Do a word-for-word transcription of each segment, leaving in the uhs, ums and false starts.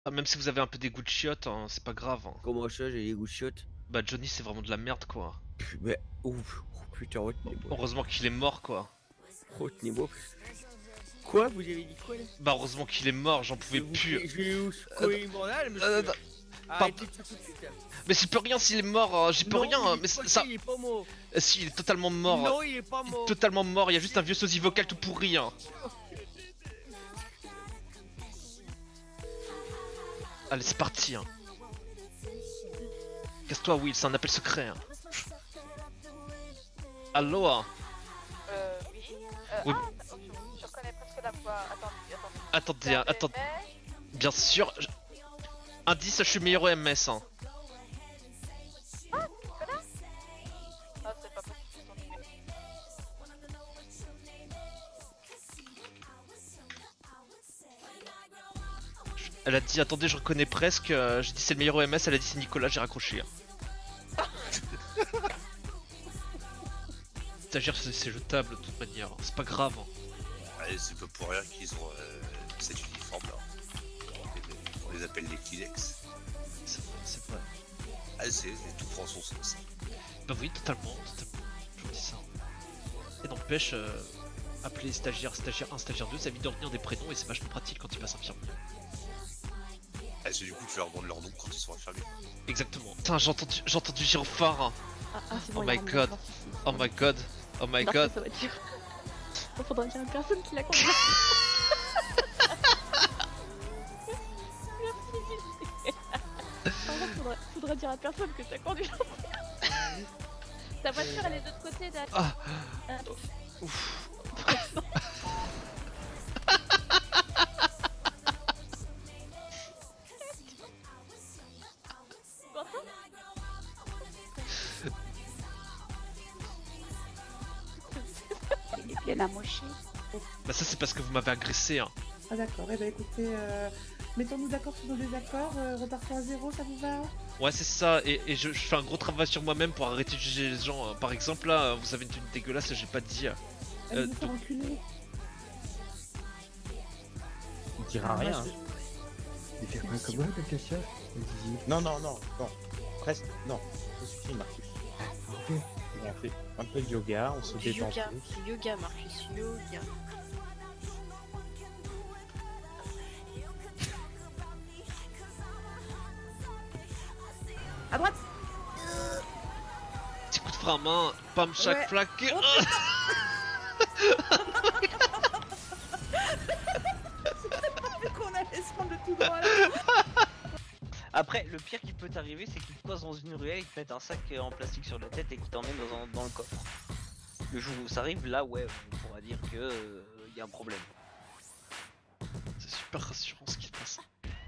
Ah, même si vous avez un peu des goûts de chiottes, hein, c'est pas grave. Hein. Comment ça, j'ai des goûts de chiottes? Bah Johnny c'est vraiment de la merde quoi. Mais ouf, oh, putain, retenez-moi. Heureusement qu'il est mort quoi. Retenez-moi. Quoi? Vous avez dit quoi là? Bah heureusement qu'il est mort, j'en pouvais vous plus. Je vais où euh, morale, monsieur euh, euh, Arrêtez de tout de suite. Mais j'y peux rien s'il est mort, hein. J'y peux non, rien, il hein. est mais pas ça. Il est pas mort. Euh, si, il est totalement mort. Non, il est pas mort. Il est totalement mort, il y a juste un vieux sosie vocal tout pourri. Hein. Allez, c'est parti. Hein. Casse-toi, Will, c'est un appel secret. Hein. Allo hein. Euh, oui. Euh, oui. Ah, je reconnais presque la voix. Attendez, attendez. Attendez, hein, attendez. Bien sûr. Je... Indice, je suis meilleur au M S. Hein. Ah, connard. Ah, c'est pas possible, ils sont tués. Elle a dit, attendez, je reconnais presque. Euh, j'ai dit, c'est le meilleur O M S. Elle a dit, c'est Nicolas, j'ai raccroché. Hein. C'est-à-dire, c'est jetable de toute manière. C'est pas grave. Hein. Ouais, c'est pas pour rien qu'ils ont euh, cet uniforme là. On les appelle les Kleenex. C'est vrai. Ah, c'est tout prend son sens. Bah oui, totalement, totalement. Je vous dis ça. Et n'empêche, euh, appeler stagiaire, stagiaire un, stagiaire deux, ça évite de retenir des prénoms et c'est vachement pratique quand ils passent infirmier. Ah, c'est du coup de faire rendre leur nom quand ils sont infirmiers. Exactement. Putain, j'ai entendu, j'ai entendu gyrophare. Hein. Ah, ah, bon, oh, my god. oh my god. Oh my non, god. Ça va être dur. Il faudrait qu'il y ait une personne qui la conduise. Merci. faudrait, faudrait dire à personne que t'as conduit. Ta voiture elle est de l'autre côté derrière. Ah. Euh... Ouf. Il est bien amoché. Bah ça c'est parce que vous m'avez agressé. Hein. Ah d'accord, et eh bah écoutez, euh, mettons-nous d'accord sur nos désaccords, euh, repartons à zéro, ça vous va? Ouais c'est ça, et, et je, je fais un gros travail sur moi-même pour arrêter de juger les gens. Par exemple là, vous avez une tenue dégueulasse et j'ai pas dit. Euh, vous donc... enculé. On dira ah, rien. Hein. Il fait un cowboy le casseur? Non, non, non, non. Presque, non. Ça suffit, Marcus. Ok. On fait un peu de yoga, on se détend yoga, tous. Yoga, Marcus, yoga. À droite. Petit coup de frein à main, pam chaque ouais. flaque. Oh, qu'on allait se prendre le tout droit là. Après, le pire qui peut t'arriver, c'est qu'ils te posent dans une ruelle, ils te mettent un sac en plastique sur la tête et qu'ils t'emmènent dans, dans le coffre. Le jour où ça arrive, là, ouais, on pourra dire que euh, y a un problème. C'est super rassurant ce qui se passe.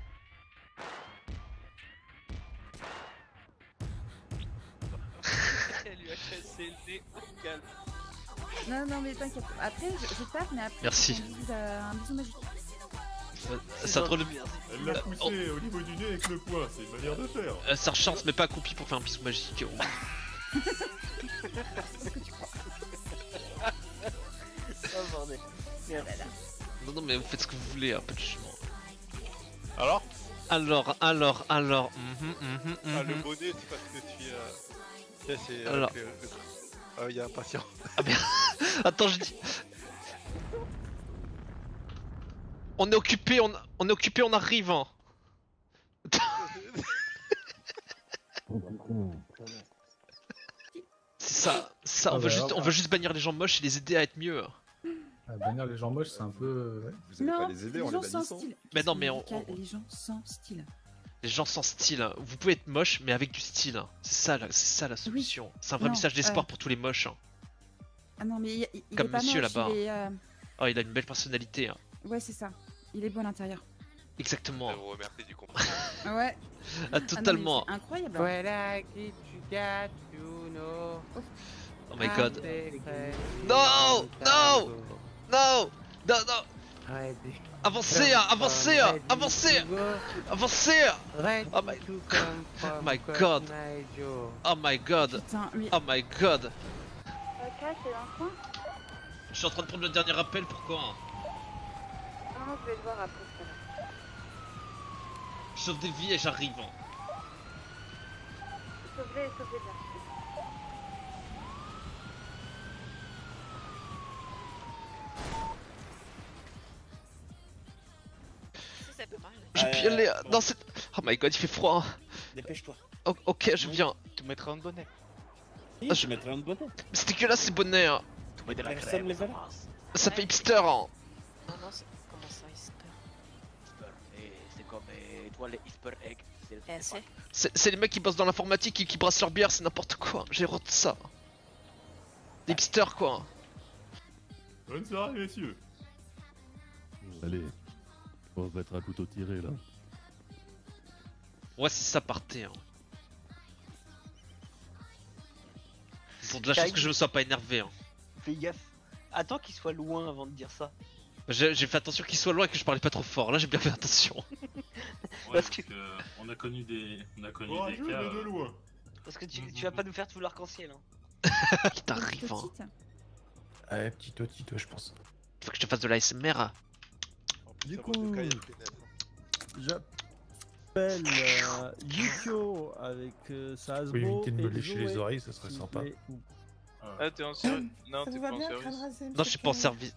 Elle lui a cassé le nez au calme. Non, non, mais t'inquiète. Après, je, je tape, mais après, merci. Un bisou, euh, un bisou magique. Ça trop le bien. Elle l'a poussé oh. au niveau du nez avec le poing, c'est une manière de faire. Euh, ça rechange, mais pas accroupi pour faire un bisou magique. Oh. C'est ce que tu crois. Oh bordel. Merde. Non, non, mais vous faites ce que vous voulez, un peu de jugement. Alors Alors, alors, alors. Mm -hmm, mm -hmm, mm -hmm. Ah, le bonnet, c'est parce que tu es. Euh... c'est. Alors. Il euh, y a un patient. Ah merde. Attends, je dis. On est occupé, on, on est occupé, on arrive. Hein. C'est ça, ça. On, ah veut bah juste, alors, on veut juste bannir les gens moches et les aider à être mieux. Ah, bannir les gens moches, c'est un peu. Ouais. Vous allez non, pas les aider en les bannissant. Mais non, mais on, on... Les gens sans style. Les gens sans style. Vous pouvez être moche, mais avec du style. C'est ça, c'est ça la solution. Oui. C'est un vrai non, message d'espoir euh... pour tous les moches. Ah non, mais il, il Comme est pas monsieur là-bas. Euh... Oh, il a une belle personnalité. Hein. Ouais, c'est ça. Il est beau à l'intérieur. Exactement. Je vous remercie du compliment. Ouais. Ah, totalement. Ah non, incroyable. Voilà, qui tu got, you know. Oh my god. Non, non, non, non, non. Avancez, avancez, avancez, avancez. Oh my, oh my god. Oh my god. Putain, oui. Oh my god. Ok, c'est dans le coin. Je suis en train de prendre le dernier appel, pourquoi? Non, je vais le voir après ça. sauve des vies et j'arrive. Hein. Sauvez, sauvez bien. Si, ça peut mal. Je peux y aller bon. dans cette... Oh my god, il fait froid. Dépêche-toi. Oh, ok, je viens. Tu mettras un bonnet. Oui, Ah, je je- mettrai un bonnet. Mais c'est dégueulasse ces bonnets. Hein. Tu mets de la Personne crème, les ça veut. passe. Ça fait hipster. Hein. Non, non, c'est. Comment ça, il se perd? Et c'est comme euh, toi les Easter eggs. C'est le Eh, c'est. C'est c'est les mecs qui bossent dans l'informatique et qui brassent leur bière, c'est n'importe quoi. J'ai honte de ça. Des hipsters quoi. Bonne soirée, messieurs. Allez, on va se mettre un couteau tiré là. Ouais, c'est ça partait. Hein. Ils ont de la Kyle. chance que je me sois pas énervé. Hein. Fais gaffe. Attends qu'il soit loin avant de dire ça. J'ai j'ai fait attention qu'il soit loin et que je parlais pas trop fort. Là, j'ai bien fait attention. Ouais, Parce parce que- que on a connu des, on a connu des Courageux, cas. mais de euh, loin. Parce que tu, tu vas pas nous faire tout l'arc-en-ciel. Hein. Qui t'arrive. Hein. Petite. Ouais, petit toi, petit toi, je pense. Faut que je te fasse de l'A S M R. Du coup, j'appelle euh, Yukio avec euh, Sasbo Oui, éviter de me et lécher Zoé, les oreilles, ça serait s'il vous sympa. plaît. Ou- Ah, t'es en service? Non, Ça t'es vous pas va en bien, service. crâne rasé, Non, je suis pas en monsieur service.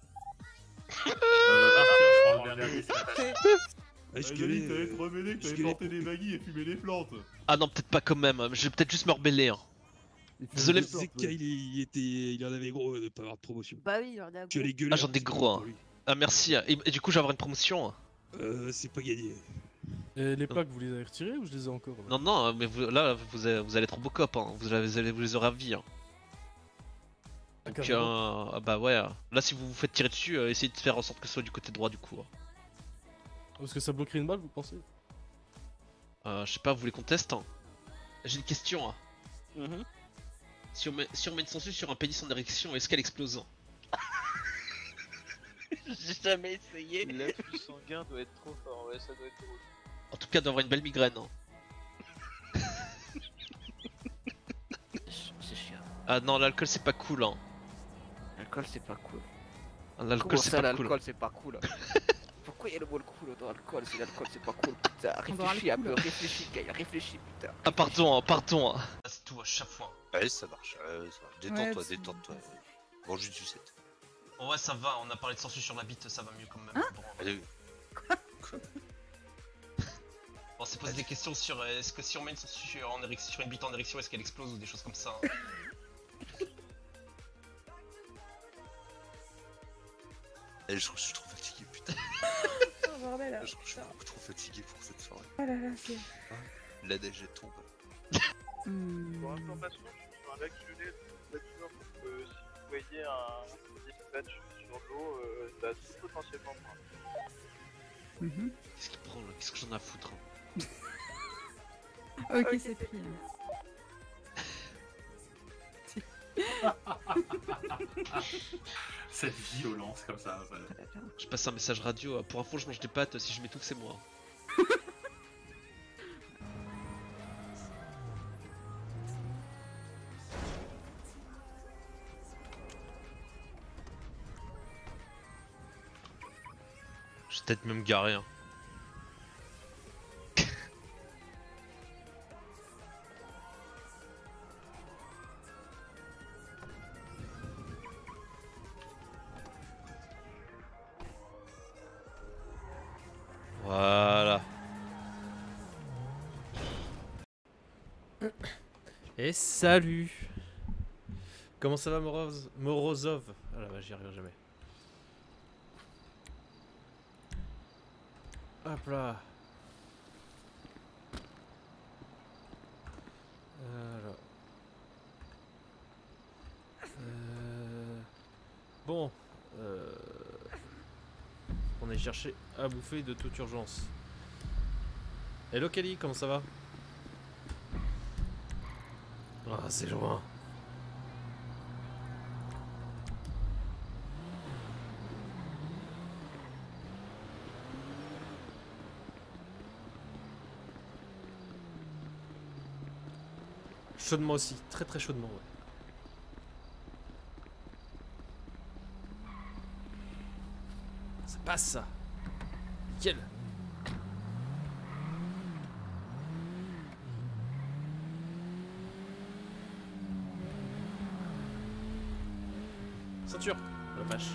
euh, Arthur, je prends le dernier. Ah, je dit, t'allais te rebeller, que t'allais planter des baguilles et fumer des plantes. Ah non, peut-être pas quand même. Je vais peut-être juste me rebeller. Hein. il fait Désolé, des mais- sortes, C'est qu'il il était, il en avait gros de pas avoir de promotion. Bah oui, il en a Tu allais gueuler. Ah, j'en ai gros, hein. Ah, merci. Et, et du coup, je vais avoir une promotion. Hein. Euh, c'est pas gagné. Et les plaques, vous les avez retirées ou je les ai encore là Non, non, mais vous, là, vous, allez- vous allez être Robocop. Hein. Vous, allez, vous, allez- vous les aurez à vie. Hein. Ah, Donc, carrément. euh, ah bah ouais. Là, si vous vous faites tirer dessus, euh, essayez de faire en sorte que ce soit du côté droit du coup. Hein. Parce que ça bloquerait une balle, vous pensez? Euh, je sais pas, vous voulez qu'on teste hein. J'ai une question. Hein. Mhm. Si, on met, si on met une sangsue sur un pénis en érection, est-ce qu'elle explose? J'ai jamais essayé. L'afflux sanguin doit être trop fort, ouais, ça doit être drôle. En tout cas, d'avoir une belle migraine. Hein. C'est chiant. Ah non, l'alcool c'est pas cool. Hein. L'alcool c'est pas cool. Ah, L'alcool Comment c'est ça, pas l'alcool cool. c'est pas cool? Pourquoi il y a le mot cool dans l'alcool? Si l'alcool c'est pas cool, putain, On va réfléchis un avoir peu, le réfléchis, Kyle, réfléchis, putain. Ah pardon, hein, pardon. Hein. Ah, c'est tout à chaque fois. Ouais, ça marche. euh, ça marche. Détends-toi, Ouais, c'est- détends-toi. Bon, juste du sept. Oh, ouais, ça va, on a parlé de sangsue sur la bite, ça va mieux quand même. Bon, Allez, on s'est posé des questions sur euh, est-ce que si on met une sangsue en érection, sur une bite en érection, est-ce qu'elle explose ou des choses comme ça. Hein. Eh, je, je suis trop fatigué, putain. Oh, bordel. Je, je suis beaucoup trop fatigué pour cette soirée. Oh là là, c'est... La neige elle tombe. Hmm. Pour information, je suis sur un lac gelé de voiture, donc euh, si vous voyez un dispatch sur l'eau, euh, ça a tout potentiellement moi. Mhm. Qu'est-ce qu'il prend là? Qu'est-ce que j'en ai à foutre? Hein. Ok, Ok, c'est c'est pris. Cette violence comme ça. ça... Je passe un message radio. euh, Pour info, je mange des pâtes. Si je m'étouffe, c'est moi. Je vais peut-être même garer. Hein. Voilà. Et salut. Comment ça va Moroz... Morozov? Ah là bah j'y arrive jamais. Hop là. Alors. Euh... Bon. Euh... On est cherché à bouffer de toute urgence. Hello Kelly, comment ça va? Ah, c'est loin. Chaudement aussi, très très chaudement, ouais. Ça passe ça. Nickel. Ceinture. La vache.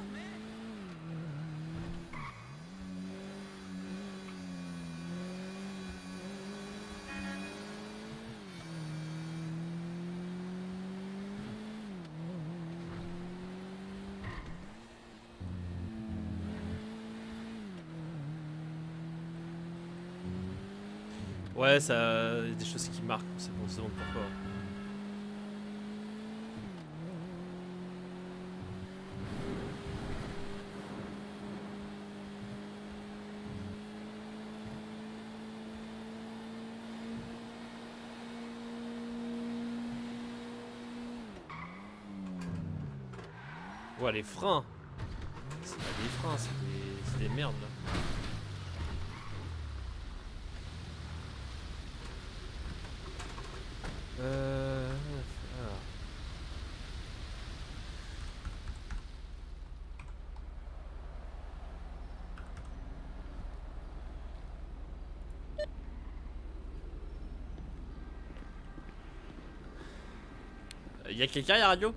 Ouais, ça, y a des choses qui marquent, c'est bon, on se demande pourquoi. Ouais, les freins. C'est pas des freins, c'est des, c'est des merdes là. Euh... Alors. Y'a quelqu'un à la radio?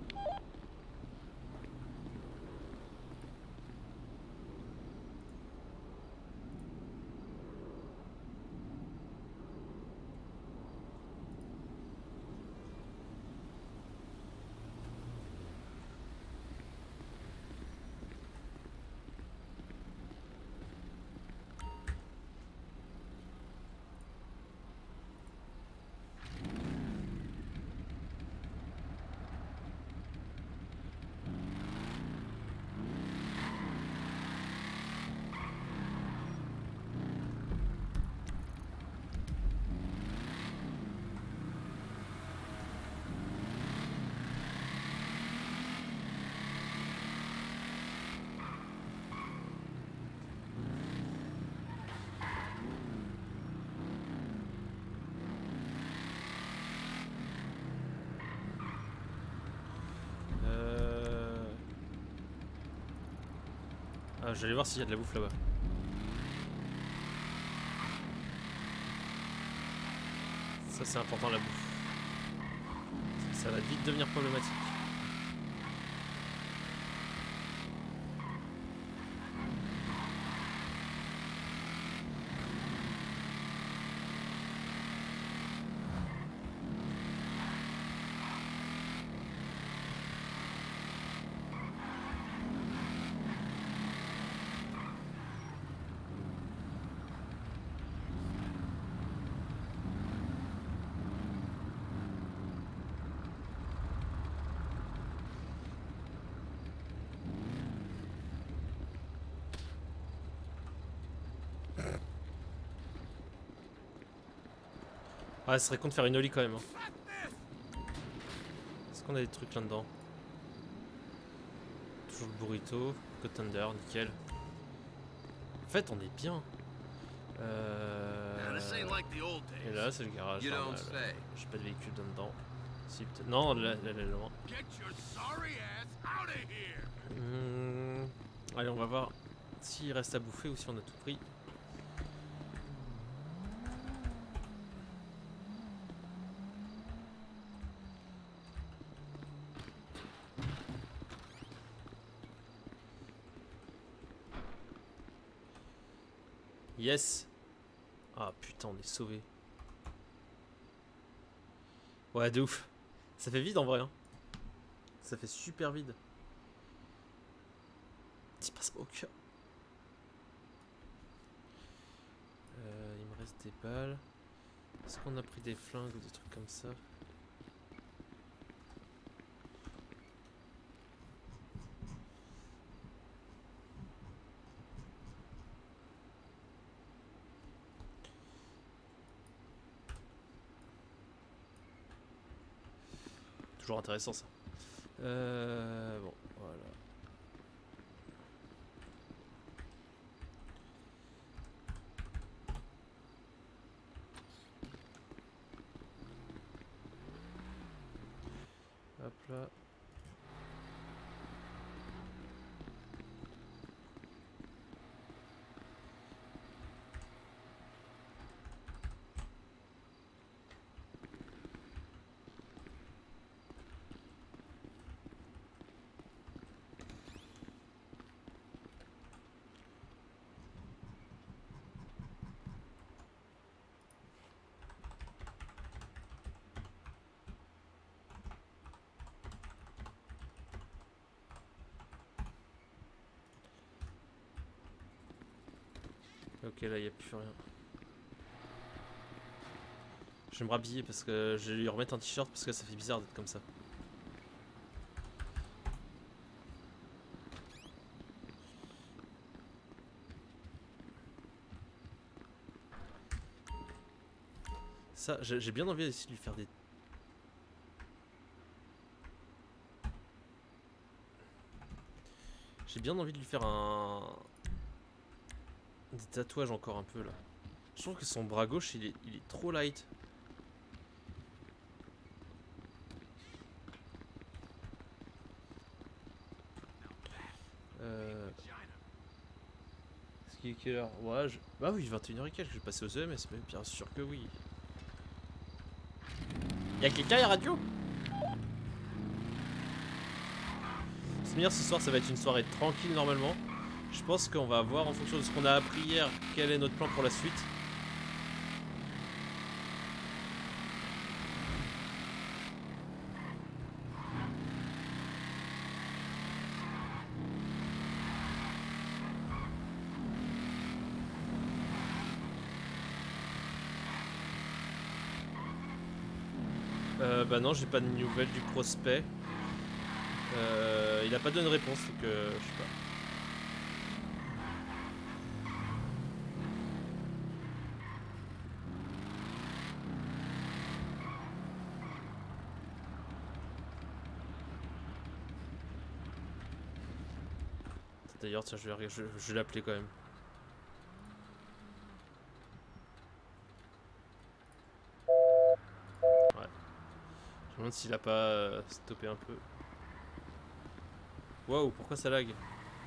Ah, j'allais voir s'il y a de la bouffe là-bas. Ça c'est important la bouffe. Ça va vite devenir problématique. Ouais, ce serait con de faire une ollie quand même. Hein. Est-ce qu'on a des trucs là-dedans? Toujours le burrito, contender, nickel. En fait, on est bien. Euh... Et là, c'est le garage. J'ai pas de véhicule dedans. Si, peut-être. Non, là, là, là, loin. Mmh... Allez, on va voir s'il reste à bouffer ou si on a tout pris. Yes. Ah putain, on est sauvé. Ouais, de ouf. Ça fait vide en vrai. Hein. Ça fait super vide. Dis pas smoke. Euh, il me reste des balles. Est-ce qu'on a pris des flingues ou des trucs comme ça? Toujours intéressant ça. Euh, bon, voilà. Hop là. Ok, là, il a plus rien. Je vais me rhabiller parce que je vais lui remettre un t-shirt parce que ça fait bizarre d'être comme ça. Ça, j'ai j'ai bien envie d'essayer de lui faire des... J'ai bien envie de lui faire un... Des tatouages encore un peu là. Je trouve que son bras gauche il est, il est trop light. Euh... Est-ce qu'il est quelle heure? Ouais, je... Bah oui, vingt et une heures et quelques, je vais passer aux E M S, mais bien sûr que oui. Y'a quelqu'un à la radio? Ce soir ça va être une soirée tranquille normalement. Je pense qu'on va voir en fonction de ce qu'on a appris hier quel est notre plan pour la suite. Euh, bah non, j'ai pas de nouvelles du prospect. Euh, il a pas donné de réponse, donc euh, je sais pas. D'ailleurs, tiens, je vais, je, je vais l'appeler quand même. Ouais. Je me demande s'il a pas euh, stoppé un peu. Waouh, pourquoi ça lag?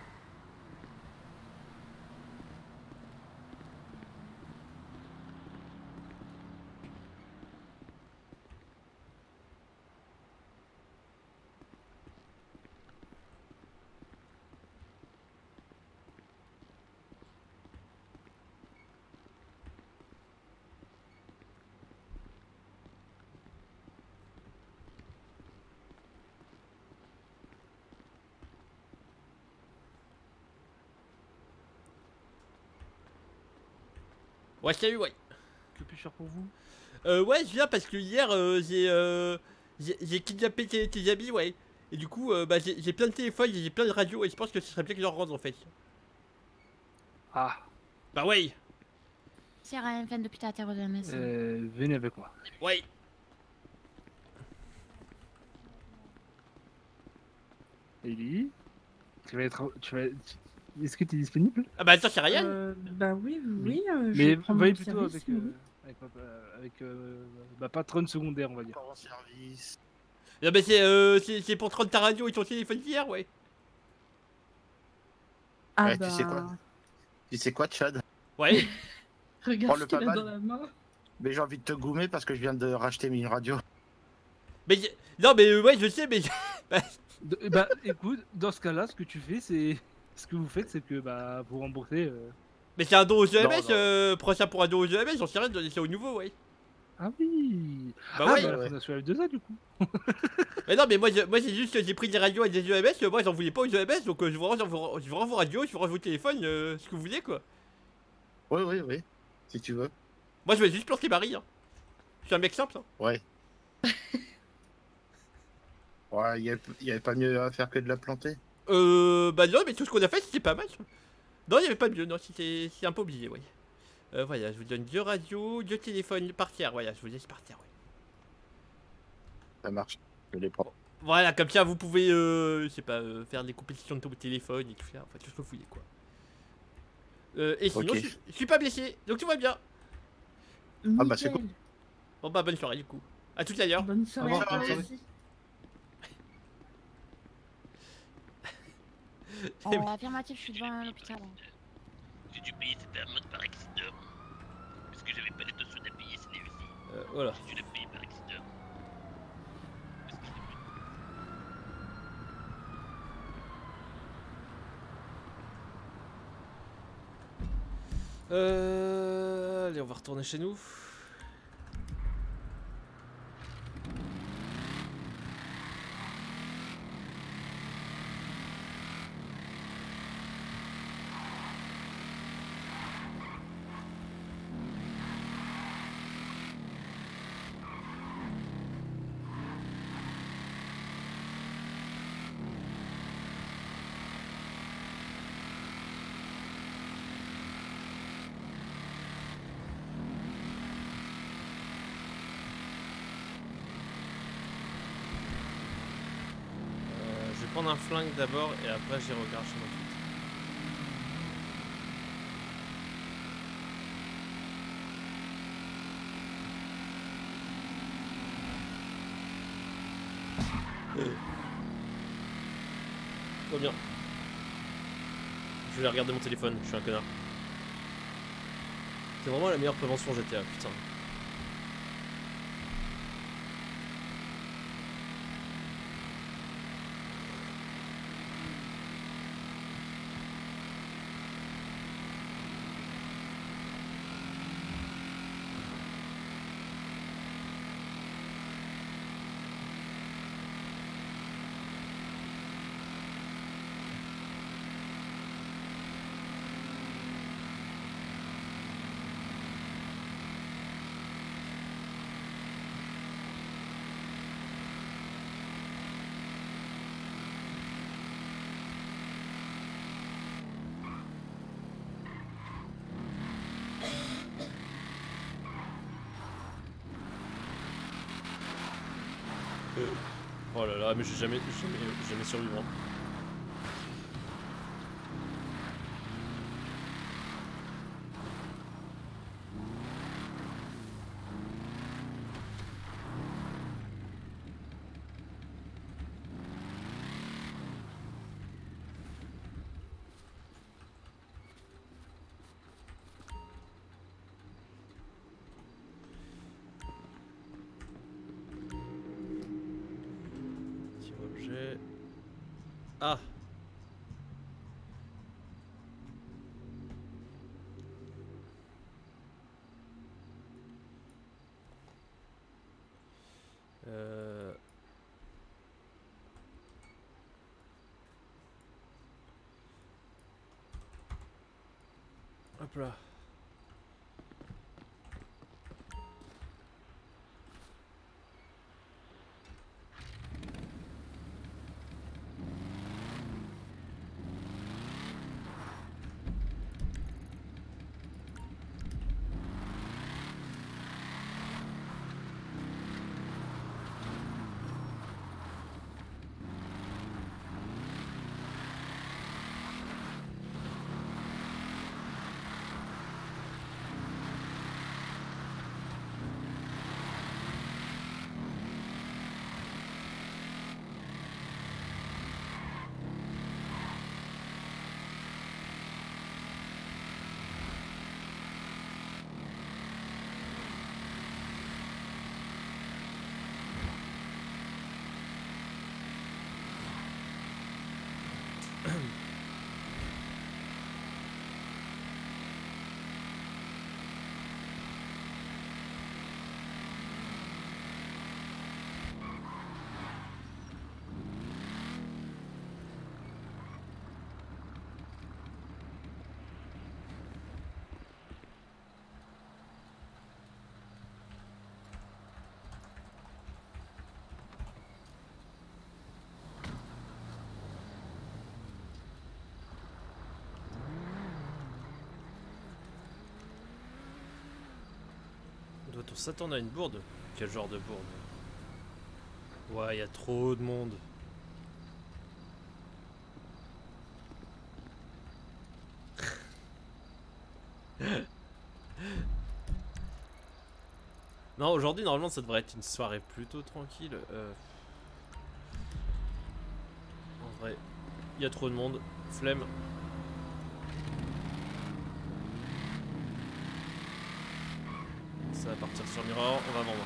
Ouais, salut, ouais. Que puis-je faire pour vous? Euh, ouais, je viens parce que hier, euh, j'ai euh, j'ai kidnappé tes, tes amis, ouais. Et du coup, euh, bah, j'ai plein de téléphones, j'ai plein de radios, et je pense que ce serait bien que je leur rende, en fait. Ah. Bah ouais. C'est rien, fan depuis ta terre de la maison. Euh, venez avec moi. Ouais. Ellie, tu vas être... Tu vas... Est-ce que tu es disponible? Ah bah attends, c'est Ryan. Euh, bah oui, oui, euh, je Mais prends voyez mon plutôt service, avec, oui, euh, oui. avec, ma, avec euh, ma patronne secondaire, on va dire. En service. Non mais c'est euh, c'est pour te rendre ta radio et ton téléphone d'hier, ouais. Ah Ouais, bah... Tu sais quoi Tu sais quoi, Chad? Ouais. Regarde Prends-le ce qu'il pas a mal. dans la main. Mais j'ai envie de te goumer parce que je viens de racheter une radio. Mais non mais euh, ouais, je sais, mais... De- bah écoute, dans ce cas-là, ce que tu fais, c'est... Ce que vous faites, c'est que bah vous remboursez... Euh... Mais c'est un don aux E M S, Non, non. euh, prends ça pour un don aux E M S, j'en sais rien de donner ça au nouveau, ouais. Ah oui. Bah ah, ouais. bah, la fondation F deux A du coup. Mais non mais moi, je- moi c'est juste que j'ai pris des radios et des E M S, euh, moi j'en voulais pas aux E M S, donc euh, je vous rends, je vous rends- je vous rends vos radios, je vous rends vos téléphones, euh, ce que vous voulez quoi. Oui, oui, oui. Si tu veux. Moi je vais juste planter Marie, hein. Je suis un mec simple, hein. Ouais. Ouais, il y avait, y avait pas mieux à faire que de la planter. Euh, bah non, mais tout ce qu'on a fait c'était pas mal. Non, il y avait pas mieux, non, c'était c'est un peu oublié, ouais. Euh, voilà, je vous donne deux radios, deux téléphones par terre, voilà, je vous laisse par terre, ouais. Ça marche, je les prends. Voilà, comme ça vous pouvez, euh, je sais pas, euh, faire des compétitions de téléphone et tout ça, enfin tout ce que vous voulez, quoi. Euh, et sinon, Ok. je, suis- je suis pas blessé, donc tout va bien. Ah bah c'est cool. Bon bah bonne soirée du coup. À tout à l'heure. Bonne soirée Au à toi revoir. aussi. Oh, affirmatif, je suis devant l'hôpital. J'ai dû payer cette amende par accident. Parce que j'avais pas l'intention de payer, c'est réussi. Euh, voilà. J'ai dû la payer par accident. Euh... Allez, on va retourner chez nous. prendre un flingue d'abord et après j'y regarde chez moi. Trop bien. Je vais regarder mon téléphone, je suis un connard. C'est vraiment la meilleure prévention G T A, putain. Oh là là, mais j'ai jamais, jamais, jamais survivre. Ah. Euh... Hop là. Doit-on s'attendre à une bourde? Quel genre de bourde? Ouais, il y a trop de monde. Non, aujourd'hui, normalement, ça devrait être une soirée plutôt tranquille. Euh... En vrai, il y a trop de monde. Flemme. Ça va partir sur Mirror, on va vendre.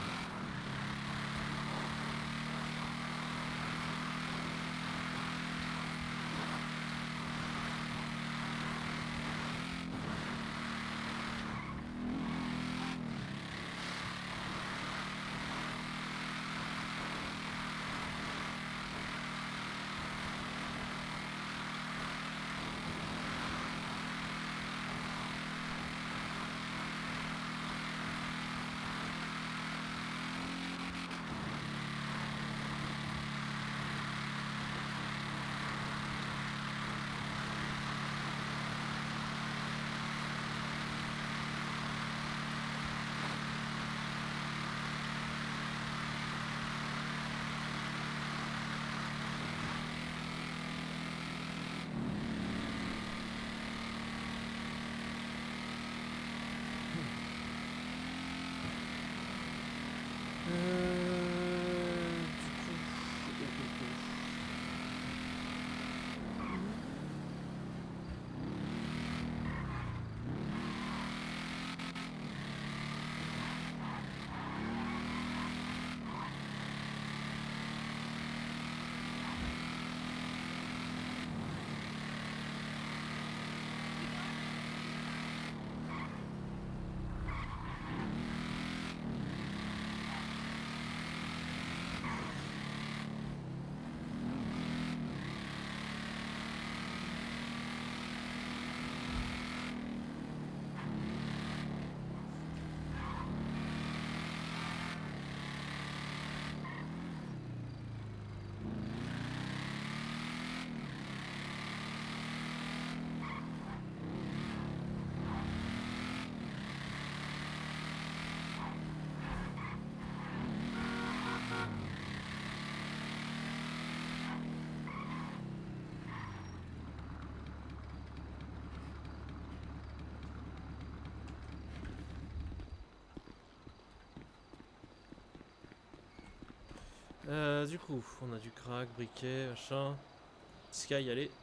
Euh, du coup, on a du crack, briquet, machin. Sky, allez.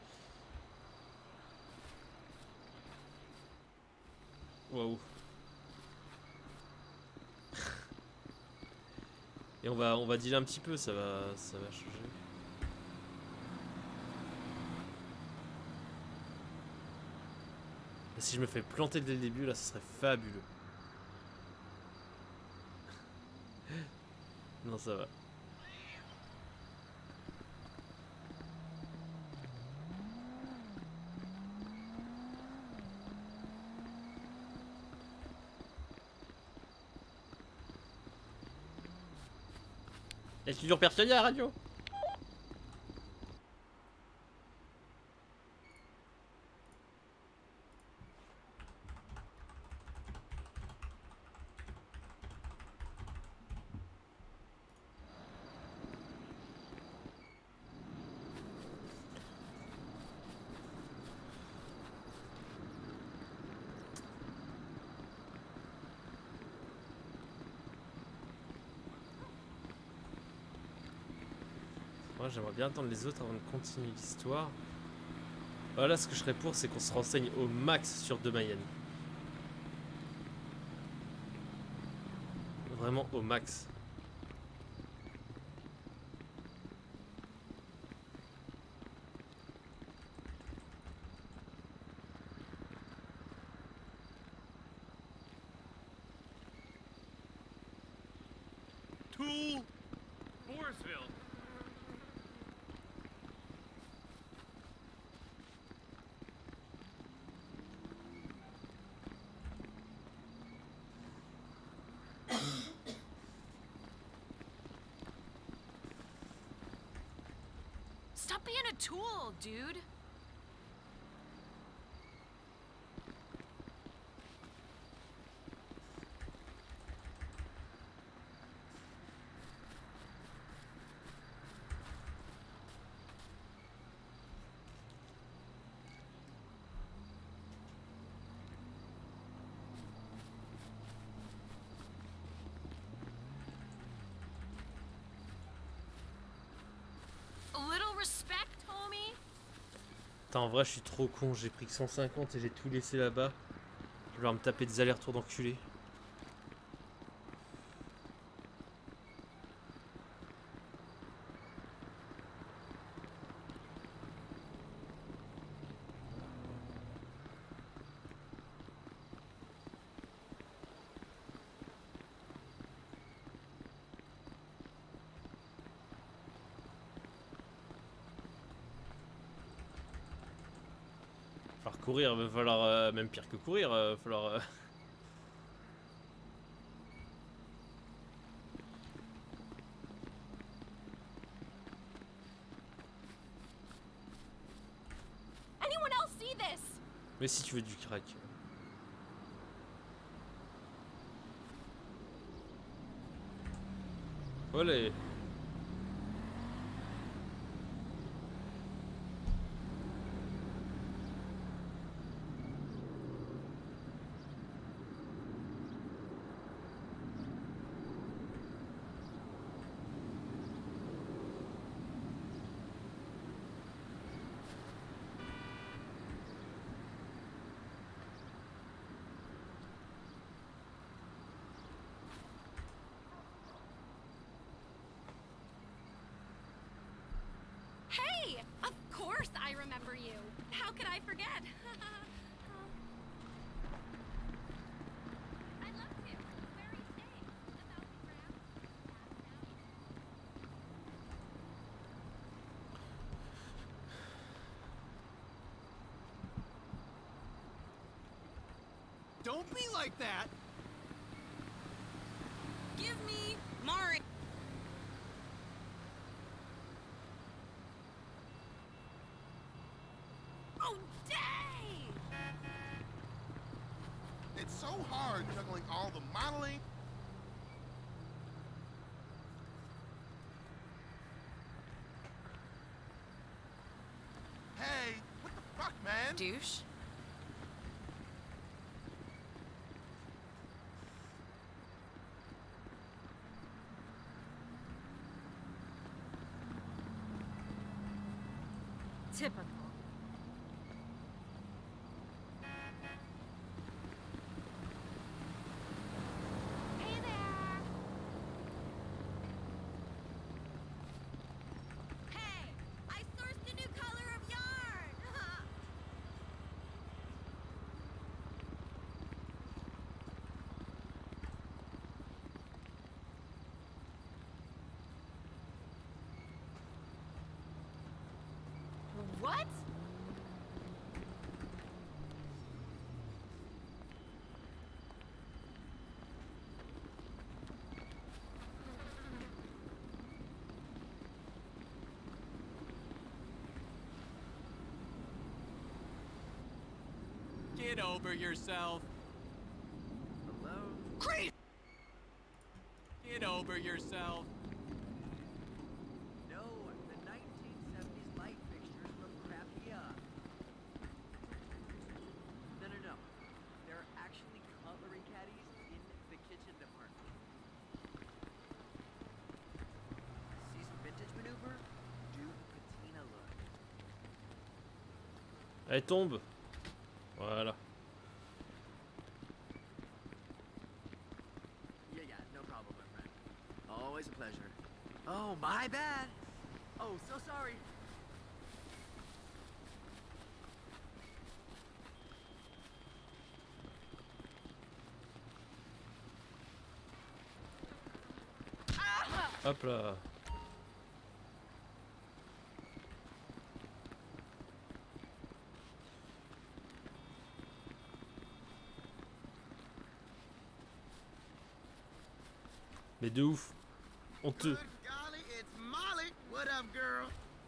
Waouh. Et on va, on va dealer un petit peu, ça va, ça va changer. Et si je me fais planter dès le début, là, ce serait fabuleux. Non, ça va. Est-ce toujours personne à la radio? Moi j'aimerais bien attendre les autres avant de continuer l'histoire. Voilà, ce que je serais pour, c'est qu'on se renseigne au max sur De Mayenne. Vraiment au max. Tool, Morrisville. Stop being a tool, dude. A little respect, homie. Putain, en vrai, je suis trop con. J'ai pris que cent cinquante et j'ai tout laissé là-bas. Je vais devoir me taper des allers-retours d'enculé. Courir, va falloir, euh, même pire que courir, euh, va falloir... Euh... Anyone else see this? Mais si tu veux du crack... Olé. Hey! Of course I remember you. How could I forget? I'd love to. Where are you staying? Don't be like that. Give me Mari. Oh, dang! It's so hard juggling all the modeling. Hey, what the fuck, man? Douche. Typical. Hey there. Hey, I sourced a new color of yarn. What? Get over yourself. Hello? Creep! Get over yourself. No, the nineteen seventies light fixtures look crappy up. No, no, no. There are actually cutlery caddies in the kitchen department. See some vintage maneuver? Do patina look. Elle tombe. Voilà. Yeah, yeah, no problem, my friend. Always a pleasure. Oh, my bad. Oh, so sorry. Hop là. Mais de ouf. Honteux. Golly, it's Molly. What up, girl?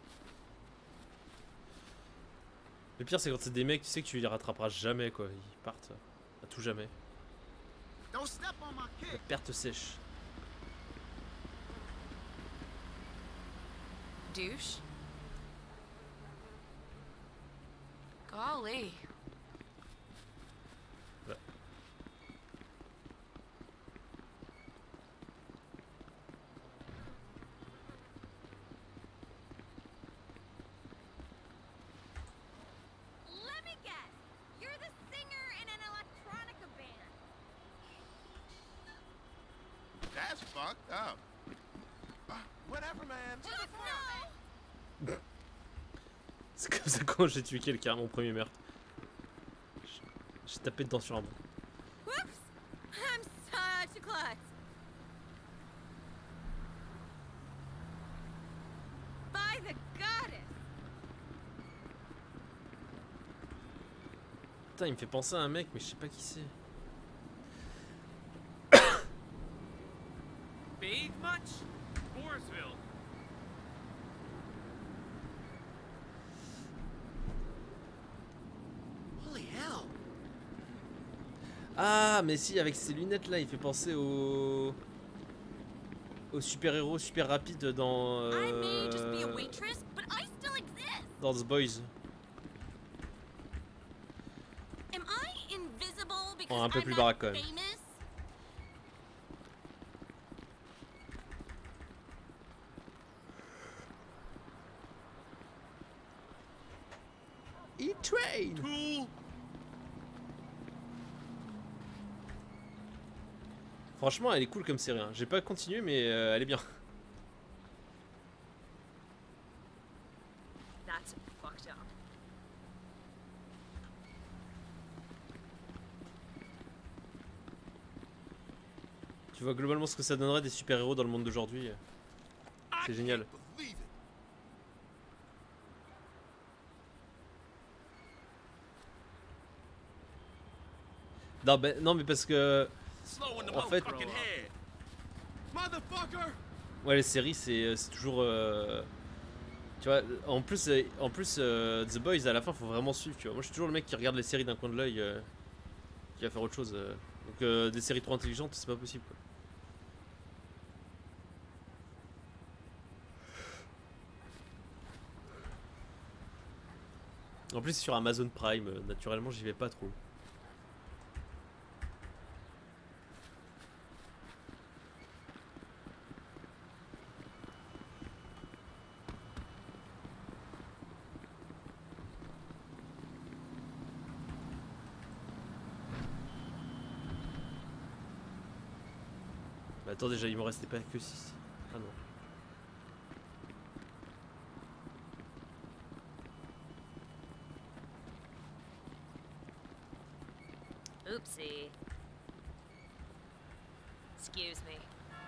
Le pire c'est quand c'est des mecs, tu sais que tu les rattraperas jamais quoi. Ils partent à tout jamais. Don't step on my La kick. perte sèche. Douche. Golly. Ouais. Let me guess. You're the singer in an electronica band. That's fucked up. Uh, whatever, man. Just no. C'est comme ça quand j'ai tué quelqu'un, mon premier meurtre. J'ai tapé dedans sur un bon. Whoops. I'm such a klutz. By the goddess. Putain, il me fait penser à un mec, mais je sais pas qui c'est. Bathe much? Borsville. Holy hell. Ah, mais si, avec ces lunettes là, il fait penser au. Au super-héros super rapide dans. I may just be a Euh... waitress, but I still exist. Dans The Boys. Am I invisible because Oh, un peu I'm plus not baraque, quand même. famous? E-Train. Cool. Franchement, elle est cool comme série. Hein. J'ai pas continué, mais euh, elle est bien. That's fucked up. Tu vois globalement ce que ça donnerait des super-héros dans le monde d'aujourd'hui. C'est génial. Non, ben, non mais parce que en fait, ouais les séries c'est c'est toujours euh, tu vois en plus euh, en plus euh, The Boys à la fin faut vraiment suivre tu vois. Moi je suis toujours le mec qui regarde les séries d'un coin de l'œil euh, qui va faire autre chose euh. Donc euh, des séries trop intelligentes c'est pas possible quoi. En plus sur Amazon Prime euh, naturellement j'y vais pas trop. Bah attends, déjà il me restait pas que six. Ah non. Oopsie. Excuse me.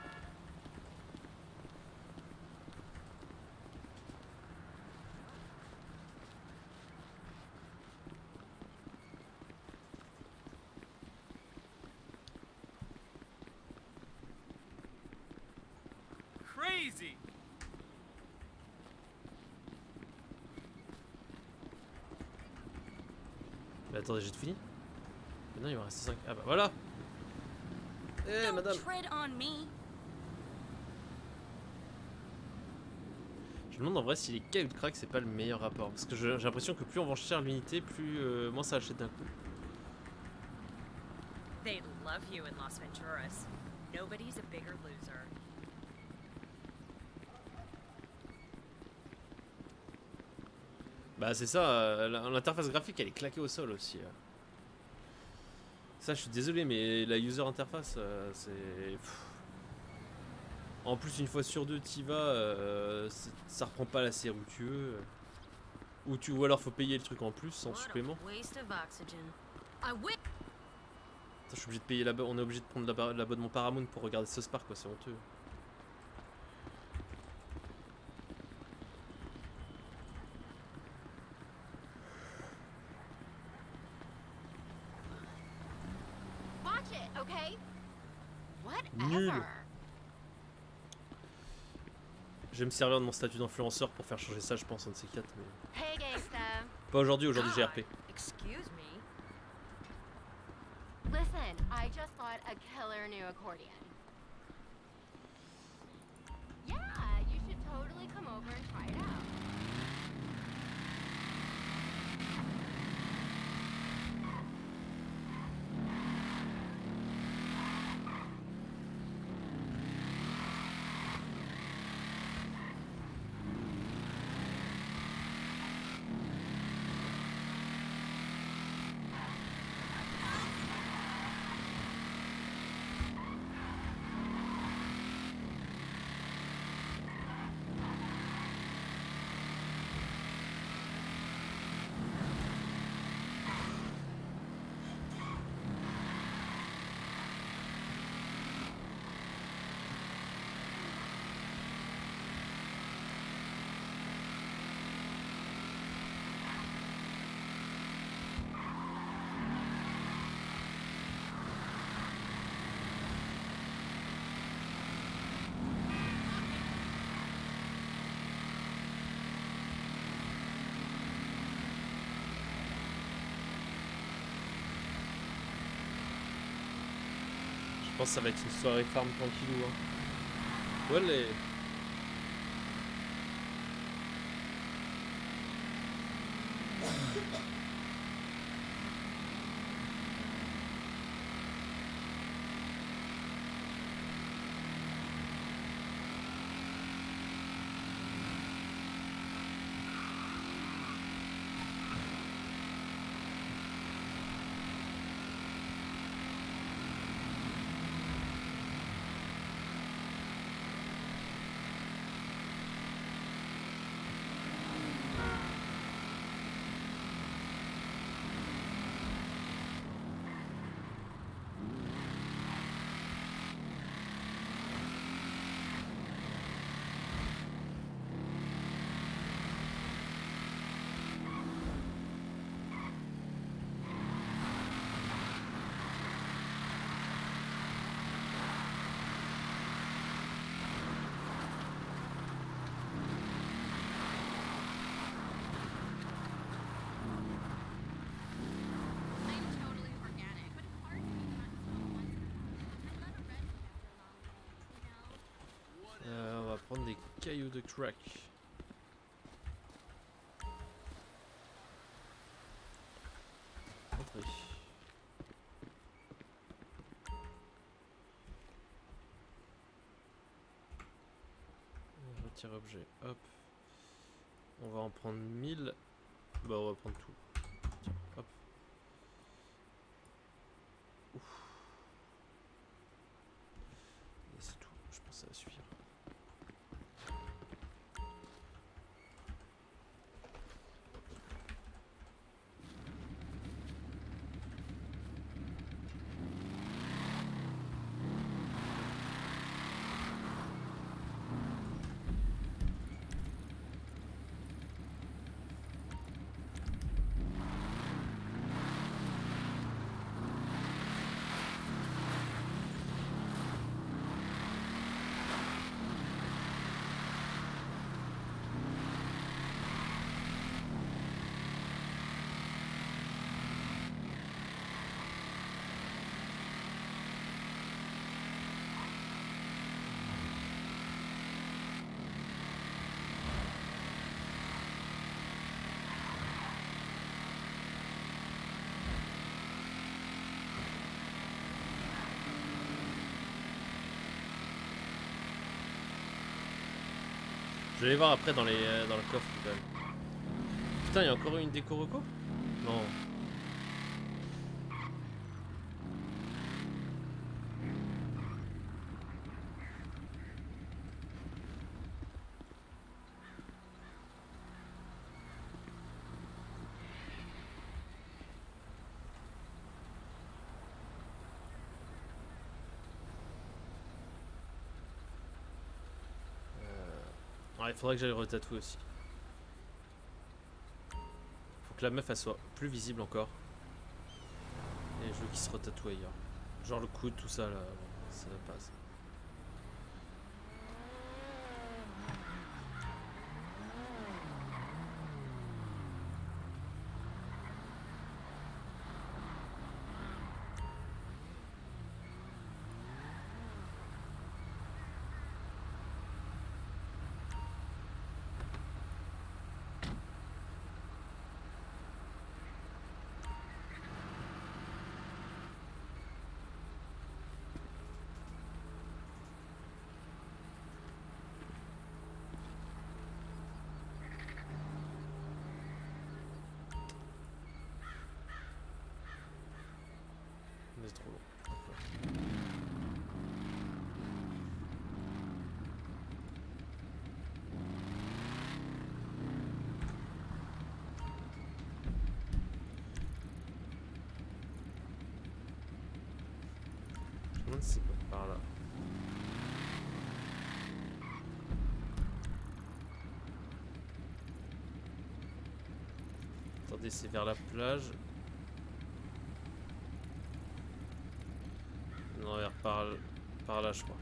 Crazy. Mais attendez, j'ai tout fini? Mais non, il me reste cinq. Ah bah voilà! Eh Don't madame! tread on me. Je me demande en vrai si les cailloux de crack c'est pas le meilleur rapport. Parce que j'ai l'impression que plus on vend cher l'unité, plus euh, moins ça achète d'un coup. They love you in Las Venturas. Nobody's a bigger loser. Bah c'est ça, euh, l'interface graphique elle est claquée au sol aussi. euh. Ça je suis désolé mais la user interface euh, c'est... Pff. En plus une fois sur deux t'y vas, euh, ça reprend pas la C R U que tu veux. Ou, tu, ou alors faut payer le truc en plus sans supplément. Waste of oxygen. I wi- Putain, je suis obligé de payer là-bas, on est obligé de prendre l'abonnement Paramount pour regarder South Park quoi, c'est honteux. Watch it, okay? Nul. Whatever. Je vais me servir de mon statut d'influenceur pour faire changer ça je pense, un de ces quatre. Mais... Hey, gangsta. Pas aujourd'hui, aujourd'hui j'ai R P. Excuse me. Listen, I just bought a killer new accordion. Yeah, you should totally come over and try it out. Je pense que ça va être une soirée farm tranquillou. Hein. Ouais, les... Euh, on va prendre des cailloux de crack. Entrée. On retire objet, hop. On va en prendre mille. Bah on va prendre tout. Tiens, hop. Ouf. Et c'est Je vais aller voir après dans, les, euh, dans le coffre quand même. Putain, il y a encore une déco reco? Non. Ouais, il faudrait que j'aille retatouer aussi. Faut que la meuf elle soit plus visible encore. Et je veux qu'il se retatoue ailleurs. Genre le coude, tout ça là, ça passe. C'est trop long. Je me demande si c'est pas par là. Attendez, c'est vers la plage. Non, vers par, par là, je crois.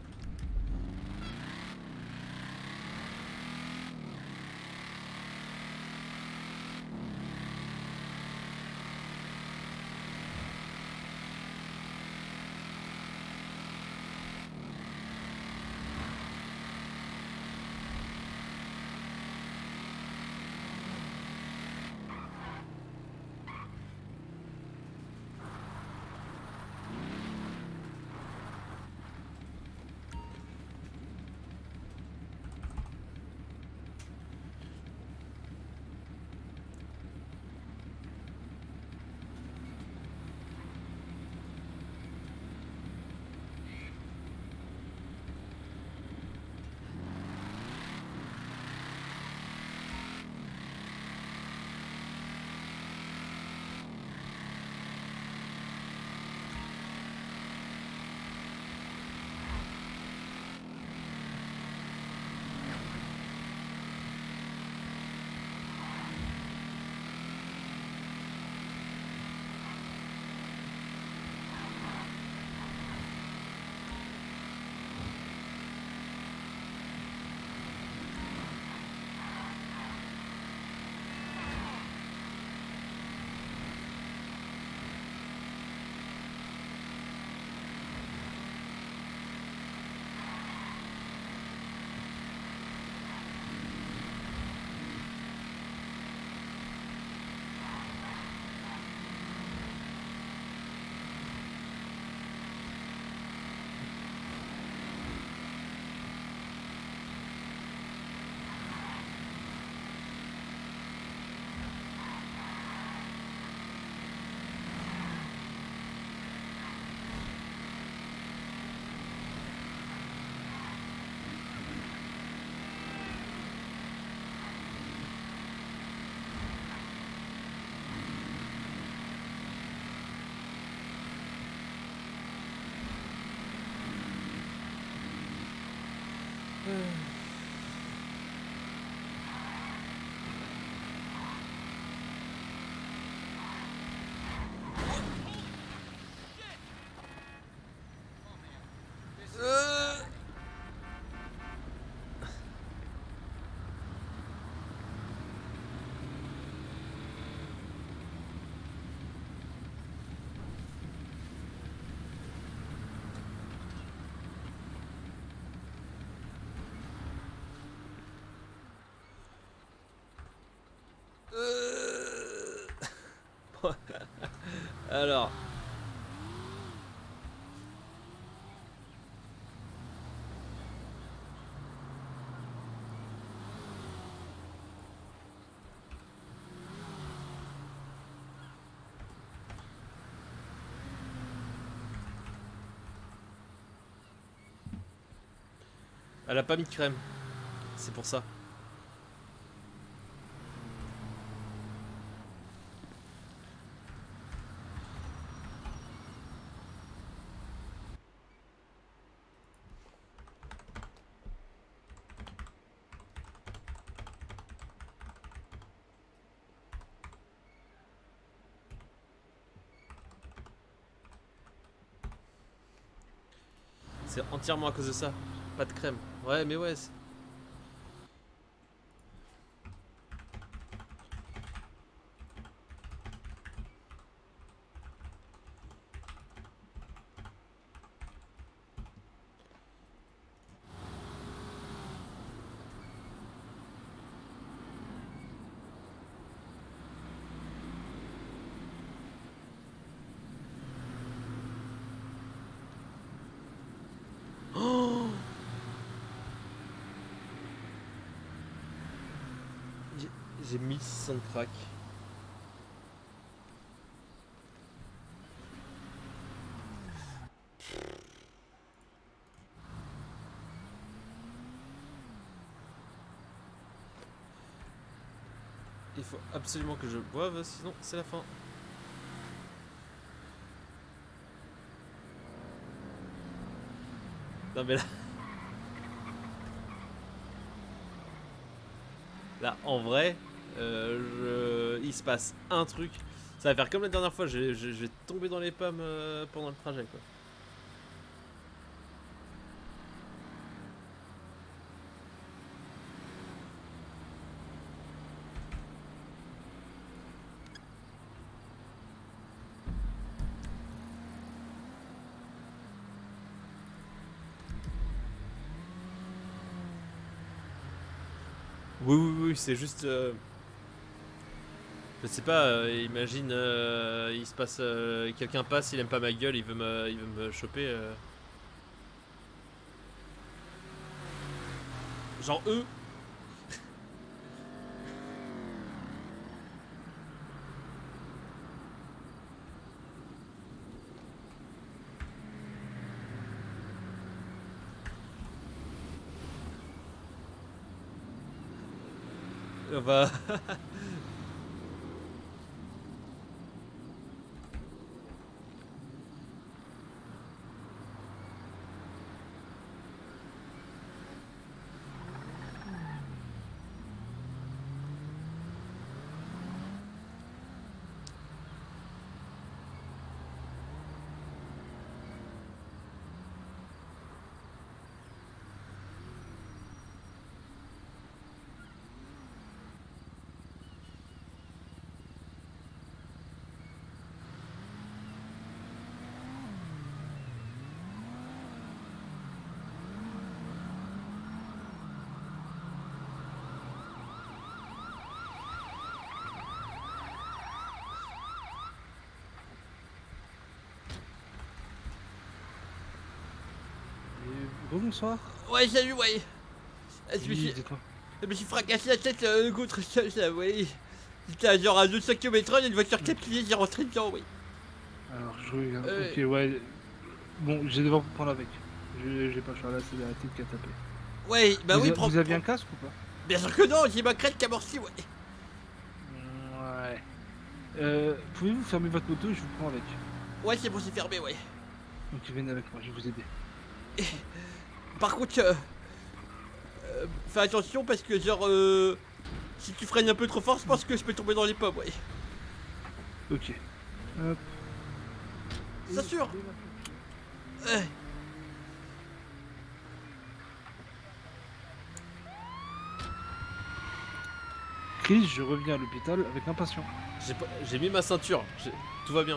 Alors. Elle a pas mis de crème. C'est pour ça. C'est entièrement à cause de ça. Pas de crème. Ouais, mais ouais. J'ai mille six cents de crack. Il faut absolument que je boive, sinon c'est la fin. Non mais là... Là, en vrai... Euh, je... il se passe un truc, ça va faire comme la dernière fois, je, je, je vais tomber dans les pommes euh, pendant le trajet quoi. Oui oui oui, c'est juste... Euh... Je sais pas, euh, imagine, euh, il se passe, euh, quelqu'un passe, il aime pas ma gueule, il veut me, il veut me choper. Euh... Genre eux. On va... Bonsoir. Ouais, salut, ouais. Je me Oui, suis, dites-moi. je me suis fracassé la tête euh, contre ça, ça, ouais. J'étais à genre à deux cents kilomètres heure, il y a une voiture qui a plié, j'ai rentré dedans, oui. Alors je regarde. Euh, Ok, ouais. Bon, je vais devoir vous prendre avec. Je j'ai pas le choix là, c'est la tête qui a tapé. Ouais, bah vous oui, a- prends- Vous aviez un casque ou pas? Bien sûr que non, j'ai ma crête qui a morci, ouais. Ouais. Euh, pouvez-vous fermer votre moto et je vous prends avec? Ouais, c'est bon, c'est fermé, ouais. Donc venez avec moi, je vais vous aider. Par contre, euh, euh, fais attention parce que genre, euh, si tu freines un peu trop fort, je pense que je peux tomber dans les pommes, ouais. Ok. Hop. C'est sûr. Ouais. Chris, je reviens à l'hôpital avec un patient. J'ai pas- j'ai mis ma ceinture, j'ai- tout va bien.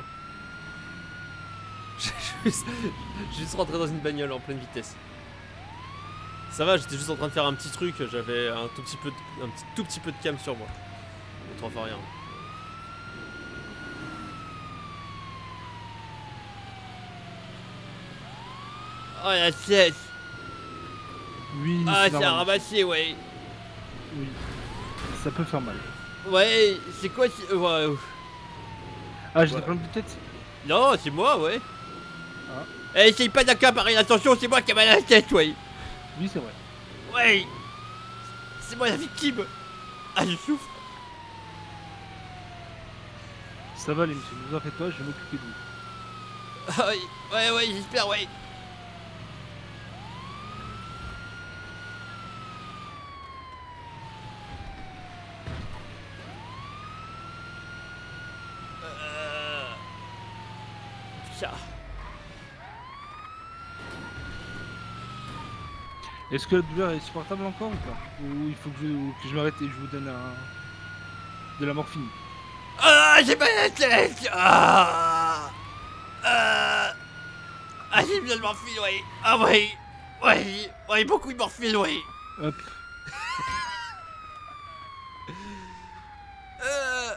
Je suis juste- je suis juste rentré dans une bagnole en pleine vitesse. Ça va, j'étais juste en train de faire un petit truc, j'avais un tout petit peu de, un petit, tout petit peu de cam sur moi. Autrement fois rien. Oh la tête. Oui, Ah, c'est c'est à normal. ramasser, ouais. Oui. Ça peut faire mal. Ouais, c'est quoi c'est- euh, ouais. Ah, j'ai Ouais. des problèmes de tête? Non, c'est moi, ouais. Ah. Eh, essaye pas d'accaparer l'attention, c'est moi qui ai mal à la tête, ouais. Oui, c'est vrai. Ouais. C'est moi la victime. Ah, je souffre. Ça va, les messieurs, ne vous en faites pas, je vais m'occuper de vous. Ah, oui. Ouais, ouais, j'espère, ouais. Euh... Putain. Est-ce que la douleur est supportable encore ou pas? Ou il faut que je, que je m'arrête et je vous donne un... de la morphine? Ah, j'ai mal à la tête. Ah, ah, ah j'ai besoin de morphine, ouais. Ah, ouais. Ouais, ouais, beaucoup de morphine, ouais. Hop. euh...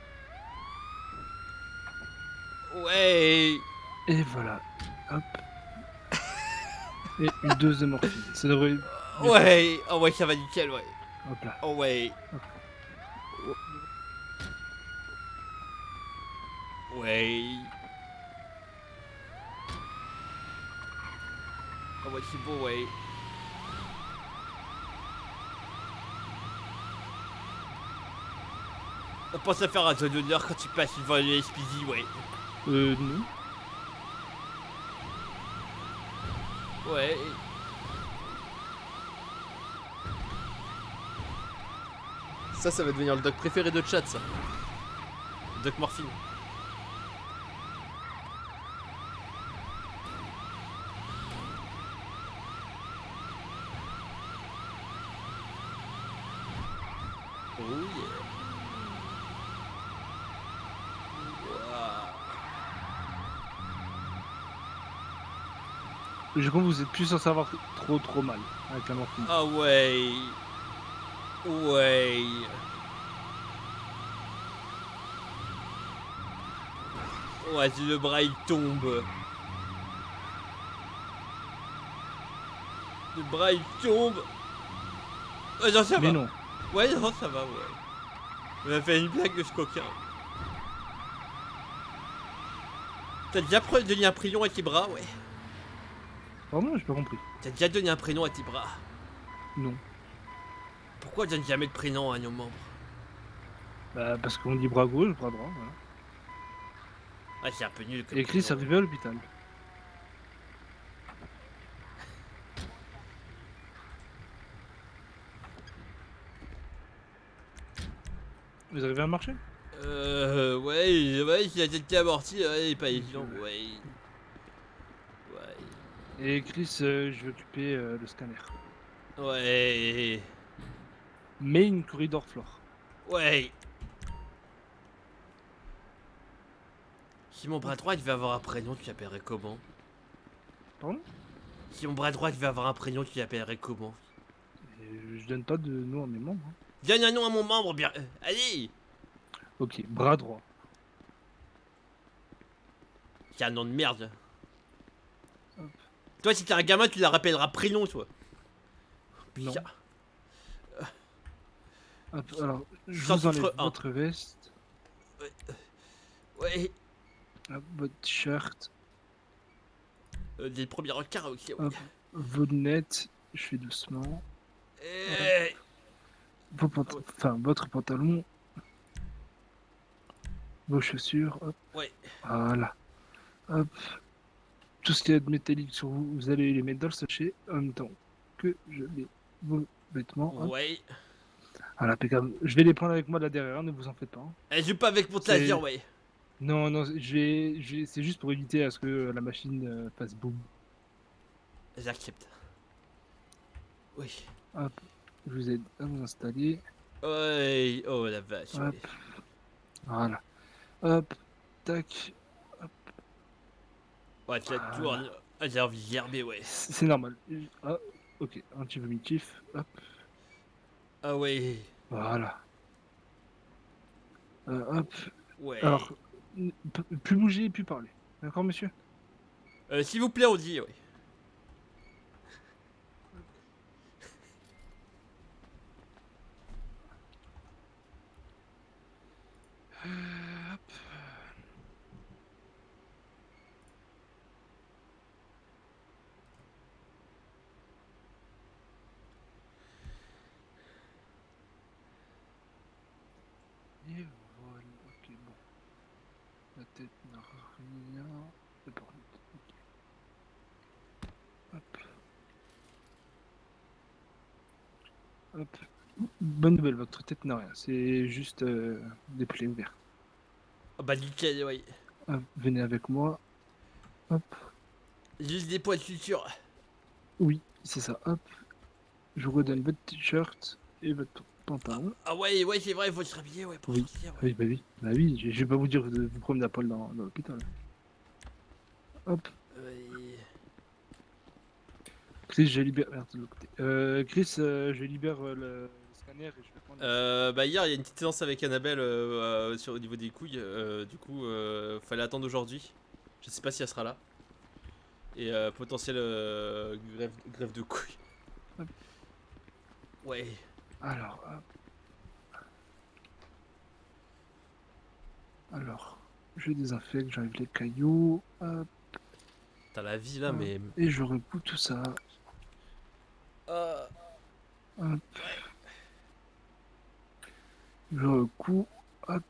Ouais. Et voilà. Hop. Et une dose de morphine. Ça devrait... Ouais, oh ouais, ça va nickel, ouais. Hop là. Oh ouais. Hop. Ouais. Oh ouais, c'est beau, ouais. On pense à faire un doigt d'honneur quand tu passes devant le S P D, ouais. Euh, non. Ouais. Ça, ça va devenir le doc préféré de chat, ça. Le doc morphine. Oh yeah. Je crois que vous êtes plus censé avoir trop trop mal avec la morphine. Ah ouais. Ouais. Ouais, si le bras il tombe. Le bras il tombe. Ouais, non, ça Mais va. non. Ouais, non, ça va, ouais. On a fait une blague de ce coquin. T'as déjà donné un prénom à tes bras, ouais. Pardon, j'ai pas compris. T'as déjà donné un prénom à tes bras? Non. Pourquoi on donne jamais de prénom à nos membres? Bah, parce qu'on dit bras gauche, bras droit, voilà. Ouais, c'est un peu nul. Et Chris est arrivé à l'hôpital. Vous arrivez à marcher? Euh, ouais, ouais, il a été amorti, ouais, il est pas évident, ouais. Ouais. Et Chris, euh, je vais occuper euh, le scanner. Ouais. Main corridor floor. Ouais. Si mon bras droit devait avoir un prénom, tu l'appellerais comment? Pardon? Si mon bras droit devait avoir un prénom, tu l'appellerais comment? Et je donne pas de nom à mes membres. Hein. Donne un nom à mon membre, bien. Euh, allez! Ok, bras droit. C'est un nom de merde. Hop. Toi, si t'es un gamin, tu la rappelleras prénom, toi. Non. Putain. Hop, alors, je Sans vous enlève titre un. votre veste. Ouais. Ouais. Hop, votre t-shirt. Euh, des premiers recarts aussi, ouais. Hop, vos lunettes. Je fais doucement. Et... Vos pant- enfin, votre pantalon. Vos chaussures. Hop. Ouais. Voilà. Hop. Tout ce qui est de métallique sur vous, vous allez les mettre dans le sachet en même temps que je mets vos vêtements. Hop. Ouais. Voilà, impeccable. Je vais les prendre avec moi là derrière, ne vous en faites pas. Hein. Elle joue pas avec mon C'est- clavier, ouais. Non, non, je vais, je vais- c'est juste pour éviter à ce que la machine euh, fasse boum. J'accepte. Oui. Hop, je vous aide à vous installer. Ouais. Oh la vache. Hop. Ouais. Voilà. Hop, tac. Ouais, tu la Voilà. tournes. Ah, j'ai envie de gerber, ouais. C'est c'est normal. Ah, ok, anti-vomitif. Hop, Ah ouais. voilà. Euh, hop. Ouais. Alors, n- p- plus bouger, plus parler. D'accord, monsieur? Euh, s'il vous plaît, on dit, ouais. Euh, hop. tête n'a rien. C'est pas rien. Hop. Hop. Bonne nouvelle, votre tête n'a rien. C'est juste euh, des plaies ouvertes. Ah bah nickel, ouais. Hop, venez avec moi. Hop. Juste des poils de suture. Oui, c'est ça. Hop. Je vous redonne votre t-shirt et votre pantalon. Ah ouais, ouais, c'est vrai, il faut se rhabiller, ouais, pour Oui. sortir. Ouais. Oui, bah oui. Bah oui, je, je vais pas vous dire de vous promener à poil dans, dans l'hôpital. Hop. Ouais. Chris, je libère. Merde, de l'autre côté. Euh, Chris, euh, je libère euh, le, le scanner et je vais prendre. Euh, bah hier il y a une petite séance avec Annabelle euh, euh, sur au niveau des couilles, euh, du coup euh, fallait attendre aujourd'hui. Je sais pas si elle sera là. Et euh, potentiel euh, grève, grève de couilles. Hop. Ouais. Alors, hop. Alors, je désinfecte, j'enlève les cailloux. Hop. T'as la vie là, hop. mais. Et je recoue tout ça. Euh... Hop. Je recoue. Hop.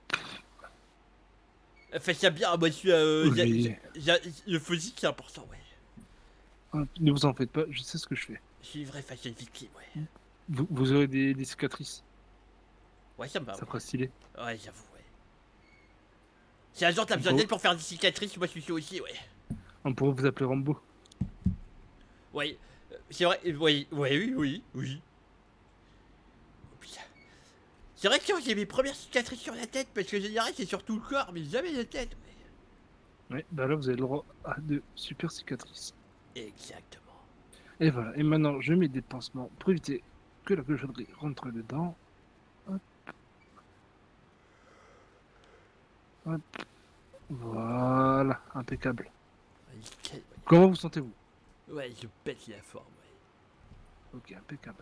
Fait qu'il y a bien, moi je suis. Euh, y a- Oui. y a- le physique qui est important, ouais. Hop. Ne vous en faites pas, je sais ce que je fais. Je suis une vraie fashion victime, ouais. Vous, vous aurez des, des cicatrices. Ouais, ça me va. Ça ouais. fera stylé. Ouais, j'avoue, ouais. Si un jour t'as besoin Bon. d'aide pour faire des cicatrices, moi je suis chaud aussi, ouais. On pourrait vous appeler Rambo. Ouais, euh, c'est vrai, euh, oui, ouais, oui, oui, oui. Oh, putain. C'est vrai que quand j'ai mes premières cicatrices sur la tête, parce que général c'est sur tout le corps, mais jamais la tête, ouais. Ouais, bah là vous avez le droit à de super cicatrices. Exactement. Et voilà, et maintenant je mets des pansements pour éviter que la cochonnerie rentre dedans. Hop. Hop. Voilà, impeccable. Nickel, ouais. Comment vous sentez-vous? Ouais, je pète la forme, ouais. Ok, impeccable.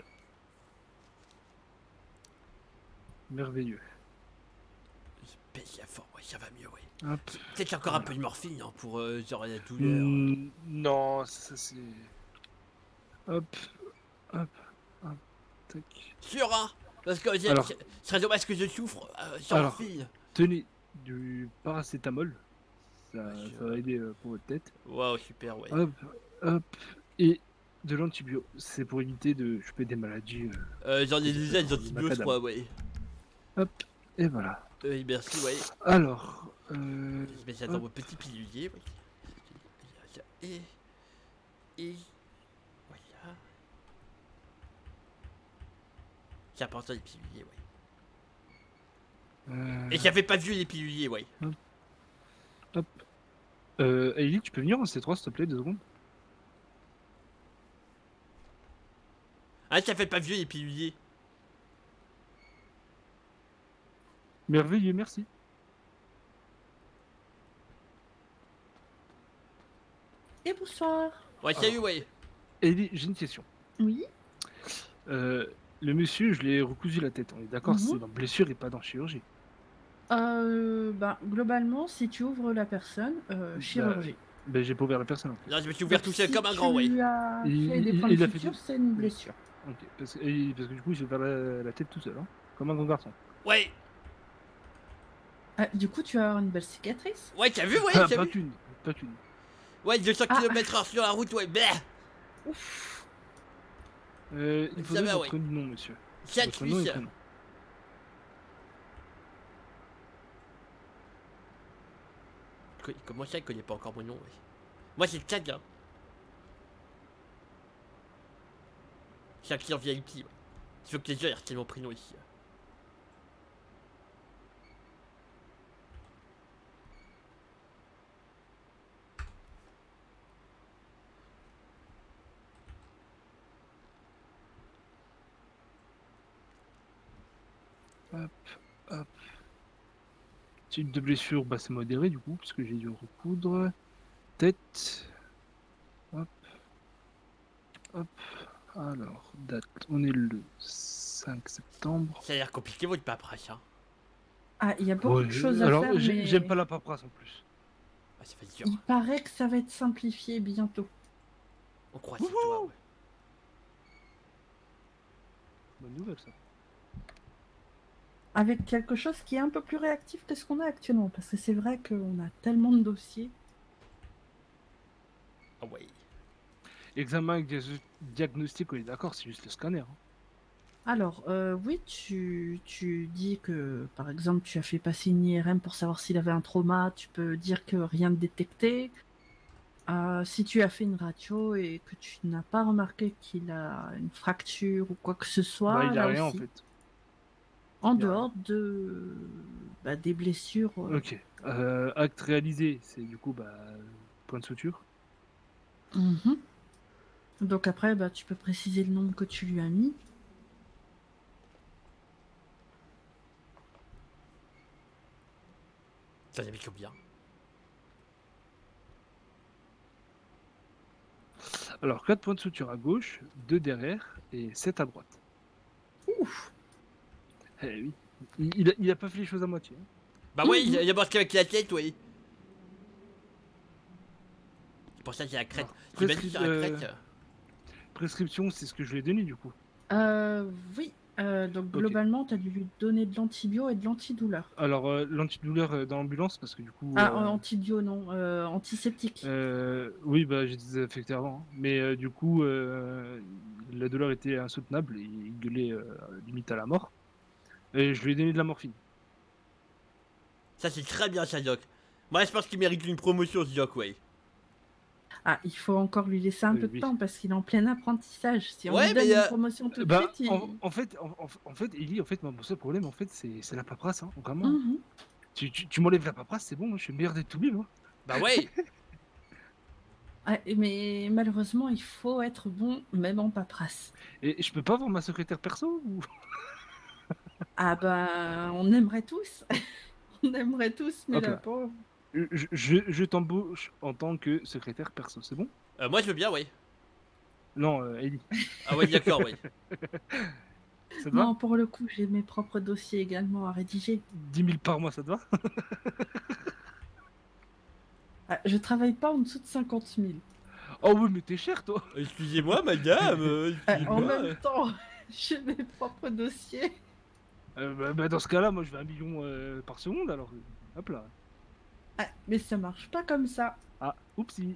Merveilleux. Je pète la forme, ouais, ça va mieux, ouais. Hop. Peut-être encore un peu de morphine, hein, pour euh, genre la douleur. Hmm, non, ça c'est... Hop, hop, hop, tac. Sûr, hein. Parce que j'ai- Alors. ce serait dommage que je souffre euh, sans Alors, morphine. tenez du paracétamol. Ça, ça va aider euh, pour votre tête. Waouh, super, ouais. Hop, hop. Et de l'antibio. C'est pour éviter de choper des maladies. Euh, J'en ai déjà des euh, antibiotiques, macadam. moi, ouais. Hop, et voilà. Oui, merci, ouais. Alors, euh, Mais j'attends hop. mon petit pilulier, ouais. Et. Et. Voilà. C'est important les piluliers, ouais. Euh, Et j'avais pas vu les piluliers, ouais. Hop. Euh, Ellie, tu peux venir en C trois s'il te plaît, deux secondes? Ah, j'avais pas vu les piluliers. Merveilleux, merci. Et bonsoir. Ouais, salut, ouais. Ellie, j'ai une question. Oui. Euh, le monsieur, je l'ai recousu la tête, on est d'accord, Mhm. c'est dans blessure et pas dans chirurgie. Euh, bah, globalement, si tu ouvres la personne, euh, chirurgie. Ben, j'ai pas ouvert la personne. en fait. Non, je me suis ouvert Donc, tout seul si comme un grand, ouais. tu as Il- fait des il- points il de a fait suture, tout. c'est une blessure. Ok, parce que, et- parce que du coup, j'ai ouvert la, la tête tout seul, hein, comme un grand garçon. Ouais, Ah, du coup, tu vas avoir une belle cicatrice. ouais, t'as vu, ouais, Ah, t'as pas vu. qu'une, pas qu'une. Ouais, deux cents Ah. kilomètres heure sur la route, ouais, bah. Euh, il Ça faudrait va, votre ouais. nom, monsieur. Chat Votre nom et Suisse. prénom. Co- Comment ça, il connaît pas encore mon nom, ouais. Moi, c'est Tchad, hein. C'est un client V I P, ouais. Il faut que les gens aient retiré mon prénom ici. hein. Hop, hop. Type de blessure, bah, c'est modéré du coup, parce que j'ai dû recoudre. Tête. Hop. Hop. Alors, date. On est le cinq septembre. Ça a l'air compliqué, votre paperasse, hein. Ah, il y a beaucoup Ouais, de choses à alors, faire, j'ai- mais j'aime pas la paperasse en plus. Ouais, ça fait dur. il paraît que ça va être simplifié bientôt. On croit c'est toi, ouais. Bonne nouvelle ça. avec quelque chose qui est un peu plus réactif que ce qu'on a actuellement. Parce que c'est vrai qu'on a tellement de dossiers. Ah ouais. Examen avec dia- diagnostic, on est d'accord, c'est juste le scanner. hein. Alors, euh, oui, tu, tu dis que, par exemple, tu as fait passer une I R M pour savoir s'il avait un trauma. Tu peux dire que rien de détecté. Euh, si tu as fait une radio et que tu n'as pas remarqué qu'il a une fracture ou quoi que ce soit, Bah, il a là rien aussi, en fait. en Il a dehors de bah, des blessures. euh, Ok. Euh, acte réalisé, c'est du coup bah, point de suture. mhm. Donc après, bah, tu peux préciser le nombre que tu lui as mis. Ça j'ai mis combien? Alors, quatre points de suture à gauche, deux derrière et sept à droite. Ouf. Eh oui. Il, il a, il a pas fait les choses à moitié. hein. Bah ouais, il y a- il y a marqué avec la tête, oui. C'est pour ça qu'il y a la crête. T'imagines Prescri- sur la euh, crête? Prescription, c'est ce que je lui ai donné du coup. Euh, oui. Euh, donc Ok. globalement, tu as dû lui donner de l'antibio et de l'antidouleur. Alors, euh, l'antidouleur euh, dans l'ambulance, parce que du coup. Ah, euh, antibio, non. Euh, antiseptique. euh, oui, bah j'ai désinfecté avant. hein. Mais euh, du coup, euh, la douleur était insoutenable et il gueulait euh, limite à la mort. Et je lui ai donné de la morphine. Ça c'est très bien ça, Doc. Moi je pense qu'il mérite une promotion, ce Doc, ouais. Ah, il faut encore lui laisser un Oui, peu de oui. temps parce qu'il est en plein apprentissage. Si on Ouais, lui donne mais, une euh, promotion tout de Bah, suite, il... en, en fait, en, en- en fait, Ellie, en fait, mon seul problème, en fait, c'est c'est la paperasse, hein, vraiment. Mhm. Tu, tu, tu m'enlèves la paperasse, c'est bon, moi, je suis le meilleur des tout moi. Bah ouais. Ah, mais malheureusement, il faut être bon, même en paperasse. Et je peux pas voir ma secrétaire perso ou... Ah bah, on aimerait tous. On aimerait tous, mais Ok. la pauvre. Je, je, je t'embauche en tant que secrétaire perso, c'est bon? Euh, moi je veux bien, ouais. Non, euh, Ellie. Ah ouais, d'accord, ouais. Ça te va? Non, pour le coup, j'ai mes propres dossiers également à rédiger. dix mille par mois, ça te va? Ah, je travaille pas en dessous de cinquante mille. Oh oui, mais t'es cher, toi. Excusez-moi, madame. euh, Ah, excusez-moi. en même temps, j'ai mes propres dossiers. Euh, bah, bah, dans ce cas-là, moi, je veux un million euh, par seconde, alors. Hop là. Ah, mais ça marche pas comme ça. Ah, oupsie.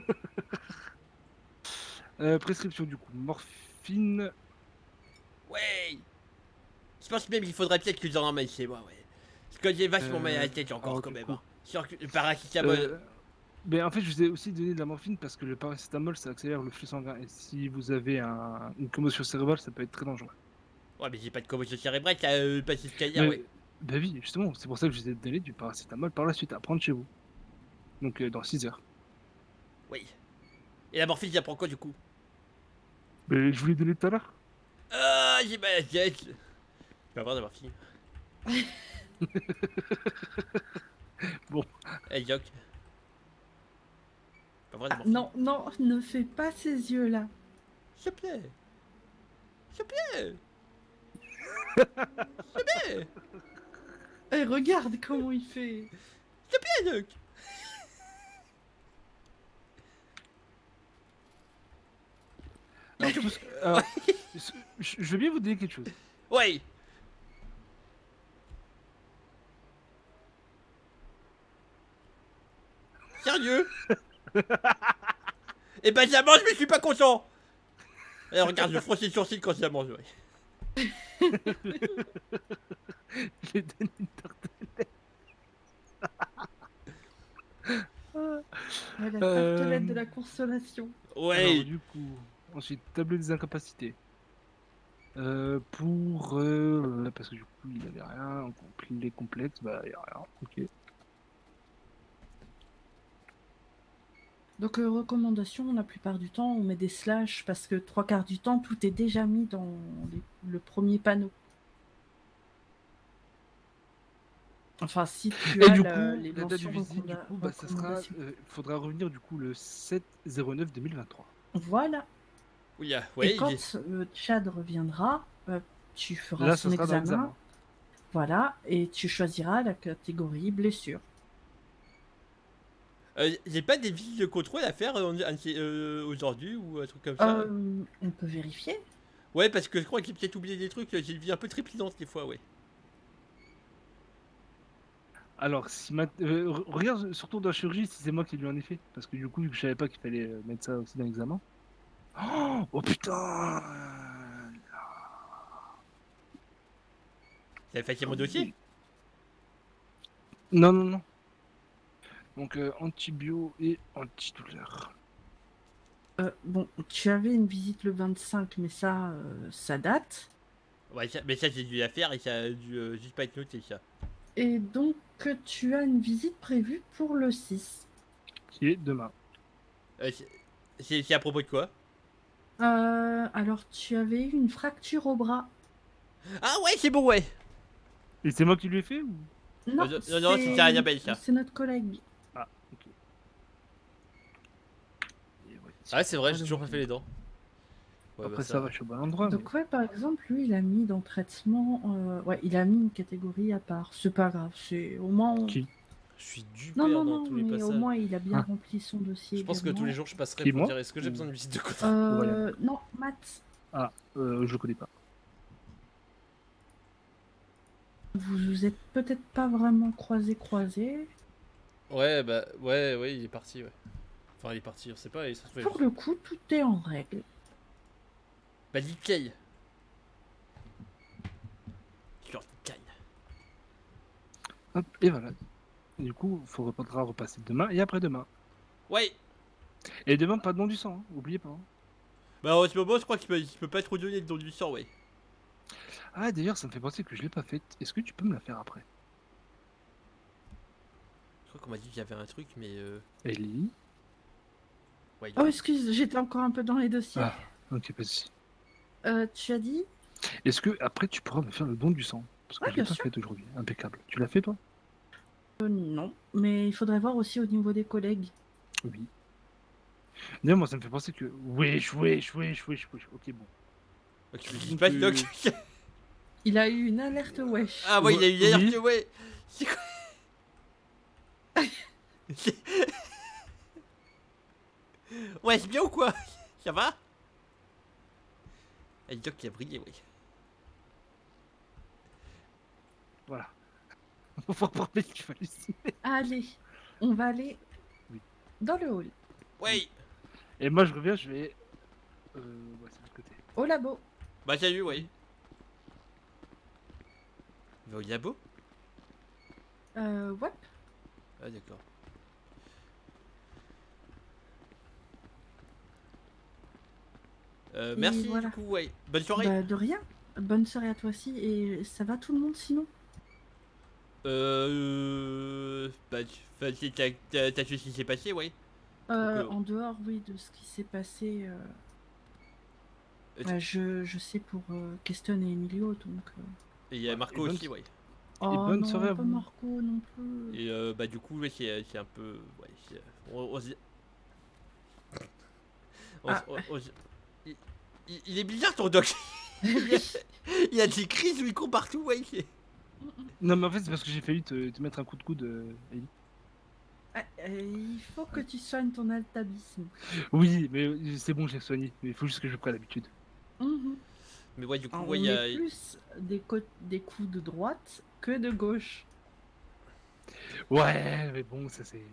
Euh, prescription, du coup. Morphine. Ouais. Je pense même qu'il faudrait peut-être que j'en ramène chez moi, ouais. Parce que j'ai vachement Euh, mal à la tête encore, alors, quand du même. coup. hein. Sur le paracétamol. Euh, ben, en fait, je vous ai aussi donné de la morphine parce que le paracétamol, ça accélère le flux sanguin. Et si vous avez un- une commotion cérébrale, ça peut être très dangereux. Ouais, mais j'ai pas de commotion cérébrale, t'as euh, passé ce Mais- ouais. Bah oui, justement, c'est pour ça que je vous ai donné du paracétamol par la suite à prendre chez vous. Donc euh, dans six heures. Oui. Et la morphine, j'apprends quoi du coup? Mais je vous l'ai donné tout à l'heure. Ah, j'ai mal à la tête. Je vais avoir de la morphine. Bon. Hey, Doc. Pas vrai de Ah, morphine. non, non, ne fais pas ces yeux-là. S'il te plaît. S'il te plaît. S'il te plaît. Eh, regarde comment il fait. S'il te plaît, Doc. Alors, tout ce- alors, ce- je je veux bien vous donner quelque chose. Ouais. Sérieux? Et ben ça mange mais je suis pas content. Et regarde, je fronce les sourcils quand ça mange, ouais. Je lui ai donné une tartelette. Ouais, la Euh, tartelette de la consolation. Ouais. Alors, du coup, ensuite, tableau des incapacités. Euh, pour... euh, parce que du coup, il avait rien. Il est complexe, bah, il y a rien. Ok. Donc, euh, recommandation, la plupart du temps, on met des slash parce que trois quarts du temps, tout est déjà mis dans les- le premier panneau. Enfin, si tu Et as du la- coup, les la date du mentions visite, du recommanda- coup, bah, ça sera, recommandations. euh, faudra revenir du coup le sept zéro neuf deux mille vingt-trois. Voilà. Oui, ah, Et ouais. quand j'ai- euh, Chad reviendra, euh, tu feras Là, son ça sera dans examen. l'examen. Voilà, et tu choisiras la catégorie blessure. Euh, j'ai pas des visites de contrôle à faire euh, un- euh, aujourd'hui ou un truc comme ça. Euh, on peut vérifier. Ouais, parce que je crois que j'ai peut-être oublié des trucs. J'ai une vie un peu trépidante des fois, ouais. Alors, si ma... euh, re- regarde surtout dans la chirurgie si c'est moi qui lui en ai fait. Parce que du coup, vu que je savais pas qu'il fallait euh, mettre ça aussi dans l'examen. Oh, oh putain. T'avais fait mon dossier? Non, non, non. Donc, euh, antibio et antidouleur. Euh, bon, tu avais une visite le vingt-cinq, mais ça, euh, ça date. Ouais, ça- mais ça j'ai dû la faire et ça a dû euh, juste pas être noté ça. Et donc, tu as une visite prévue pour le six. Qui est demain. Euh, c'est- c'est c'est à propos de quoi? Euh, alors, tu avais eu une fracture au bras. Ah ouais, c'est bon, ouais. Et c'est moi qui lui ai fait ou... Non, Euh, non, non, c'était Annabelle, ça. C'est notre collègue. Ah, ok. Ah, c'est vrai, j'ai toujours pas fait les dents. Ouais, Après bah, ça va, je suis au bon endroit. Donc, ouais, par exemple, lui, il a mis dans traitement. euh, ouais, il a mis une catégorie à part. C'est pas grave, c'est au moins. on- Qui? Je suis du Non, non, dans non, tous les mais passages. au moins, il a bien Ah. rempli son dossier. Je pense que tous également. les jours je passerai Qui, pour moi dire est-ce que j'ai besoin d'une visite de côté. Euh, non, Matt, Ah, euh, je le connais pas. vous vous êtes peut-être pas vraiment croisés croisés. Ouais, bah, ouais, ouais, il est parti, ouais. Enfin, il est parti, on sait pas, il se trouve. Pour le coup, tout est en règle. Bah, nickel. Genre, nickel. Hop, et voilà. Du coup, il faudra repasser demain et après-demain. Ouais. Et demain, pas de don du sang, hein. Oubliez pas. hein. Bah, en ce moment, je crois qu'il peut, il peut pas trop donner le don du sang, ouais. Ah, d'ailleurs, ça me fait penser que je l'ai pas faite. Est-ce que tu peux me la faire après? Je crois qu'on m'a dit qu'il y avait un truc, mais euh... Ellie? Ouais, Oh, excuse, j'étais encore un peu dans les dossiers. Ah, ok, pas de souci. Euh, tu as dit Est-ce que après tu pourras me faire le don du sang? Parce que Ouais, je l'ai bien pas sûr. fait aujourd'hui. Impeccable. Tu l'as fait toi? Euh, Non, mais il faudrait voir aussi au niveau des collègues. Oui. D'ailleurs, moi ça me fait penser que. Wesh, wesh, wesh, wesh, wesh. Ok, bon. Ok, je me dis pas, Doc. Il a eu une alerte wesh. Ah, ouais, il a eu Oui. l'air que, ouais. C'est quoi? Ouais, c'est bien ou quoi? Ça va? Ah, Doc qui a brillé, ouais. Voilà. On va voir mais qu'il fallait s'y mettre. Allez, on va aller Oui. dans le hall, Ouais. Et moi je reviens, je vais. Euh. Ouais, c'est de l'autre côté. au labo. Bah, salut, ouais. Il va au labo? Euh, ouais. Ah, d'accord. Euh, Et merci, voilà. du coup, ouais. Bonne soirée. Bah, de rien. Bonne soirée à toi aussi. Et ça va tout le monde sinon? Euh... Bah, tu- enfin, c'est- t'as t'as- t'as su ce qui s'est passé, ouais. Euh, Donc, euh, en dehors, oui, de ce qui s'est passé. euh, Et bah, je, je sais pour euh, Keston et Emilio, donc. euh, Et il y a Marco bonne- aussi, ouais. Oh bonne non, soirée à pas vous. Marco non plus. Et euh, bah, du coup, ouais, c'est c'est un peu. Ouais, c'est- on, on se dit- on, Ah. on- on se- il, il- il est bizarre ton doc. il, a, il a des crises où il court partout, ouais. c'est- Non, mais en fait, c'est parce que j'ai failli te, te mettre un coup de coude, euh, Ellie. Ah, euh, il faut que tu soignes ton altabisme. Oui, mais euh, c'est bon, j'ai soigné. Mais il faut juste que je prenne l'habitude. Mhm. Mais ouais, du coup, Alors, ouais, on il y a. est plus des, co- des coups de droite que de gauche. Ouais, mais bon, ça c'est.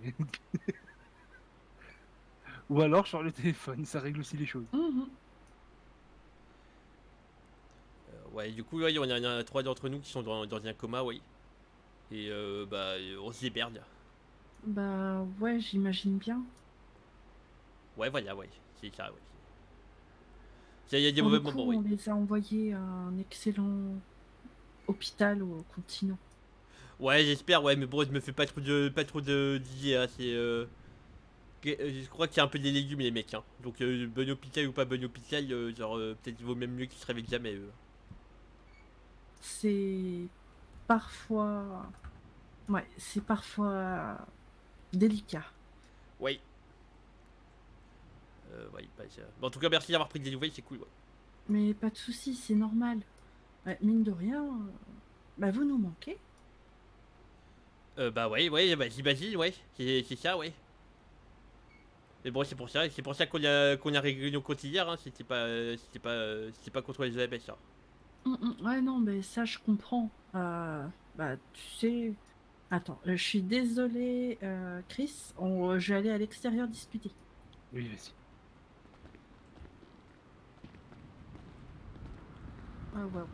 Ou alors, je sors le téléphone, ça règle aussi les choses. Mhm. Euh, ouais, du coup, ouais, il y en a, il y en a trois d'entre nous qui sont dans, dans un coma, ouais. Et euh, bah, on se déberde. Bah ouais, j'imagine bien. Ouais, voilà, ouais. C'est ça, ouais. Il y a des Pour mauvais le coup, moments, ouais. on les a envoyés à un excellent hôpital au continent. Ouais, j'espère, ouais, mais bon, je me fais pas trop de pas trop de d'idées, hein, c'est euh... que- euh, je crois qu'il y a un peu des légumes les mecs, hein. Donc euh, bon hôpital ou pas bon hôpital, euh, genre euh, peut-être il vaut même mieux qu'ils se réveillent jamais. euh. C'est parfois... Ouais, c'est parfois délicat. Ouais. Euh, ouais, bah, ça- bon, en tout cas, merci d'avoir pris des nouvelles, c'est cool, ouais. Mais pas de soucis, c'est normal. Ouais, mine de rien, euh, bah vous nous manquez. Euh, bah ouais, ouais, bah j'imagine, ouais, c'est c'est ça, ouais. Mais bon, c'est pour ça, c'est pour ça qu'on a qu'on a réglé nos comptes hier, hein. C'était pas, euh, c'était pas, euh, c'était pas contre les A B S, hein. Hum, hum, ouais, non, mais ça je comprends. Euh, bah tu sais, Attends, euh, je suis désolée, euh, Chris. On, euh, je vais aller à l'extérieur discuter. Oui, vas-y. Ah ouais.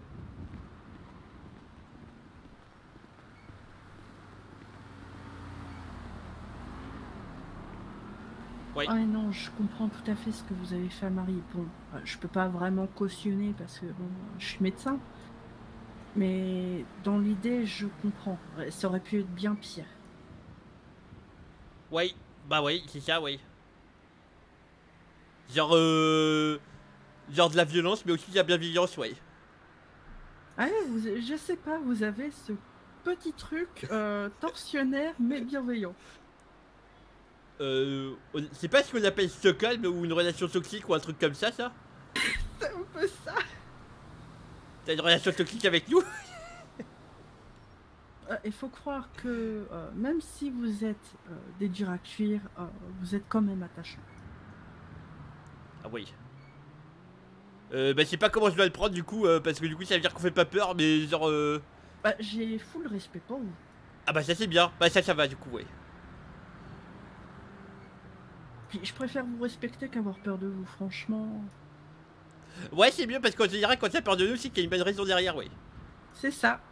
Oui. Ah non, je comprends tout à fait ce que vous avez fait à Marie. Bon, euh, je peux pas vraiment cautionner parce que bon, je suis médecin. Mais dans l'idée, je comprends. Ouais, ça aurait pu être bien pire. Oui, bah oui, c'est ça, oui. Genre, euh... Genre de la violence, mais aussi de la bienveillance, ouais. Ah, vous, je sais pas, vous avez ce petit truc euh, torsionnaire mais bienveillant. Euh... on- C'est pas ce qu'on appelle Stockholm ou une relation toxique ou un truc comme ça, ça? C'est un peu ça. T'as une relation toxique avec nous? Euh, Il faut croire que euh, même si vous êtes euh, des durs à cuire, euh, vous êtes quand même attachants. Ah oui. Euh, bah je sais pas comment je dois le prendre du coup, euh, parce que du coup ça veut dire qu'on fait pas peur, mais genre euh... Bah, j'ai full respect pour vous. Ah bah ça c'est bien, bah ça ça va du coup, ouais. Puis je préfère vous respecter qu'avoir peur de vous, franchement. Ouais c'est mieux parce qu'on dirait quand t'as peur de nous, c'est qu'il y a une bonne raison derrière, ouais. C'est ça.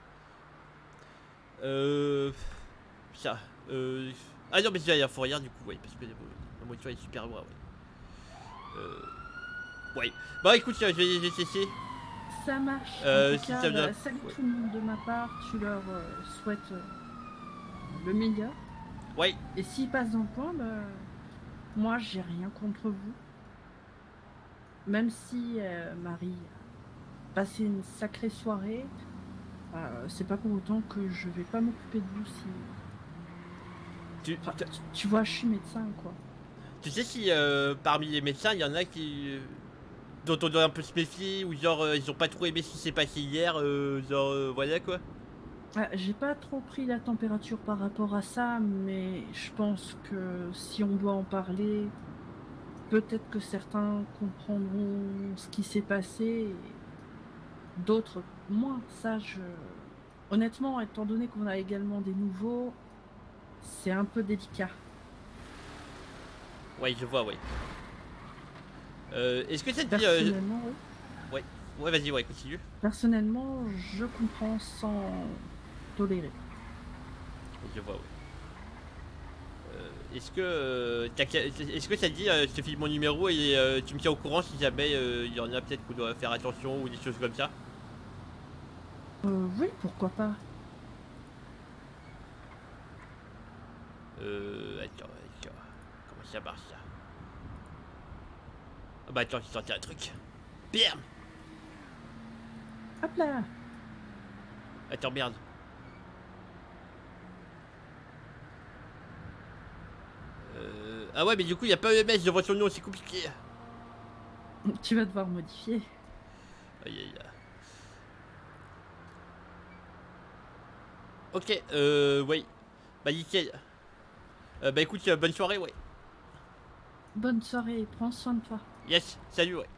Euh... Ça, euh... Ah non mais il faut rien du coup, ouais, parce que euh, la moitié est super loin, ouais. Euh... Ouais. Bah écoute, je vais, je vais cesser. Ça marche. Euh, en tout si cas, ça vient- bah, salut ouais. tout le monde de ma part. Tu leur euh, souhaites euh, le meilleur. Ouais. Et s'ils passent dans le coin, bah, moi j'ai rien contre vous. Même si euh, Marie a passé une sacrée soirée, euh, c'est pas pour autant que je vais pas m'occuper de vous si. Tu, Enfin, tu, tu vois, je suis médecin quoi. Tu sais si euh, parmi les médecins, il y en a qui... euh, dont on doit un peu se méfier, ou genre euh, ils ont pas trop aimé ce qui s'est passé hier, euh, genre euh, voilà quoi. Ah, j'ai pas trop pris la température par rapport à ça, mais je pense que si on doit en parler, peut-être que certains comprendront ce qui s'est passé, et d'autres moins. Ça, je... Honnêtement, étant donné qu'on a également des nouveaux, c'est un peu délicat. Ouais, je vois, ouais. Euh, Est-ce que ça te dit... Personnellement, oui. Ouais, ouais vas-y, ouais, continue. Personnellement, je comprends sans tolérer. Je vois, ouais. Euh, Est-ce que... euh, t'as- Est-ce que ça te dit, euh, je te file mon numéro et euh, tu me tiens au courant si jamais euh, il y en a peut-être qu'on doit faire attention ou des choses comme ça? Euh, oui, pourquoi pas. Euh... Attends, attends. Comment ça marche ça? Ah bah attends, j'ai sorti un truc. Bam! Hop là. Attends, merde. Euh... Ah ouais, mais du coup, il n'y a pas E M S devant son nom, c'est compliqué. Tu vas devoir modifier. Aïe aïe aïe. Ok, euh... Ouais. Bah nickel. Euh, bah écoute, euh, bonne soirée, ouais. Bonne soirée, prends soin de toi. Yes, salut, ouais.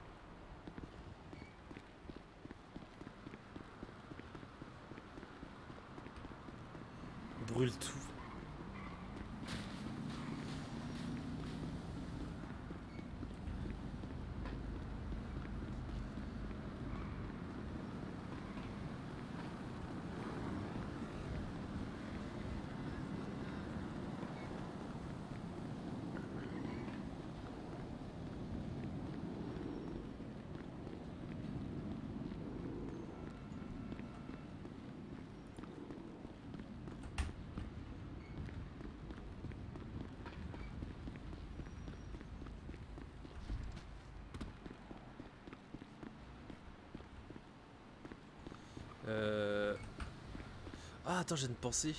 Brûle tout. Euh... Ah attends, j'ai une pensée.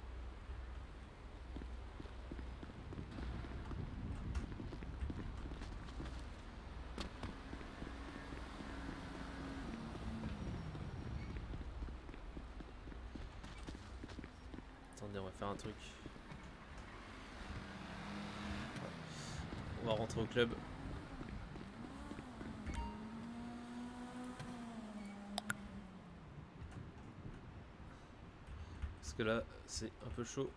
Attendez, on va faire un truc. On va rentrer au club. Parce que là, c'est un peu chaud.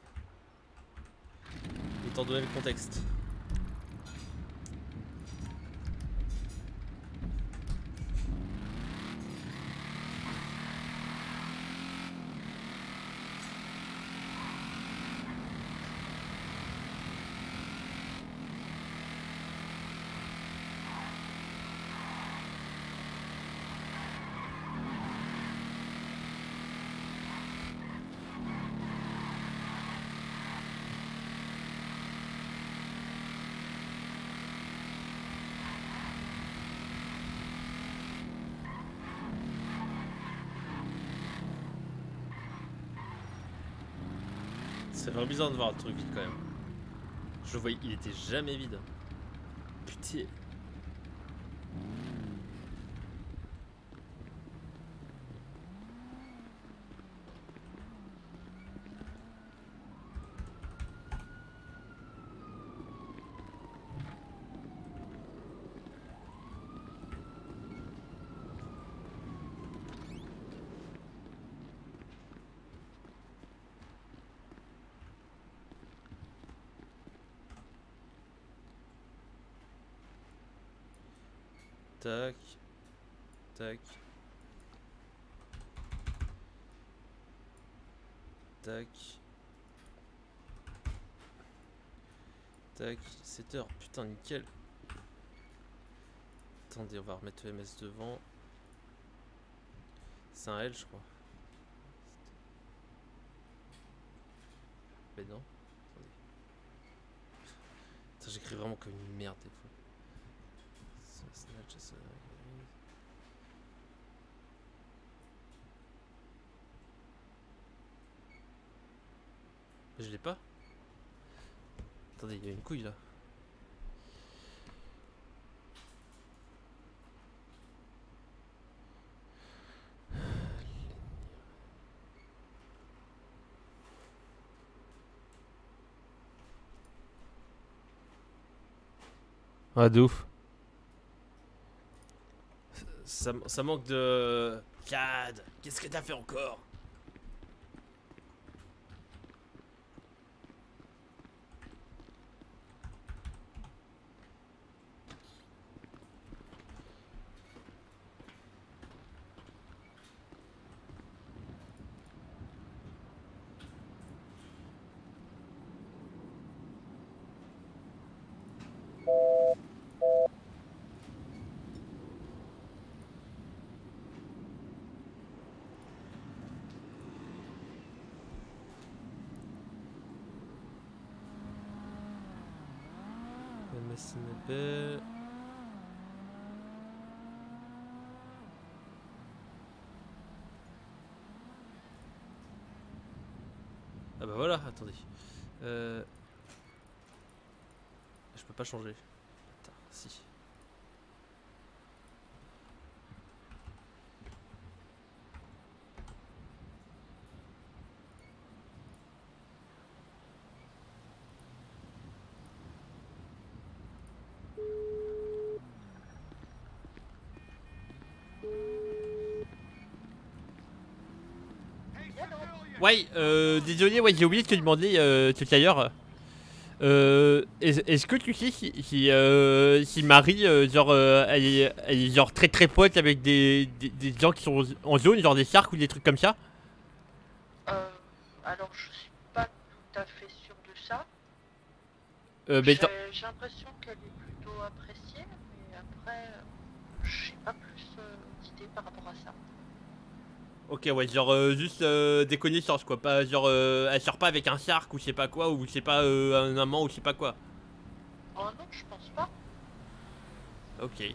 Étant donné le contexte. C'est vraiment bizarre de voir le truc vide quand même. Je le voyais, il était jamais vide. Putain. Tac. Tac. Tac. Tac. sept heures. Putain, nickel. Attendez, on va remettre E M S devant. C'est un L, je crois. Mais non. Attendez. Putain, j'écris vraiment comme une merde des fois. Snatch, ça... Je l'ai pas. Attendez, il y a une couille là. Ah, de ouf. Ça, ça manque de... Cad, qu'est-ce que t'as fait encore? Snapper. Ah bah voilà, attendez. Euh... Je peux pas changer. Attends, si. Ouais, euh, désolé, ouais, j'ai oublié de te demander euh, tout à l'heure. Euh, est-ce est que tu sais si, si, euh, si Marie, euh, genre, euh, elle, est, elle est genre très très pote avec des, des, des gens qui sont en zone, genre des sharks ou des trucs comme ça? Euh, alors je suis pas tout à fait sûr de ça. Euh, mais J'ai j'ai l'impression qu'elle est plutôt appréciée, mais après, euh, je sais pas plus euh, d'idées par rapport à ça. Ok, ouais, genre euh, juste euh, des connaissances quoi, pas genre euh, elle sort pas avec un shark ou je sais pas quoi, ou je sais pas euh, un amant ou je sais pas quoi. Oh non, je pense pas. Ok.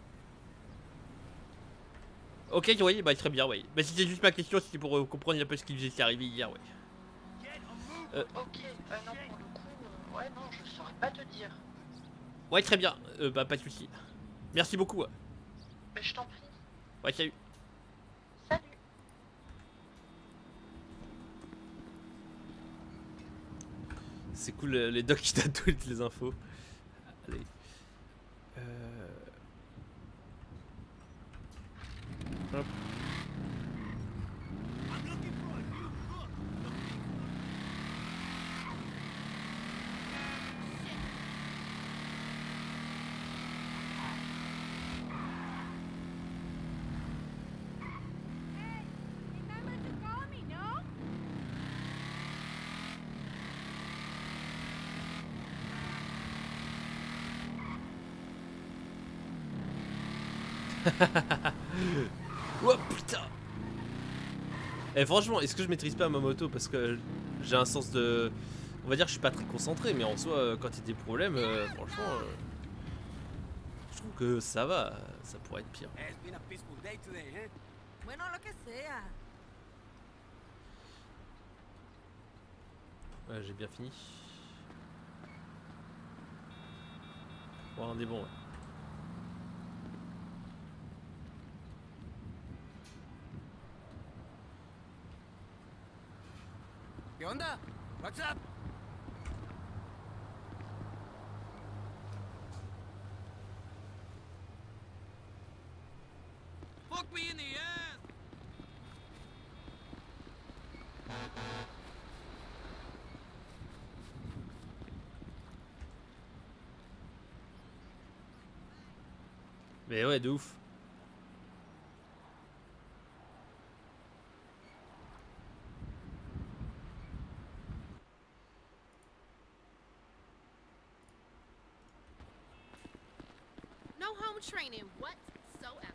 Ok, oui, bah très bien, ouais. Bah c'était juste ma question, c'était pour euh, comprendre un peu ce qui vous était arrivé hier, ouais. Euh, Ok, euh, non, pour le coup, euh, ouais, non, je saurais pas te dire. ouais, très bien, euh, bah pas de soucis. Merci beaucoup. Ouais, Mais je t'en prie. ouais salut. Salut. C'est cool, les docs qui donnent toutes les infos. Allez. Euh... Hop. Oh putain. Et franchement, est-ce que je maîtrise pas ma moto parce que j'ai un sens de... On va dire que je suis pas très concentré, mais en soi, euh, quand il y a des problèmes, euh, franchement... euh, je trouve que ça va, ça pourrait être pire. It's been a peaceful day today, eh? Bueno, lo que sea. Ouais, j'ai bien fini. Bon, on est bon, ouais. ¿Qué onda? What's up? Fuck me in the ass! Mais ouais, de ouf. No home training whatsoever.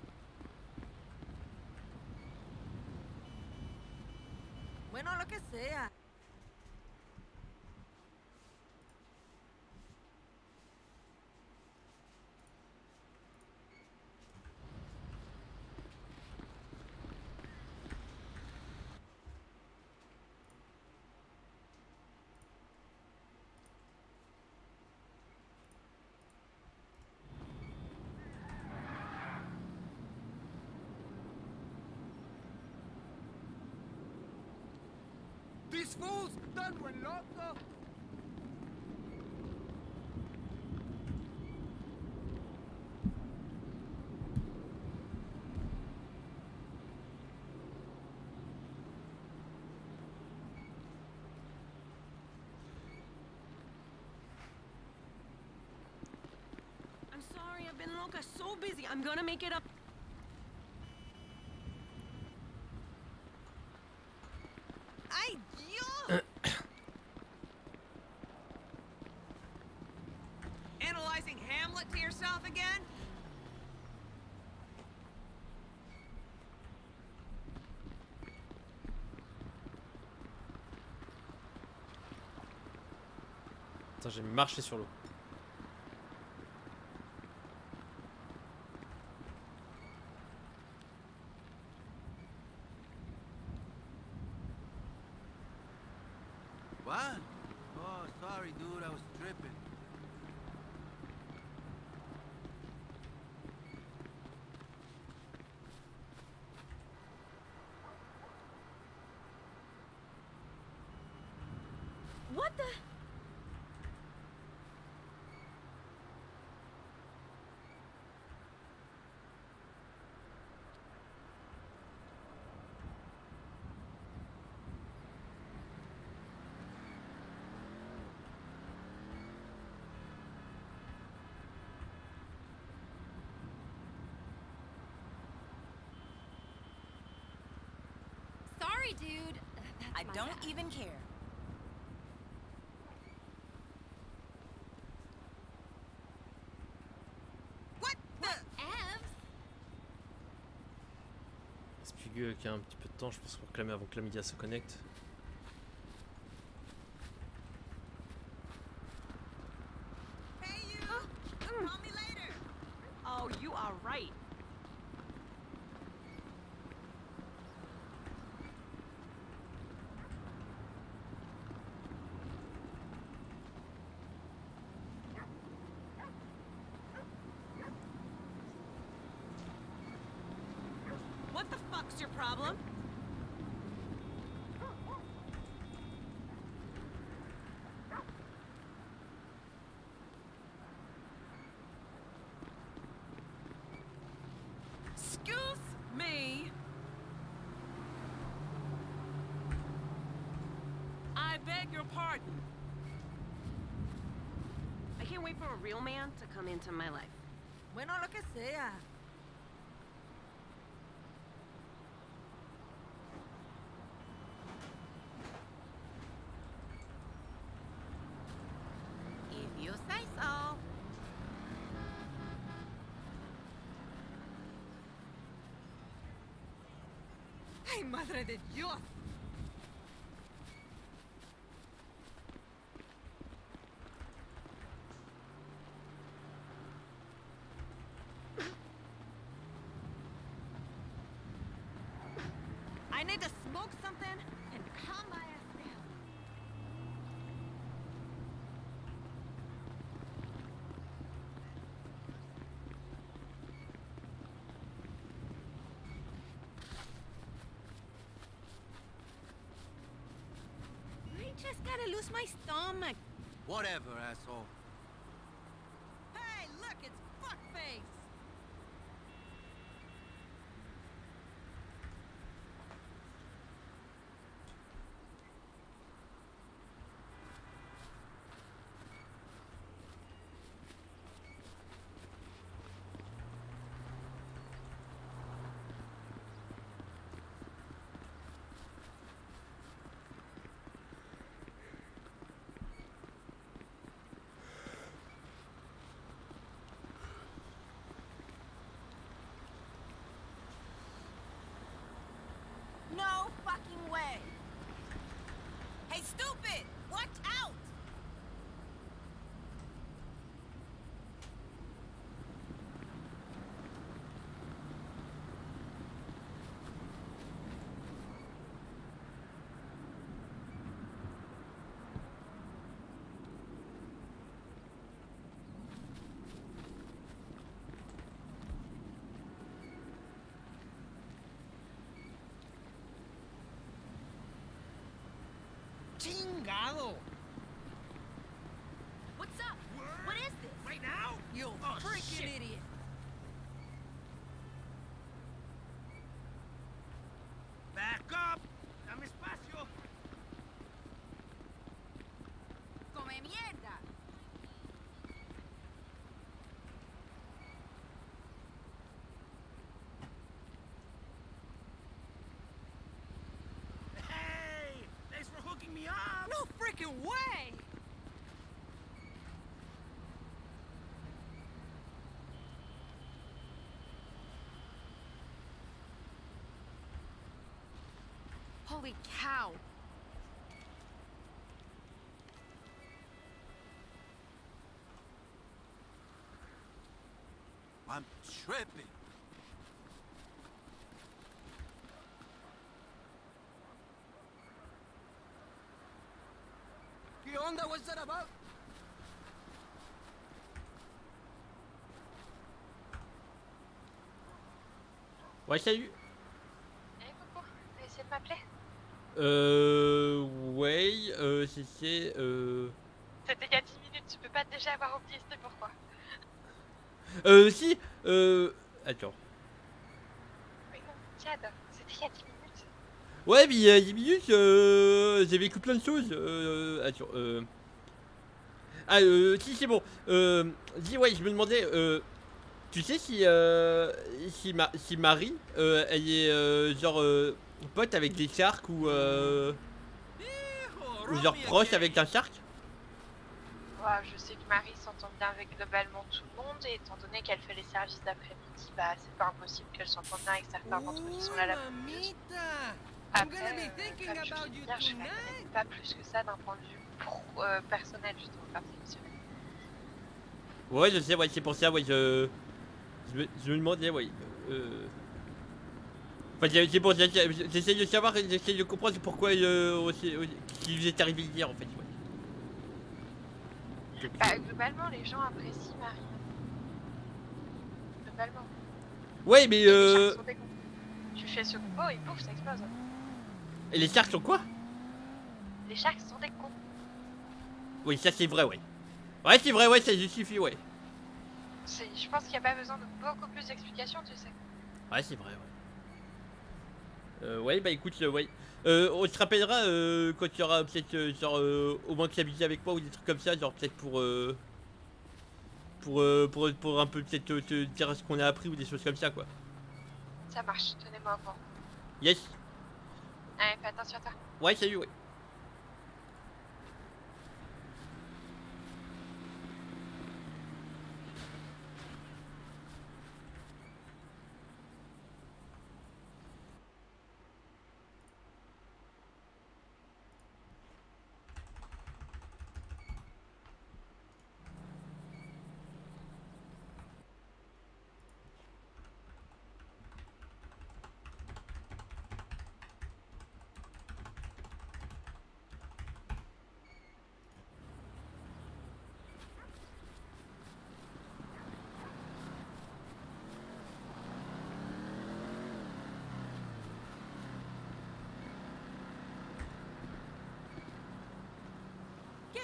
Bueno, lo que sea. These fools done were loco. I'm sorry, I've been loca, so busy. I'm gonna make it up. Ay, Dios! Analyzing Hamlet to yourself again? Attends, j'ai marché sur l'eau. What? Oh, sorry, dude. I was tripping. What the? Sorry, dude. That's I my don't bad. even care. What the? Evs? C'est Pugueux qui a un petit peu de temps, je pense, pour clamer avant que la média se connecte. Hey, you! Call me later. Oh, you are right. What the fuck's your problem? Excuse me. I beg your pardon. I can't wait for a real man to come into my life. Bueno, lo que sea. If you say so. Ay, madre de Dios. I need to smoke something and calm my ass down. I just gotta lose my stomach. Whatever, asshole. Hey, look, it's fuckface. No fucking way. Hey, stupid! Watch out! Chingado! What's up? What is this? Right now? You Oh, freaking shit. idiot! Back up! Dame espacio! Come mierda! Hey! Thanks for hooking me up! No freaking way! Holy cow! I'm tripping. ¿Qué onda? What's that about? Ouais, salut. Eh coucou, t'as essayé de m'appeler? Euh. Ouais, euh, c'est- c'est. Euh. C'était il y a dix minutes, tu peux pas déjà avoir oublié, c'était pourquoi? Euh, si. Euh. Attends. Oui non, Chad, c'était il y a dix minutes. Ouais, mais il y a dix minutes, euh, j'ai vécu plein de choses. Euh, attends, euh... Ah, euh, si, c'est bon. Euh, dis, ouais, je me demandais, euh, tu sais si, euh, si, Ma- si Marie, euh, elle est, euh, genre, euh, pote avec des sharks ou, euh, ou genre proche avec un shark? Ouais, je sais que Marie s'entend bien avec globalement tout le monde et étant donné qu'elle fait les services d'après-midi, bah c'est pas impossible qu'elle s'entende bien avec certains d'entre eux qui sont là la plus. Après, euh, comme je viens de dire, je la connais pas plus que ça d'un point de vue pro- euh, personnel justement, pas professionnel. Ouais, je sais, ouais, c'est pour ça, ouais, je, je, me, je me demandais, ouais, euh... Enfin, c'est c'est pour ça, j'ai- j'essaie de savoir, j'essaie de comprendre pourquoi, euh, aussi, aussi, ce qui vous est arrivé hier, en fait, ouais. Donc, Bah globalement, les gens apprécient Marie. Globalement. ouais, mais, Et les euh... sharks sont des cons. Tu fais ce combo et pouf, ça explose. Et les sharks sont quoi? Les sharks sont des cons. Oui, ça c'est vrai, ouais. Ouais, c'est vrai, ouais, ça justifie, ouais. C'est- Je pense qu'il n'y a pas besoin de beaucoup plus d'explications, tu sais. Ouais, c'est vrai, ouais. Euh, ouais, bah écoute, euh, ouais. Euh, on se rappellera euh, quand il y aura peut-être, euh, genre, euh, au moins que s'habiller avec moi ou des trucs comme ça, genre peut-être pour, euh, pour, euh, pour, pour un peu peut-être te, te dire ce qu'on a appris ou des choses comme ça, quoi. Ça marche, tenez-moi au courant. Yes. Allez, fais attention à toi. Ouais, salut, ouais.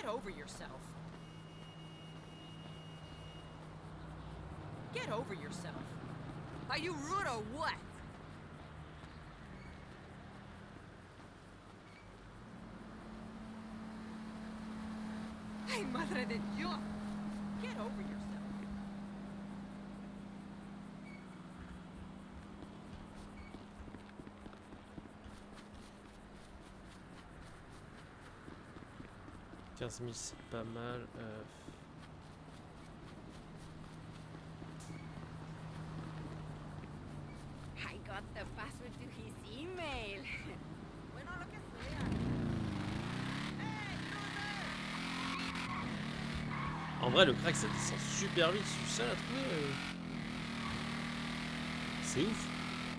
over yourself. Get over yourself. Are you rude or what? Ay, madre de Dios! Get over yourself. quinze mille, c'est pas mal. Euh... I got the password to his email. Bueno, lo que sea. En vrai, le crack ça descend super vite. Je suis seul à trouver. euh. C'est ouf.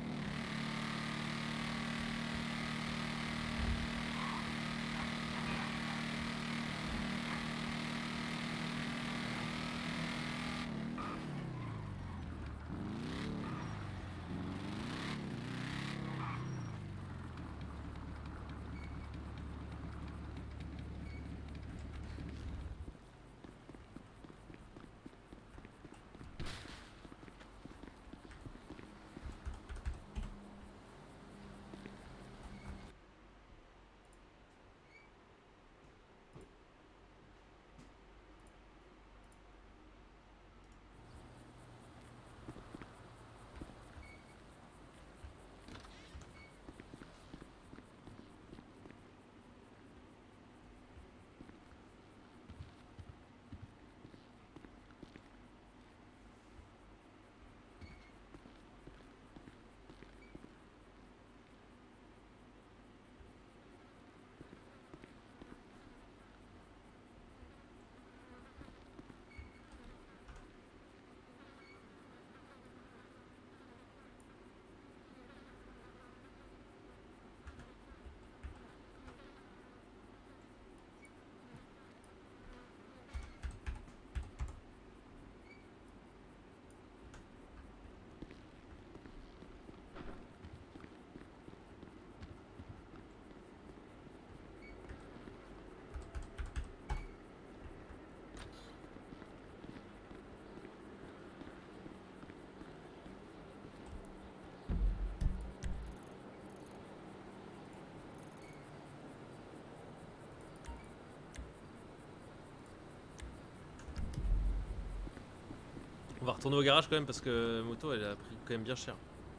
On va retourner au garage quand même parce que moto elle a pris quand même bien cher.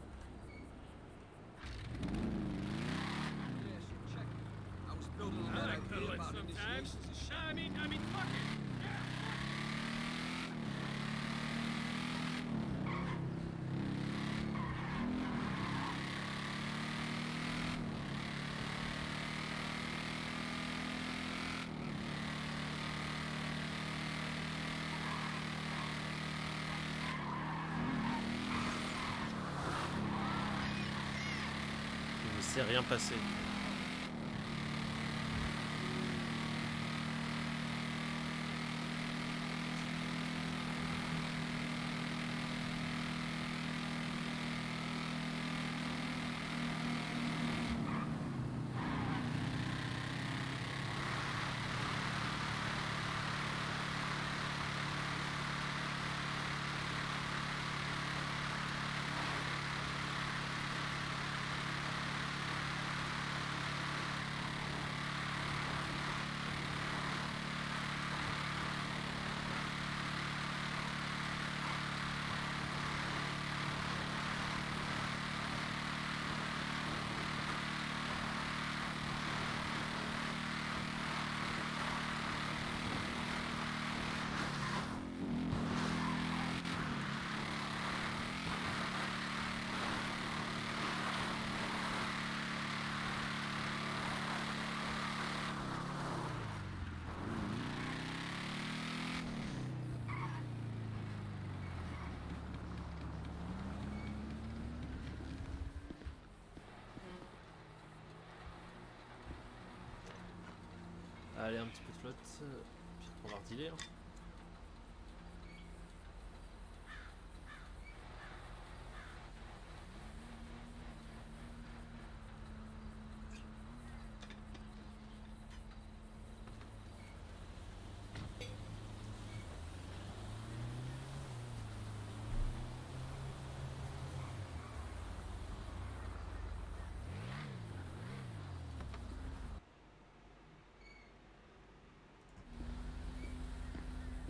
Il ne s'est rien passé. Allez, un petit peu de flotte, puis on va redealer. Hein.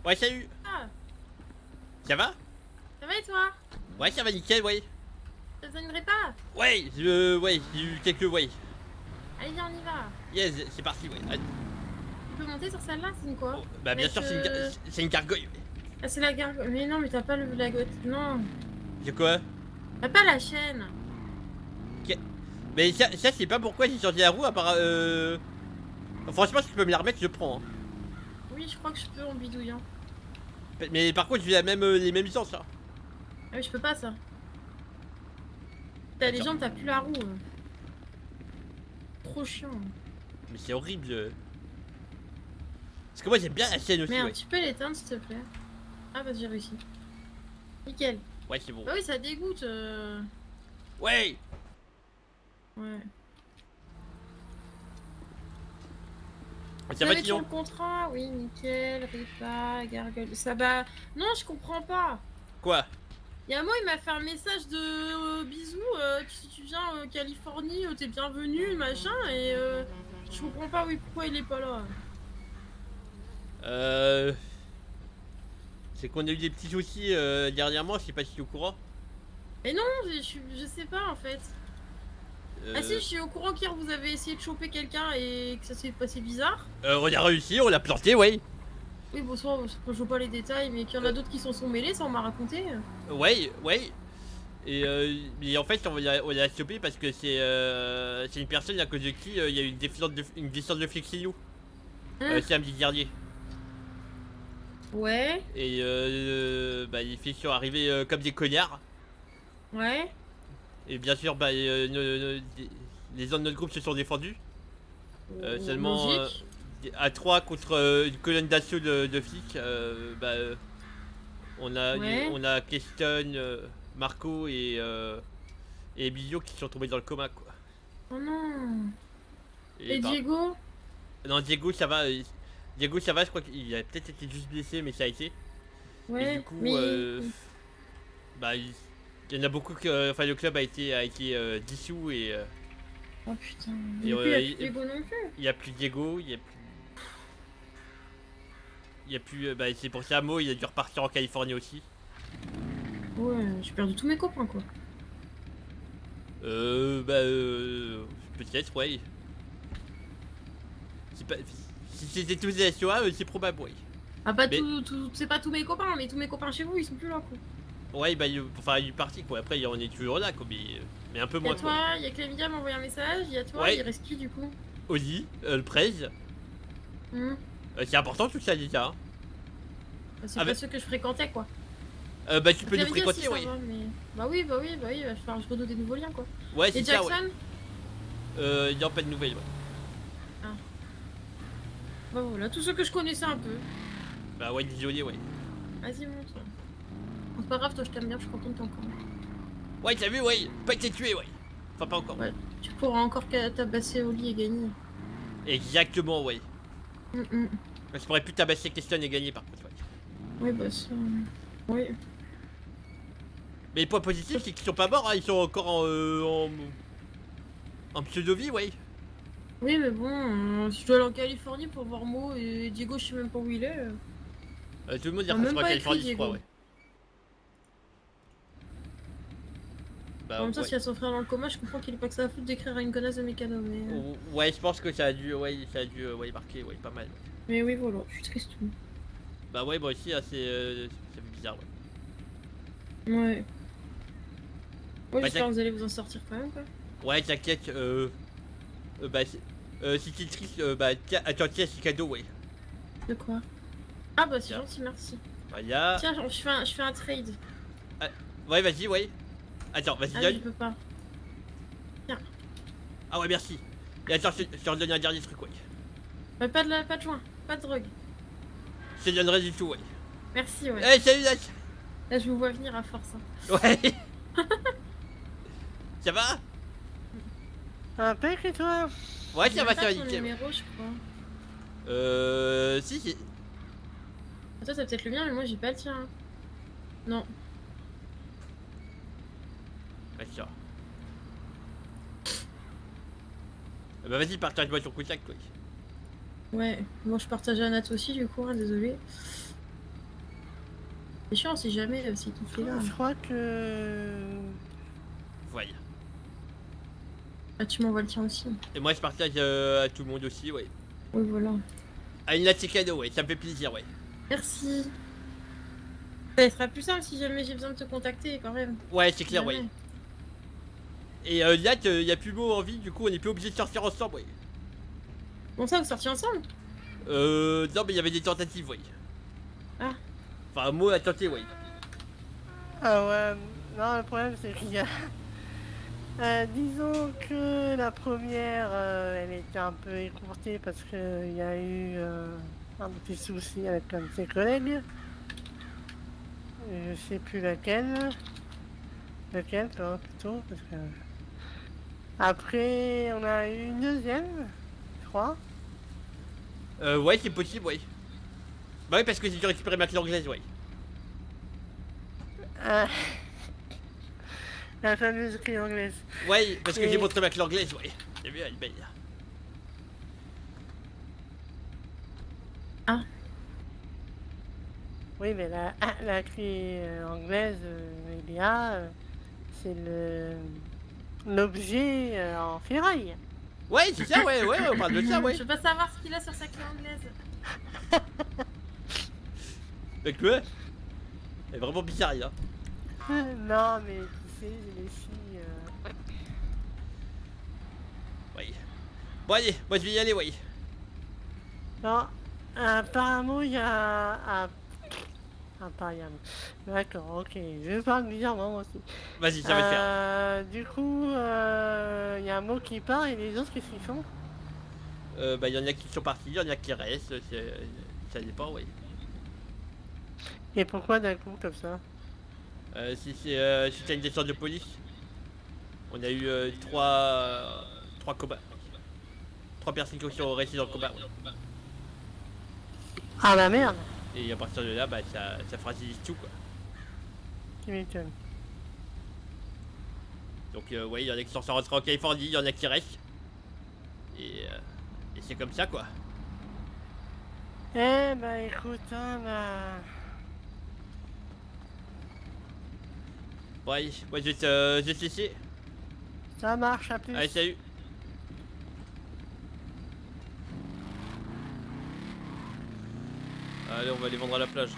Ouais, salut. Ah, Ça va? ça va et toi? Ouais, ça va nickel, ouais. Ça te donnerait pas? Ouais, je, ouais, j'ai eu quelques, ouais. Allez, viens, on y va. Yes, c'est parti, ouais. Allez. Tu peux monter sur celle-là, c'est une quoi? Bah, bien Avec, sûr, c'est une, euh, gar- c'est une gargoyle. Ah, c'est la gargoyle. Mais non, mais t'as pas le, la gote. Non, C'est quoi? t'as pas la chaîne. Ok. Mais ça, ça c'est pas pourquoi j'ai changé la roue, à part. Euh... Franchement, si tu peux me la remettre, je prends. Hein. Oui, je crois que je peux en bidouillant. Mais par contre, j'ai la même, euh, les mêmes licences là. Ah oui, je peux pas ça. T'as les jambes, t'as plus la roue. euh. Trop chiant. Mais c'est horrible. euh. Parce que moi, j'aime bien la chaîne aussi. Merde, Ouais, tu peux l'éteindre s'il te plaît. Ah bah j'ai réussi. Nickel. ouais c'est bon. Bah oui, ça dégoûte. euh. Ouais! Ouais. Ça Vous va, avez toujours Tillon? le contrat? Oui, nickel, Ripa, Gargoyle. Ça va. Non, je comprends pas. Quoi? Il y a un mois, il m'a fait un message de euh, bisous. euh, si tu viens en Californie, euh, t'es bienvenu, machin. Et euh, je comprends pas, oui, pourquoi il est pas là. Euh. C'est qu'on a eu des petits soucis euh, dernièrement, je sais pas si tu es au courant. Mais non, je, je, suis- je sais pas en fait. Euh... Ah si, je suis au courant qu'hier vous avez essayé de choper quelqu'un et que ça s'est passé bizarre. euh, on a réussi, on l'a planté, ouais. Oui, bon, ça, je joue pas les détails, mais qu'il y en a d'autres qui s'en sont mêlés, ça on m'a raconté. Ouais, ouais. Et, euh, mais en fait, on l'a on l'a chopé parce que c'est euh, c'est une personne à cause de qui euh, il y a eu une défiance de, une défiance de flic chez nous. Euh, Hein samedi dernier. Ouais, Et euh, bah, les flics sont arrivés euh, comme des connards. ouais. Et bien sûr, bah, euh, nos- nos- les gens de notre groupe se sont défendus. Euh, Oh, seulement euh, logique. à trois contre euh, une colonne d'assaut de, de flics. euh, bah, euh, on a Ouais. on a Keston, euh, Marco et euh, et Emilio qui sont tombés dans le coma quoi. Oh non. Et, par- Diego? Non, Diego ça va. euh, Diego ça va, je crois qu'il a peut-être été juste blessé, mais ça a été. Ouais, Et du coup, mais... euh, bah, il il y en a beaucoup que, enfin, le club a été a été euh, dissous et euh, Oh putain. et, Et euh, puis, il y a il- plus Diego non plus. il y a plus Diego, il y a plus. Il y a plus. euh, Bah, c'est pour ça, Mo, il a dû repartir en Californie aussi. Ouais, j'ai perdu tous mes copains quoi. Euh. Bah. Euh, peut-être, ouais. C'est pas- Si c'était tous des S O A, euh, c'est probable, ouais. Ah bah Mais- tout, tout- c'est pas tous mes copains, mais tous mes copains chez vous ils sont plus là quoi. Ouais, bah, il, enfin, il est parti, quoi. Après, on est toujours là, quoi. Mais, euh, mais un peu Y'a moins, toi, quoi. y'a Clémia m'a envoyé un message, y'a toi, Ouais. il reste qui du coup? Oli, euh, le Prez. Hmm. Euh, c'est important tout ça, déjà. hein. Bah, C'est Ah, pas bah- ceux que je fréquentais quoi. Euh, bah, tu peux nous Clémia, fréquenter, si, ça ouais. va, mais... Bah oui, bah oui, bah oui, il va falloir que je renoue des nouveaux liens quoi. Ouais, Et c'est ça, ouais. Jackson? Euh, il y a pas de nouvelles, ouais. Bah voilà, tous ceux que je connaissais un peu. Bah, ouais, désolé, ouais. Vas-y, montre. C'est pas grave, toi je t'aime bien, je suis contente encore. Ouais, t'as vu, ouais. Pas été tué, ouais. Enfin, pas encore. Ouais, tu pourras encore qu'à tabasser au lit et gagner. Exactement, ouais. Hum, hum. Je pourrais plus tabasser Keston et gagner, par contre, ouais. Oui, bah ça. Oui. Mais le point positif, c'est qu'ils sont pas morts, hein. Ils sont encore en. Euh, en... en pseudo-vie, ouais. Oui, mais bon, euh, si je dois aller en Californie pour voir Mo et Diego, je sais même pas où il est. euh. Euh, tout le monde Ah, ira même en pas Californie, écrit, je crois, Diego. ouais. Bah, en même temps, ouais. s'il y a son frère dans le coma, je comprends qu'il ait pas que ça à foutre d'écrire à une connasse de mécano, mais. euh, Oh, ouais, je pense que ça a dû, ouais, ça a dû, euh, ouais, marquer, ouais, pas mal. Mais oui, voilà, je suis triste. Bah, ouais, moi aussi, hein, c'est, euh, c'est bizarre, ouais. Ouais. Ouais, Bah, j'espère t'as- que vous allez vous en sortir quand même, quoi. Ouais, t'inquiète, euh, euh, bah, c'est- euh, si t'es triste, euh, bah, tiens, attends, tiens, c'est cadeau, ouais. De quoi? Ah bah c'est Tiens. gentil, merci. Voilà. Tiens, je fais un, je fais un trade. Ah, ouais, vas-y, ouais. Attends, vas-y, Ah, je donne. peux pas. Tiens. Ah, ouais, merci. Et attends, je, je te redonne un dernier truc, ouais. Bah, pas de la, pas de joint, pas de drogue. Je te donnerai du tout, ouais. Merci, ouais. Eh, salut, Nath. Là, je vous vois venir à force. hein. Ouais. Ça va? Impec et toi? Ouais, ça J'ai va, pas ça va, ton nickel. numéro, je crois. Euh, si, si. Ah, toi, t'as peut-être le mien, mais moi, j'ai pas le tien. hein. Non. Ouais, ça. Euh, Bah, vas-y, partage-moi ton contact, ouais. Ouais, moi, je partage à Nat aussi, du coup, hein, désolé. C'est chiant, si jamais euh, c'est qui fait là. Je crois que... Voyez. Ah, tu m'envoies le tien aussi. Et moi, je partage euh, à tout le monde aussi, ouais. Oui, voilà. Ah, une c'est cadeau, ouais, ça me fait plaisir, ouais. Merci. Ça sera plus simple si jamais j'ai besoin de te contacter quand même. Ouais, c'est clair, Jamais. ouais. Et euh, Liat, il y a plus beau envie, du coup, on est plus obligé de sortir ensemble, ouais. Bon, ça, vous sortiez ensemble? Euh, non, mais il y avait des tentatives, ouais. Ah. Enfin, un mot à tenter, ouais. Ah ouais, non, le problème c'est qu'il y a... Euh, disons que la première, euh, elle était un peu écourtée parce qu'il y a eu euh, un petit souci avec un de ses collègues. Je sais plus laquelle. Lequel, toi, plutôt, parce que... Après, on a eu une deuxième, je crois. Euh, ouais, c'est possible, ouais. Bah oui, parce que j'ai dû récupérer ma clé anglaise, ouais. Ah. La fameuse clé anglaise. Ouais, parce que Et- j'ai montré ma clé anglaise, ouais. J'ai vu, elle est belle. Ah. Oui, mais la, ah, la clé euh, anglaise, euh, il y a, euh, c'est le l'objet euh, en ferraille. Ouais, c'est ça, ouais, ouais, on parle de ça, ouais. Je veux pas savoir ce qu'il a sur sa clé anglaise. Mais quoi? Elle est vraiment bizarre, là. Non, mais tu sais, les filles... euh, Ouais. Bon, allez, moi je vais y aller, ouais. Non, apparemment, il y a... Ah, apparemment. D'accord, ok. Je parle bizarrement, moi aussi. Vas-y, ça va le faire. Euh, Du coup, euh, il y a un mot qui part et les autres, qu'est-ce qu'ils font? Euh, bah, il y en a qui sont partis, il y en a qui restent, c'est- ça dépend, ouais. Et pourquoi d'un coup, comme ça? Euh, si c'est euh, si c'est une descente de police, on a eu euh, trois, euh, trois combats. Trois personnes qui sont restées dans le combat. Ouais. Ah la merde! Et à partir de là, bah, ça, ça fragilise tout, quoi. Tu m'étonnes. Donc, euh, ouais, il y en a qui sont rentrés en Californie, il y en a qui restent. Et, euh, et c'est comme ça, quoi. Eh bah écoute, hein, bah... Ouais, moi je vais te, je vais te laisser. Ça marche, à plus. Allez, salut. Allez, on va les vendre à la plage.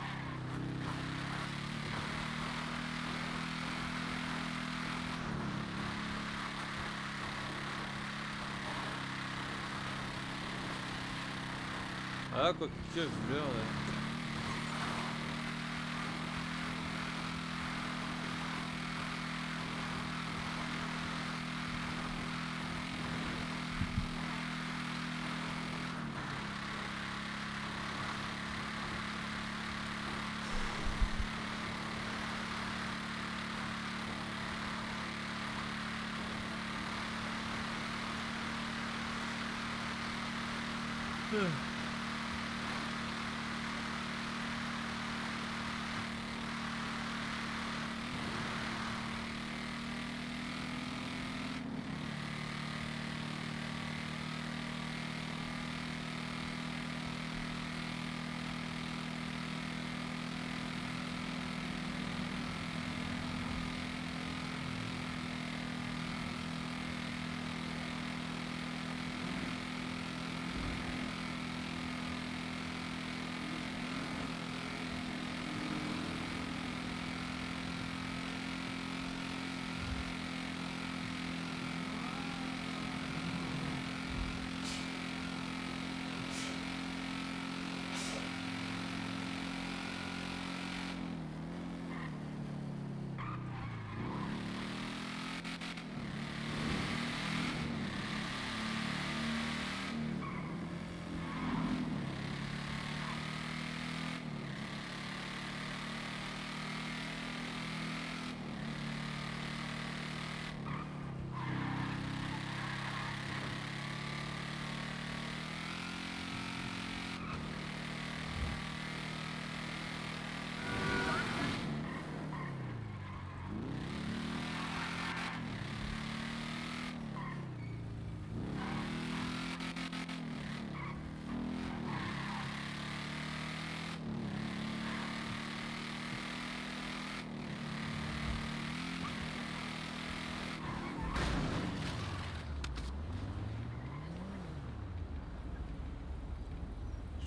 Ah, quoi que, fleur.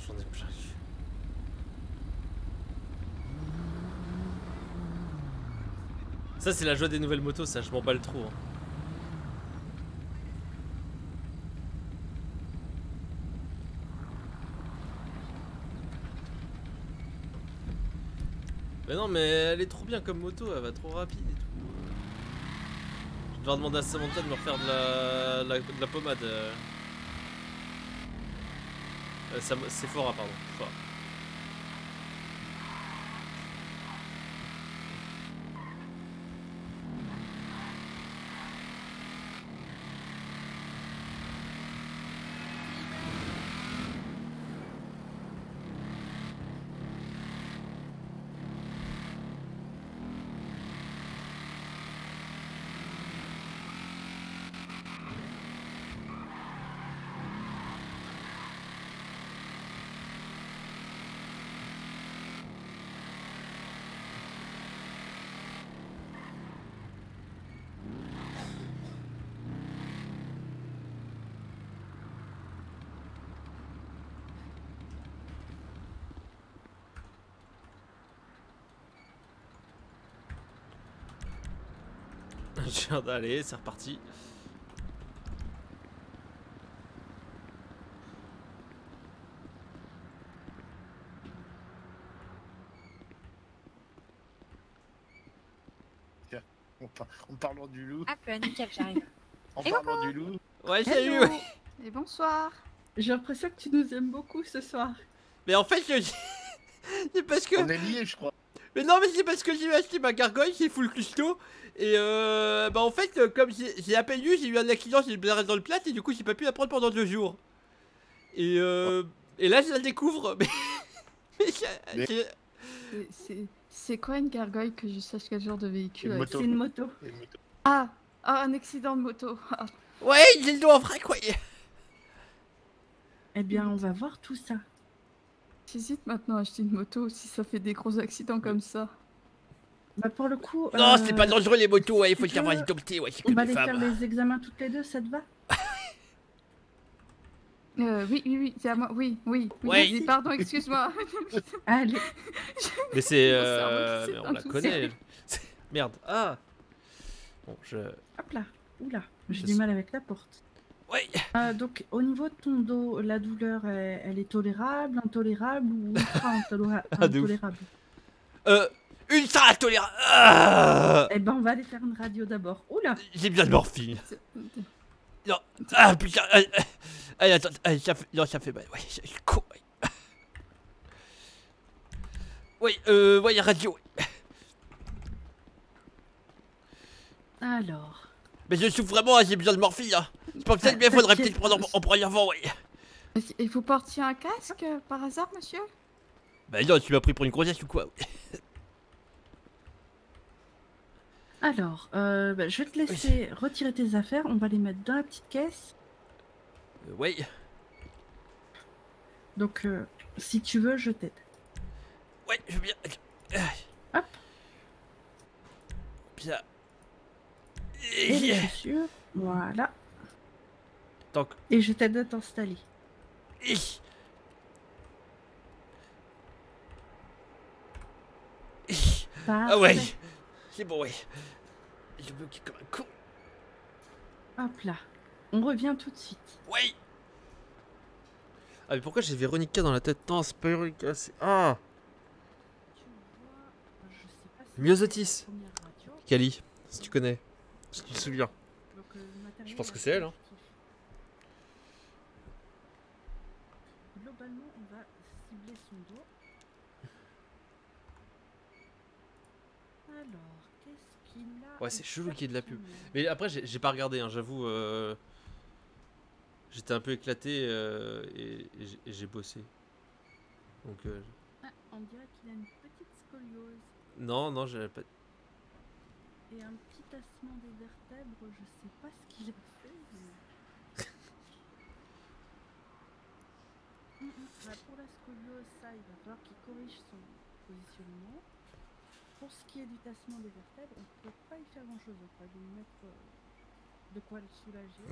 j'en ai plein. Ça c'est la joie des nouvelles motos, ça je m'en bats le trou. Hein. Mais non mais elle est trop bien comme moto, elle va trop rapide et tout. Je vais devoir demander à Samantha de me refaire de la, la, de la pommade. Euh... Euh, c'est fort, pardon. Fort. Allez, c'est reparti. Tiens, on par- en parlant du loup. Ah, peu nickel, j'arrive. En Et parlant coucou. du loup. Ouais, salut. Hello. Ouais. Et bonsoir. J'ai l'impression que tu nous aimes beaucoup ce soir. Mais en fait, je... c'est parce que. On est liés, je crois. Mais non, mais c'est parce que j'ai acheté ma gargoyle, c'est full custo. Et euh, bah en fait, euh, comme j'ai à peine eu, j'ai eu un accident, j'ai le dans le plat et du coup j'ai pas pu la prendre pendant deux jours. Et euh, et là je la découvre. Mais, mais, Mais... C'est c'est quoi une gargoyle, que je sache quel genre de véhicule? Une moto. C'est une moto. Une moto. Ah, ah, un accident de moto. Ah. Ouais, j'ai le dos en vrac, ouais. Eh bien, on va voir tout ça. J'hésite maintenant à acheter une moto si ça fait des gros accidents comme ça. Bah pour le coup... Non, euh, c'est pas dangereux les motos, ouais, il faut si savoir tu veux, adopter, ouais, c'est On que va des aller faire femmes. les examens toutes les deux, ça te va? Euh, oui, oui, oui, c'est à moi. Oui, oui. oui Ouais. vas-y, pardon, excuse-moi. Allez. Mais c'est... Mon Euh... cerveau qui mais on s'éteint la tout connaît. seul. Merde, ah. Bon, je... Hop là. Oula, j'ai Je du sais- mal avec la porte. Ouais. Euh, donc, au niveau de ton dos, la douleur, elle, elle est tolérable, intolérable ou ultra intoléra- Ah, de ouf. intolérable? Euh... Ultra intolérable. Ah, Eh ben, on va aller faire une radio d'abord. Oula. j'ai besoin de morphine. Non. Ah putain. Allez, allez, attends. Allez, ça fait... Non, ça fait mal. Ouais, je suis con. Ouais. Oui, euh... Ouais, radio. Alors... Mais je souffre vraiment, hein, j'ai besoin de morphine. Hein. C'est pour ça qu'il faudrait T'inquiète. peut-être prendre en, en premier avant, ouais. Et vous portiez un casque euh, par hasard, monsieur? Bah non, tu m'as pris pour une grossesse ou quoi? Alors, euh, bah, je vais te laisser retirer tes affaires. On va les mettre dans la petite caisse. Euh, ouais. Donc, euh, si tu veux, je t'aide. Ouais, je veux bien. Hop. Bien. Et les chaussures. Voilà. Donc. Et je t'aide à t'installer. Ah ouais. Parfait. C'est bon, ouais. Je bloque comme un con. Hop là. On revient tout de suite. Ouais. Ah mais pourquoi j'ai Véronica dans la tête? Non, c'est pas Véronica, c'est... Ah. Myosotis. Kali, si tu connais. Si tu te souviens. Je pense que c'est elle, hein. Globalement, on va cibler son dos. Alors, qu'est-ce qu'il a? Ouais, c'est chelou qu'il y ait de la pub. Mais après, j'ai j'ai pas regardé, hein, j'avoue. Euh... J'étais un peu éclaté euh, et, et j'ai- et j'ai bossé. Donc, euh... Ah, on dirait qu'il a une petite scoliose non, non, j'avais pas. et un petit tassement des vertèbres. Je sais pas ce qu'il a fait. mais- Hum, hum, bah, pour la scoliose, ça, il va falloir qu'il corrige son positionnement. Pour ce qui est du tassement des vertèbres, on ne peut pas y faire grand chose. On va lui mettre euh, de quoi le soulager.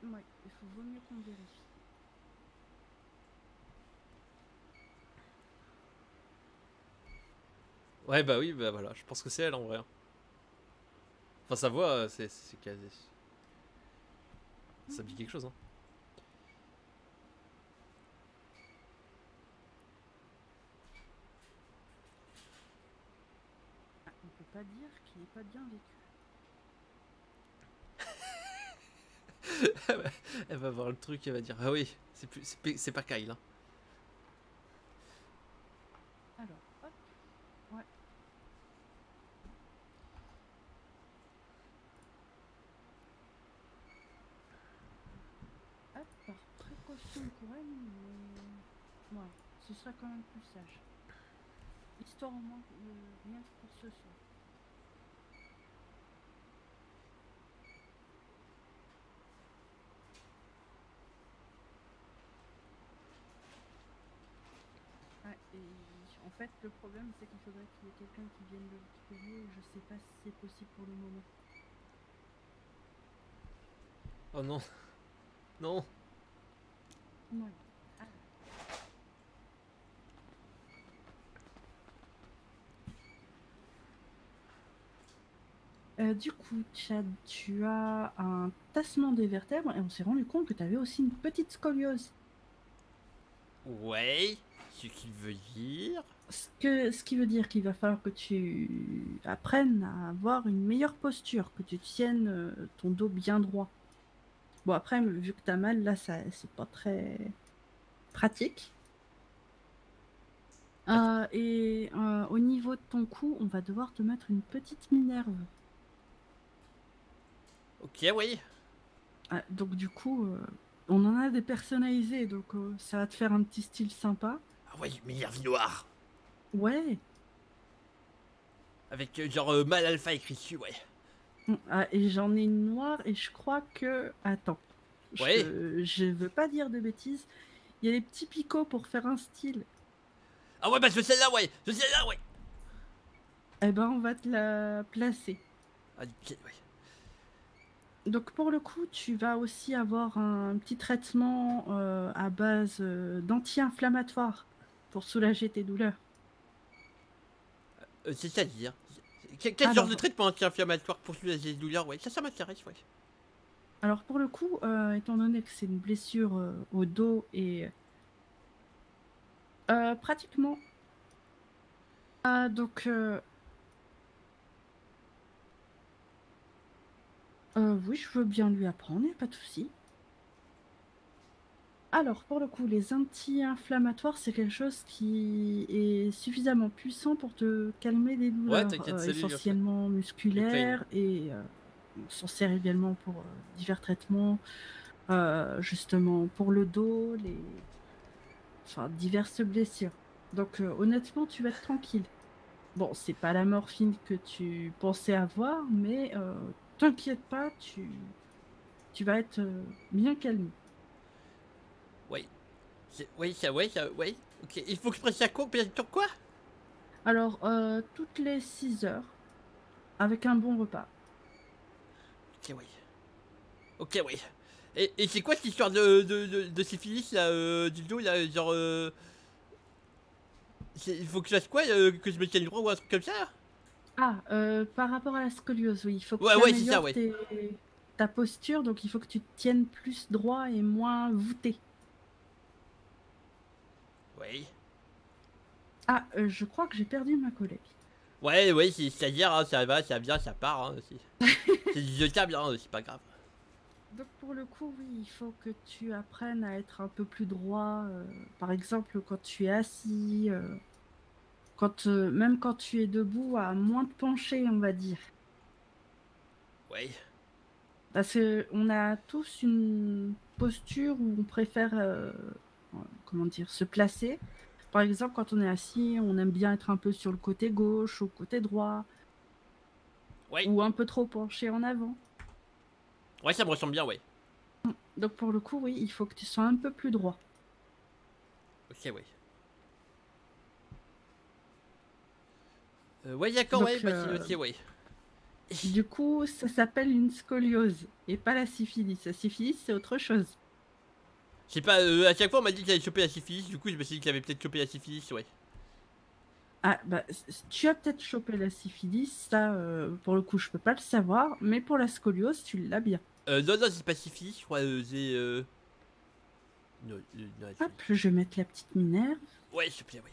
Ouais, il faut vaut mieux qu'on vérifie. Ouais, bah oui, bah voilà, je pense que c'est elle en vrai. Enfin, sa voix, euh, c'est c'est quasi. Ça me dit quelque chose, hein. Ah, on peut pas dire qu'il est pas bien vécu. elle, va, elle va voir le truc, elle va dire ah oui, c'est plus, c'est p- c'est pas Kyle. Hein. Alors, hop, ouais. Hop, par précaution pour elle, mais... Ouais, ce sera quand même plus sage. Histoire au moins, euh, rien que pour ce soir. Ouais, et en fait, le problème, c'est qu'il faudrait qu'il y ait quelqu'un qui vienne le récupérer, et je sais pas si c'est possible pour le moment. Oh non. Non. Ouais. Ah. Euh, du coup, Chad, tu as un tassement des vertèbres et on s'est rendu compte que tu avais aussi une petite scoliose. Ouais, ce qu'il veut dire. Ce, que, ce qui veut dire qu'il va falloir que tu apprennes à avoir une meilleure posture, que tu tiennes euh, ton dos bien droit. Bon, après, vu que tu as mal, là, ça, c'est pas très pratique. Euh, et euh, au niveau de ton cou, on va devoir te mettre une petite minerve. Ok, oui. Ah, donc du coup, euh, on en a des personnalisés, donc euh, ça va te faire un petit style sympa. Ah oui, Minerve noire. Ouais. Avec euh, genre euh, mal alpha écrit dessus, ouais. Ah, et j'en ai une noire et je crois que... Attends. Ouais. Je, je veux pas dire de bêtises. Il y a des petits picots pour faire un style. Ah ouais, bah je celle-là, ouais. Je celle-là, ouais. Eh ben, on va te la placer. Ah, nickel, ouais. Donc pour le coup, tu vas aussi avoir un petit traitement euh, à base euh, d'anti-inflammatoire pour soulager tes douleurs. Euh, C'est-à-dire Quel, quel Alors, genre de traitement anti-inflammatoire pour soulager les douleurs, ouais. Ça, ça m'intéresse, ouais. Alors pour le coup, euh, étant donné que c'est une blessure euh, au dos et euh, pratiquement, ah, donc euh, euh, oui, je veux bien lui apprendre, y a pas de souci. Alors pour le coup, les anti-inflammatoires, c'est quelque chose qui est suffisamment puissant pour te calmer des douleurs, t'inquiète, euh, salut, essentiellement musculaires et euh, on s'en sert également pour euh, divers traitements, euh, justement pour le dos, les enfin diverses blessures. Donc euh, honnêtement, tu vas être tranquille. Bon, c'est pas la morphine que tu pensais avoir, mais euh, t'inquiète pas, tu tu vas être euh, bien calmé. Oui. C'est- Oui, ça, ouais, ça, ouais. Ok, il faut que je prenne ça quoi, sur quoi? Alors, euh, toutes les six heures, avec un bon repas. Ok, oui. Ok, oui. Et, et c'est quoi cette histoire de, de, de, de syphilis, là, euh, du dos, là, genre, euh... c'est- Il faut que je fasse quoi, euh, que je me tienne droit ou un truc comme ça? Ah, euh, par rapport à la scoliose, oui, il faut que Ouais, tu ouais, c'est ça, améliores ouais. tes- ta posture, donc il faut que tu te tiennes plus droit et moins voûté. Oui. Ah, euh, je crois que j'ai perdu ma collègue. Ouais, ouais, c'est- c'est-à-dire, hein, ça va, ça vient, ça part, hein, c'est c'est du jetable, hein, c'est pas grave. Donc pour le coup, oui, il faut que tu apprennes à être un peu plus droit. euh, par exemple, quand tu es assis, euh, quand, euh, même quand tu es debout, à moins te pencher, on va dire. Ouais. Parce qu'on a tous une posture où on préfère, euh, euh, comment dire, se placer. Par exemple, quand on est assis, on aime bien être un peu sur le côté gauche ou côté droit. Ouais. Ou un peu trop penché en avant. Ouais, ça me ressemble bien, ouais. Donc pour le coup, oui, il faut que tu sois un peu plus droit. Ok, ouais. Euh, ouais, d'accord, Donc, ouais, bah, euh, c'est ok, ouais. Du coup, ça s'appelle une scoliose et pas la syphilis. La syphilis, c'est autre chose. Je sais pas, euh, à chaque fois on m'a dit qu'il avait chopé la syphilis, du coup je me suis dit qu'il avait peut-être chopé la syphilis, ouais. Ah, bah, tu as peut-être chopé la syphilis, ça, euh, pour le coup, je peux pas le savoir, mais pour la scoliose, tu l'as bien. Euh, non, non, c'est pas syphilis, je crois, euh, c'est. Euh... Non, euh, non, Hop, je vais mettre la petite Minerve. ouais, s'il te plaît, ouais.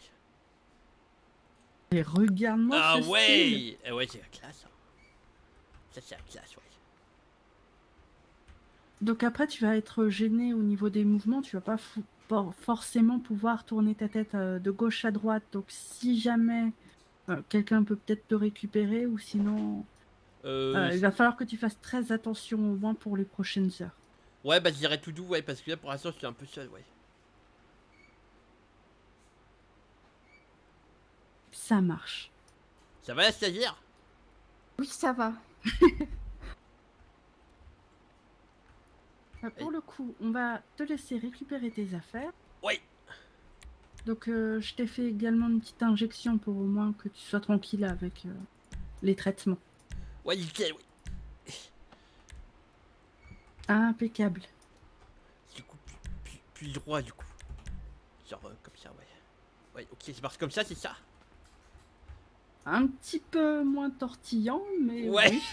Et regarde-moi Ah ce ouais style. eh ouais, c'est la classe. Hein. Ça, c'est la classe, ouais. Donc après, tu vas être gêné au niveau des mouvements, tu vas pas fou- pas forcément pouvoir tourner ta tête euh, de gauche à droite. Donc si jamais euh, quelqu'un peut peut-être te récupérer, ou sinon, Euh... euh, il va falloir que tu fasses très attention au moins pour les prochaines heures. Ouais, bah j'irai tout doux, ouais, parce que là pour l'instant je suis un peu seul, ouais. Ça marche. Ça va la stagiaire? Oui, ça va. Euh, Pour le coup, on va te laisser récupérer tes affaires. Oui. Donc euh, je t'ai fait également une petite injection pour au moins que tu sois tranquille avec euh, les traitements. Ouais, nickel, oui. Impeccable. Du coup, puis, puis, puis droit, du coup. Genre euh, comme ça, ouais. Ouais, ok, c'est parti comme ça, c'est ça. Un petit peu moins tortillant, mais Ouais. oui.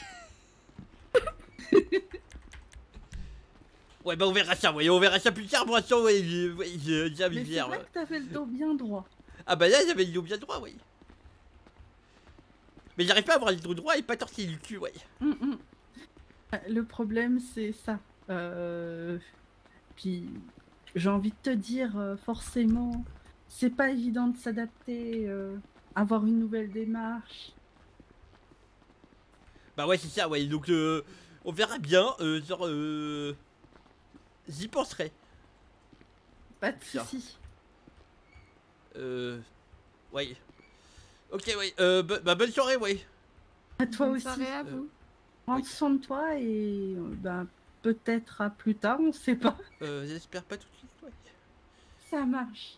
Ouais, bah on verra ça, ouais, on verra ça plus tard, pour l'instant, ouais, je- ouais, je- j'ai envie Mais de c'est dire. vrai ouais. que t'avais le dos bien droit. Ah bah là, j'avais le dos bien droit, oui. Mais j'arrive pas à avoir le dos droit et pas tortiller le cul, ouais. Hum, hum. Euh, Le problème, c'est ça. Euh, Puis, j'ai envie de te dire, euh, forcément, c'est pas évident de s'adapter, euh, avoir une nouvelle démarche. Bah ouais, c'est ça, ouais, donc euh, on verra bien, euh, genre, euh... j'y penserai. Pas de Tiens. soucis. Euh... Ouais. Ok, ouais, euh, bo- bah bonne soirée, ouais. À toi Bonne aussi. soirée à vous. Prends soin de toi et euh, ben, peut-être à plus tard, on sait pas. Euh, j'espère pas tout de suite, ouais. Ça marche.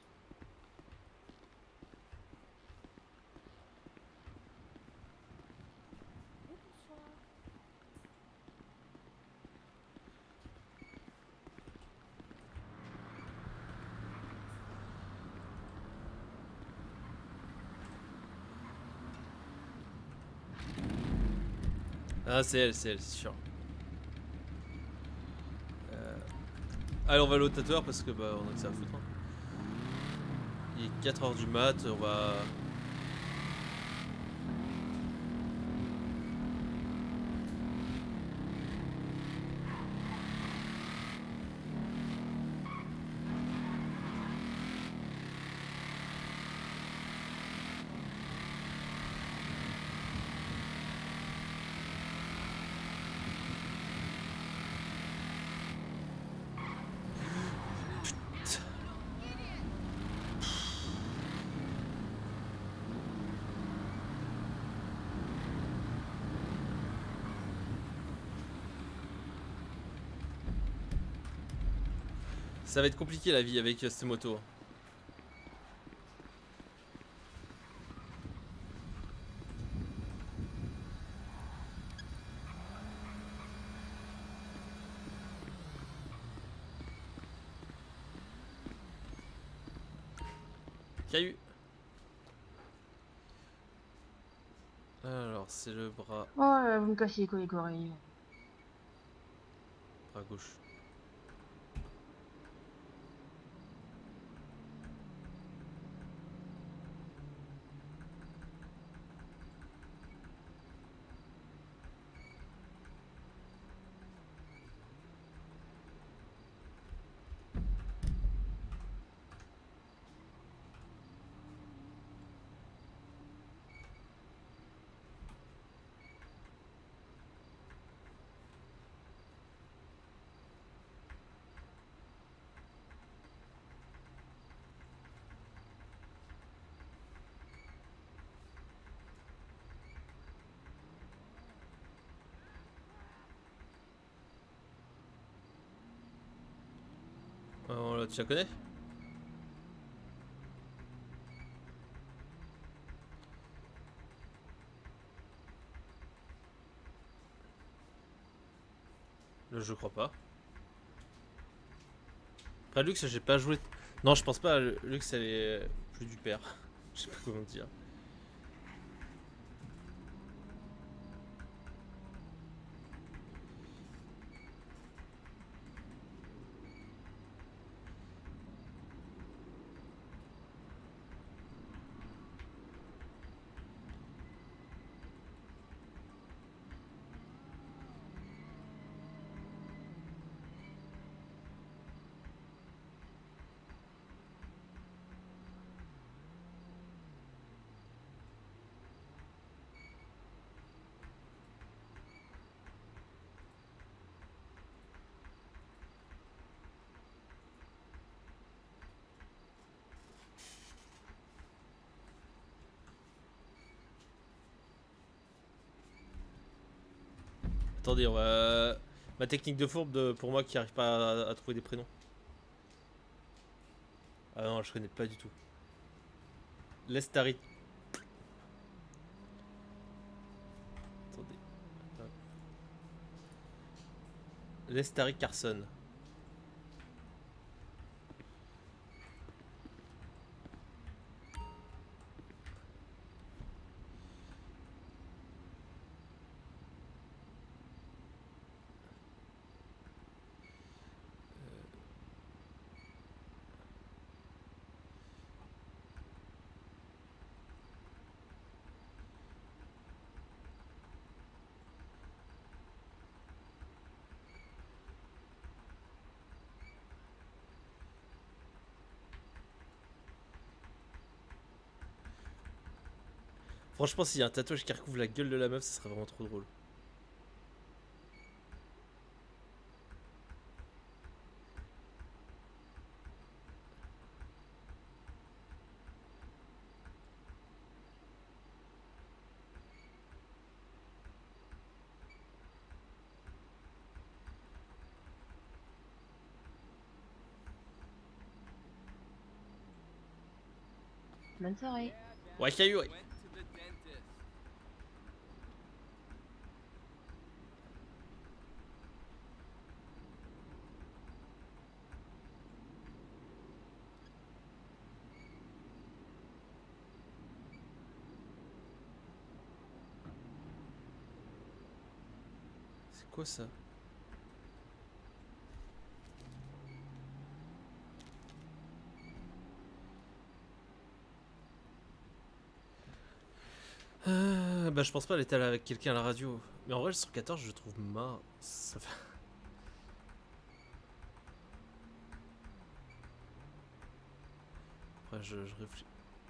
Ah, c'est elle, c'est elle, c'est sûr. Euh... Allez, on va aller au tatoueur parce que bah on a que ça à foutre. Hein. Il est quatre heures du mat, on va... Ça va être compliqué la vie avec euh, ces motos. Salut. Alors c'est le bras, Oh, euh, vous me cassez les couilles, Corinne. bras gauche. Alors là, tu la connais? Là, je crois pas. Après, Lux, j'ai pas joué. Non, je pense pas. Lux, elle est plus du père. Je sais pas comment dire. Attendez, on va... ma technique de fourbe de... pour moi qui arrive pas à, à trouver des prénoms. Ah non, je connais pas du tout. Lestari. Attendez. Lestari Carson. Franchement, s'il y a un tatouage qui recouvre la gueule de la meuf, ça serait vraiment trop drôle. Bonne soirée. Ouais, caillou, ouais. C'est quoi ça? Euh, bah je pense pas, elle était là avec quelqu'un à la radio. Mais en vrai le cent quatorze je trouve marre. Ça fait... Après je, je réfléchis.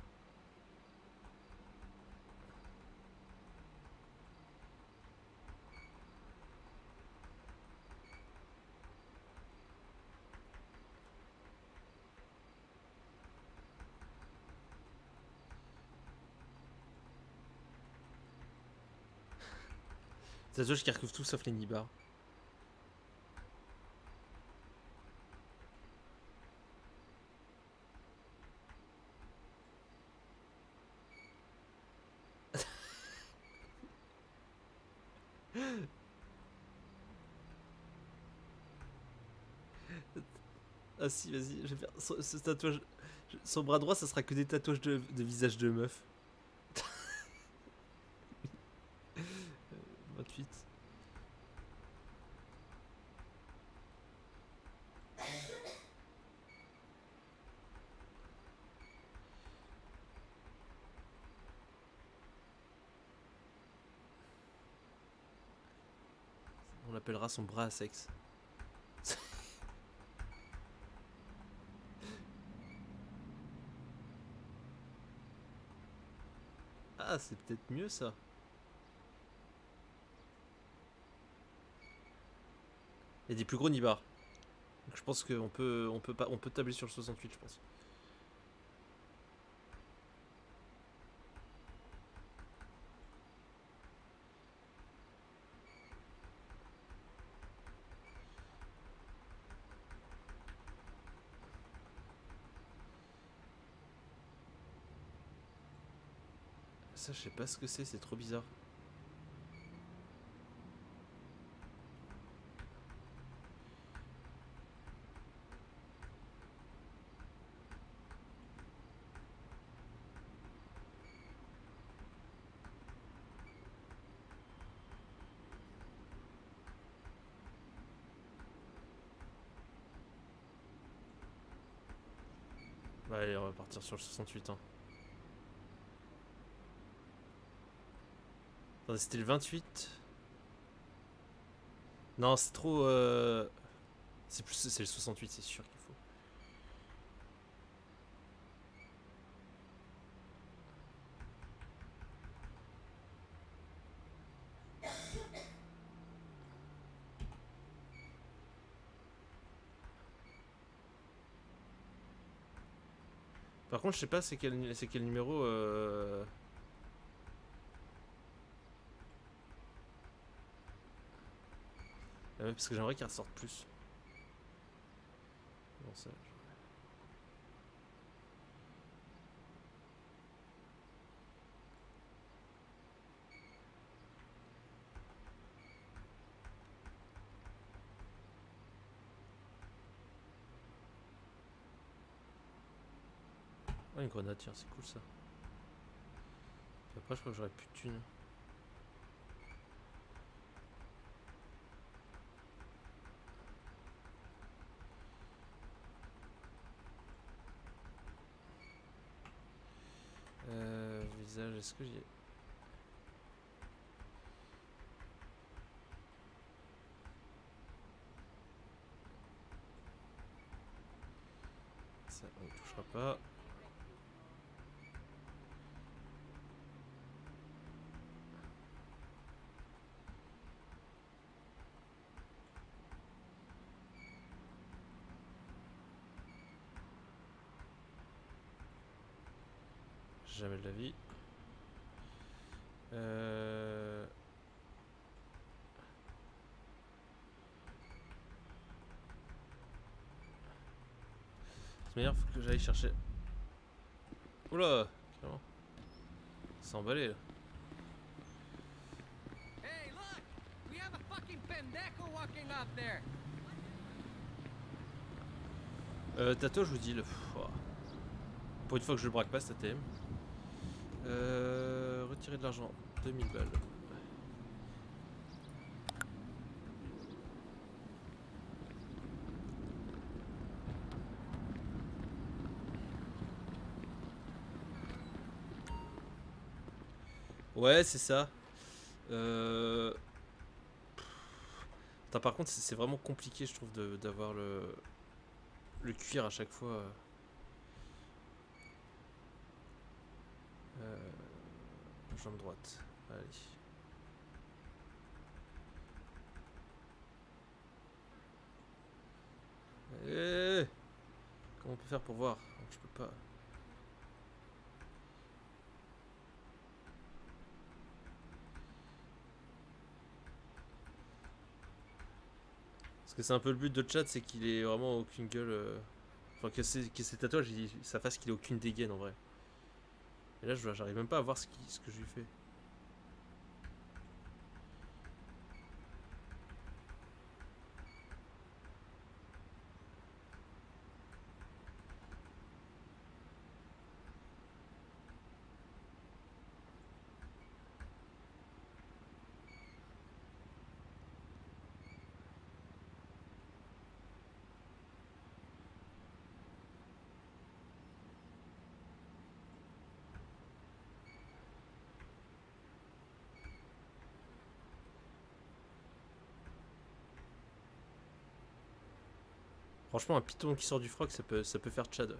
Tatouage qui recouvre tout sauf les nibards. Ah si, vas-y, je vais faire ce, ce tatouage. Son bras droit, ça sera que des tatouages de, de visage de meuf. vingt-huit. On l'appellera son bras à sexe. Ah, c'est peut-être mieux ça. Il y a des plus gros nibards. Donc je pense qu'on peut, on peut pas, on peut tabler sur le soixante-huit, je pense. Ça, je sais pas ce que c'est, c'est trop bizarre. Bah allez, on va partir sur le soixante-huit. Hein. Attendez, c'était le vingt-huit. Non, c'est trop... Euh... C'est plus, c'est le soixante-huit, c'est sûr qu'il faut. Par contre, je sais pas c'est quel, c'est quel numéro... Euh... Ah ouais, parce que j'aimerais qu'il ressorte plus. Bon, ça, je... Oh, une grenade, tiens, c'est cool ça. Puis après, je crois que j'aurais plus de thunes. Euh, visage, est-ce que j'y ai... Ça, on ne touchera pas. Jamais de la vie. Euh... C'est meilleur, faut que j'aille chercher. Oula, carrément. C'est emballé là. Hey, look! We have a fucking pendejo walking up there. Euh, Tato, je vous dis le. Pff, oh. Pour une fois que je le braque pas, cet A T M. Euh, retirer de l'argent, deux mille balles. Ouais, c'est ça. Euh... Attends, par contre, c'est vraiment compliqué, je trouve, d'avoir le... le cuir à chaque fois. Euh... Jambe droite. Allez. Eh, comment on peut faire pour voir? Je peux pas. Parce que c'est un peu le but de chat, c'est qu'il ait vraiment aucune gueule. Euh... Enfin, que ces tatouages, ça fasse qu'il ait aucune dégaine en vrai. Et là, j'arrive même pas à voir ce, qui, ce que je lui fais. Franchement, un python qui sort du froc, ça peut, ça peut faire Tchad.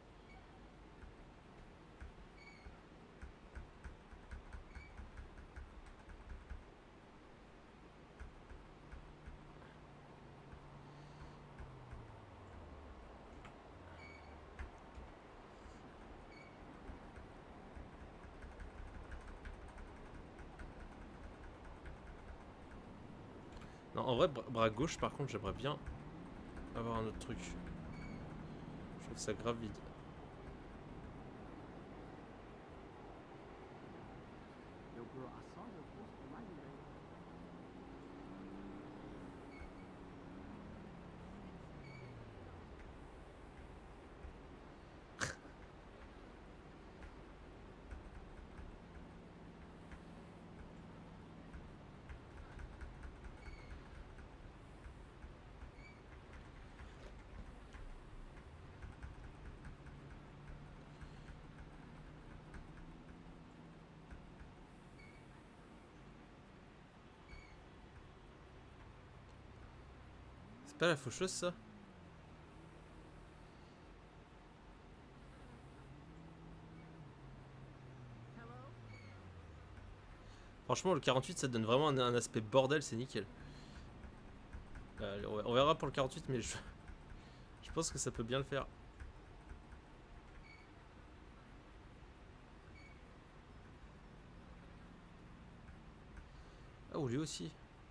Non, en vrai, bras gauche, par contre, j'aimerais bien avoir un autre truc. Je trouve ça grave vide. C'est pas la faucheuse ça? Franchement le quarante-huit ça donne vraiment un, un aspect bordel, c'est nickel. Allez, on verra pour le quarante-huit mais je, je pense que ça peut bien le faire. Ah ou lui aussi.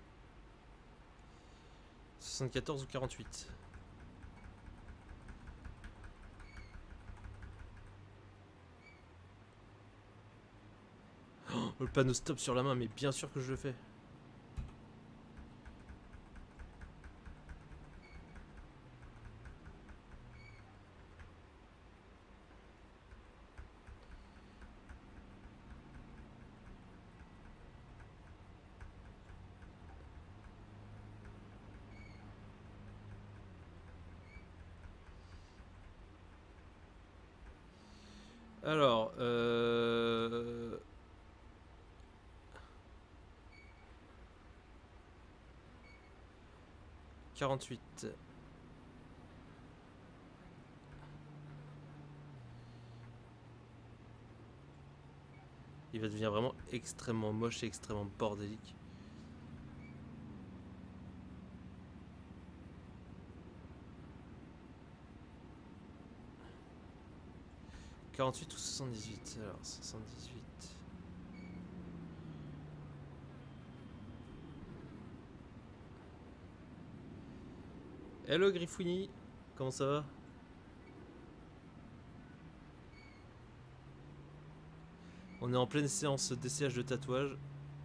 soixante-quatorze ou quarante-huit. Oh, le panneau stop sur la main, mais bien sûr que je le fais. Alors, euh... quarante-huit. Il va devenir vraiment extrêmement moche et extrêmement bordélique. quarante-huit ou soixante-dix-huit? Alors, soixante-dix-huit. Hello Griffouni, comment ça va? On est en pleine séance d'essayage de tatouage.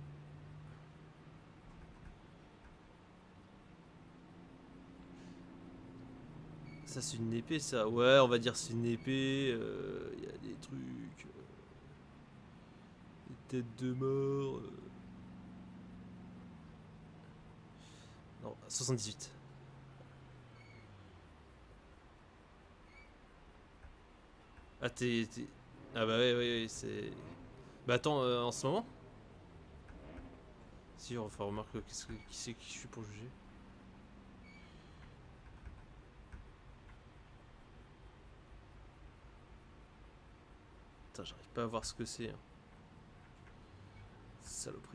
Ça c'est une épée ça, ouais on va dire c'est une épée, il euh, y a des trucs, euh, des têtes de mort. Euh... Non, soixante-dix-huit. Ah t'es... Ah bah ouais ouais, ouais c'est... Bah attends, euh, en ce moment? Si, enfin remarque, qu'est-ce que... qui c'est qui je suis pour juger? Putain, j'arrive pas à voir ce que c'est. Hein. Saloperie.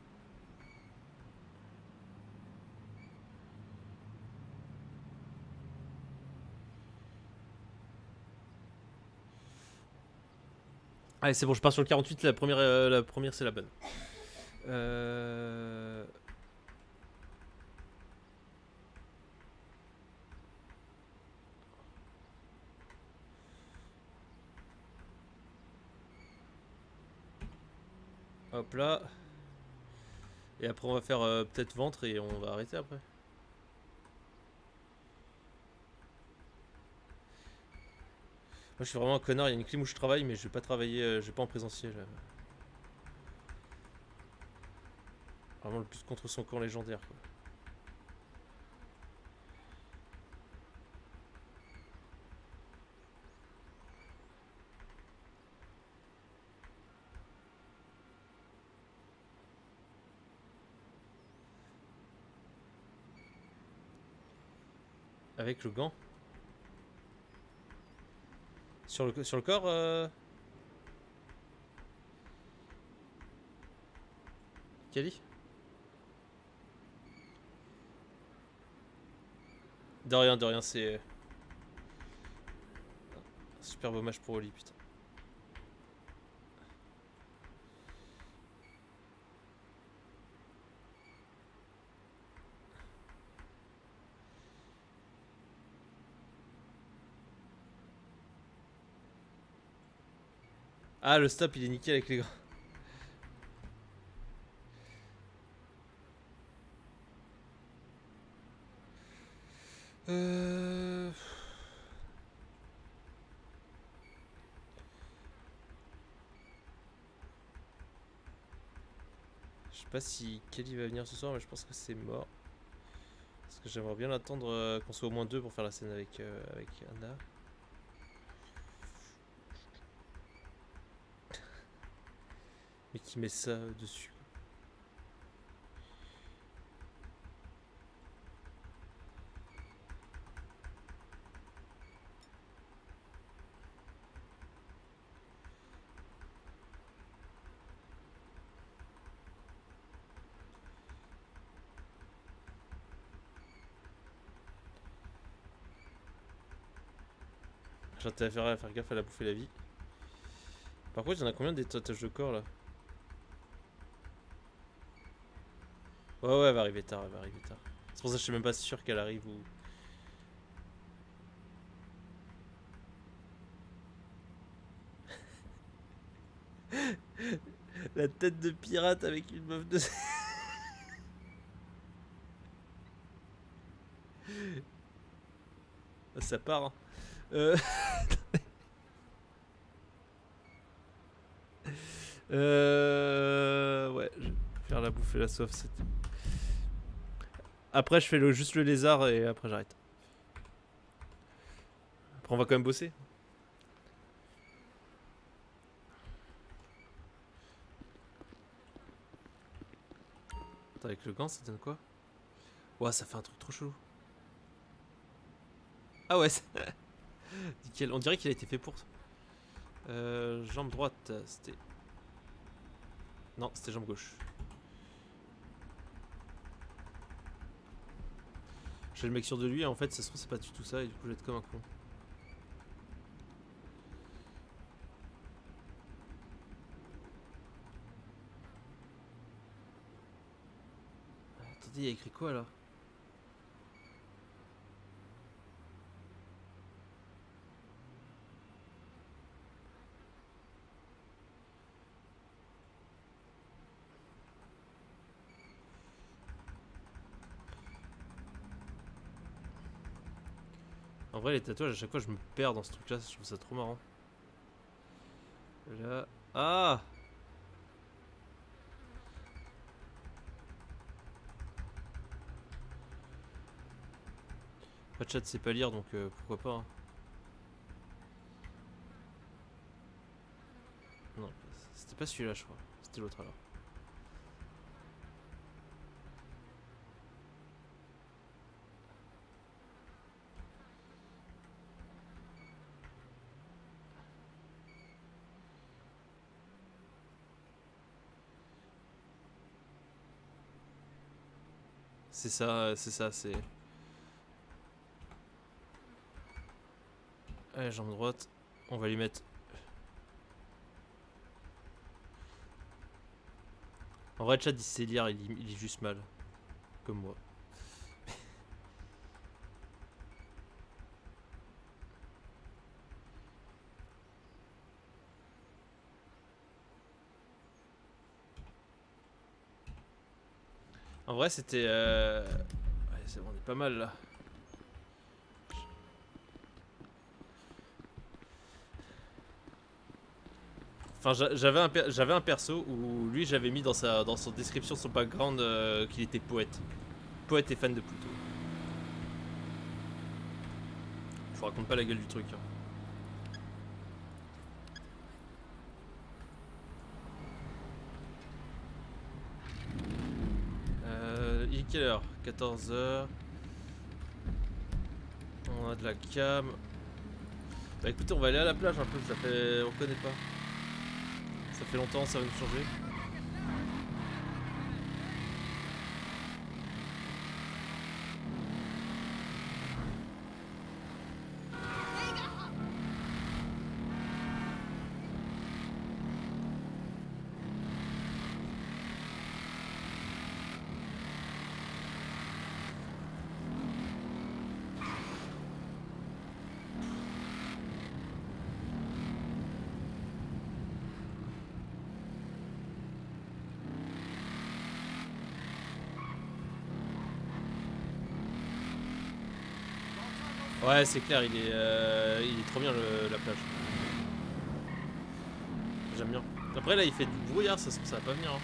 Allez, c'est bon, je pars sur le quarante-huit. La première, euh, la première c'est la bonne. Euh... Hop là. Et après on va faire euh, peut-être ventre et on va arrêter après. Moi je suis vraiment un connard, il y a une clim où je travaille mais je vais pas travailler, euh, je vais pas en présentiel. Vraiment le plus contre son camp légendaire quoi. Avec le gant. Sur le, sur le corps euh... Kali? De rien, de rien, c'est... Super hommage pour Oli, putain. Ah, le stop, il est nickel avec les gants. Euh... Je sais pas si Kelly va venir ce soir, mais je pense que c'est mort. Parce que j'aimerais bien attendre euh, qu'on soit au moins deux pour faire la scène avec, euh, avec Anna. Mais qui met ça dessus. J'ai intérêt à faire gaffe à la bouffer la vie. Par contre, il y en a combien des tatouages de corps là? Ouais, ouais, elle va arriver tard, elle va arriver tard. C'est pour ça que je suis même pas sûr qu'elle arrive ou. La tête de pirate avec une meuf de. Ça part. Hein. Euh... euh... Ouais, je vais faire la bouffe et la sauve. Après, je fais le, juste le lézard et après j'arrête. Après, on va quand même bosser. Attends, avec le gant, ça donne quoi? Ouah, ça fait un truc trop chelou. Ah ouais, nickel. On dirait qu'il a été fait pour. Euh, jambe droite, c'était. Non, c'était jambe gauche. Je fais le mec sûr de lui et en fait, ça se trouve, c'est pas du tout ça et du coup, je vais être comme un con. Attendez, il y a écrit quoi là? En vrai, les tatouages, à chaque fois, je me perds dans ce truc-là. Je trouve ça trop marrant. Là. Ah! Pas de chat, c'est pas lire, donc euh, pourquoi pas. Hein. Non, c'était pas celui-là, je crois. C'était l'autre alors. C'est ça, c'est ça, c'est... Allez, jambe droite, on va lui mettre... En vrai, Chad, il sait lire, il, il lit juste mal. Comme moi. En vrai, c'était... Euh... Ouais, c'est bon, on est pas mal là. Enfin, j'avais un, j'avais un perso où lui, j'avais mis dans sa dans son description, son background, euh, qu'il était poète. Poète et fan de Pluto. Je vous raconte pas la gueule du truc. Hein. Il est quelle heure? quatorze heures. On a de la cam. Bah écoutez, on va aller à la plage un peu, ça fait... on connaît pas. Ça fait longtemps, ça va nous changer. Ouais, c'est clair, il est, euh, il est trop bien le, la plage. J'aime bien. Après là, il fait du brouillard, ça, ça va pas venir. Hein.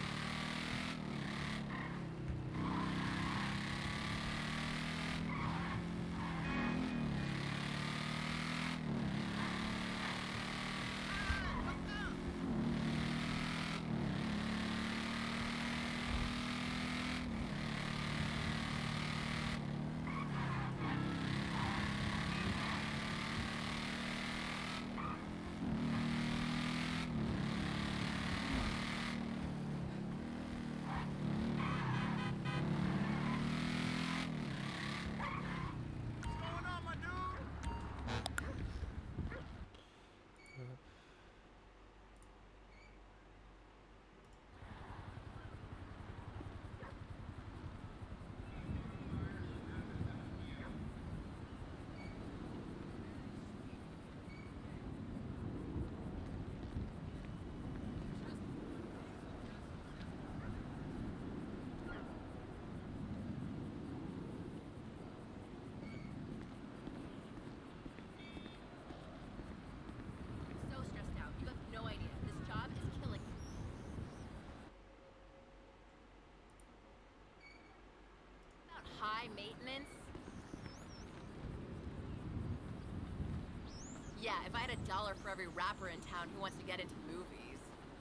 Yeah, if I had a dollar for every rapper in town who wants to get into movies.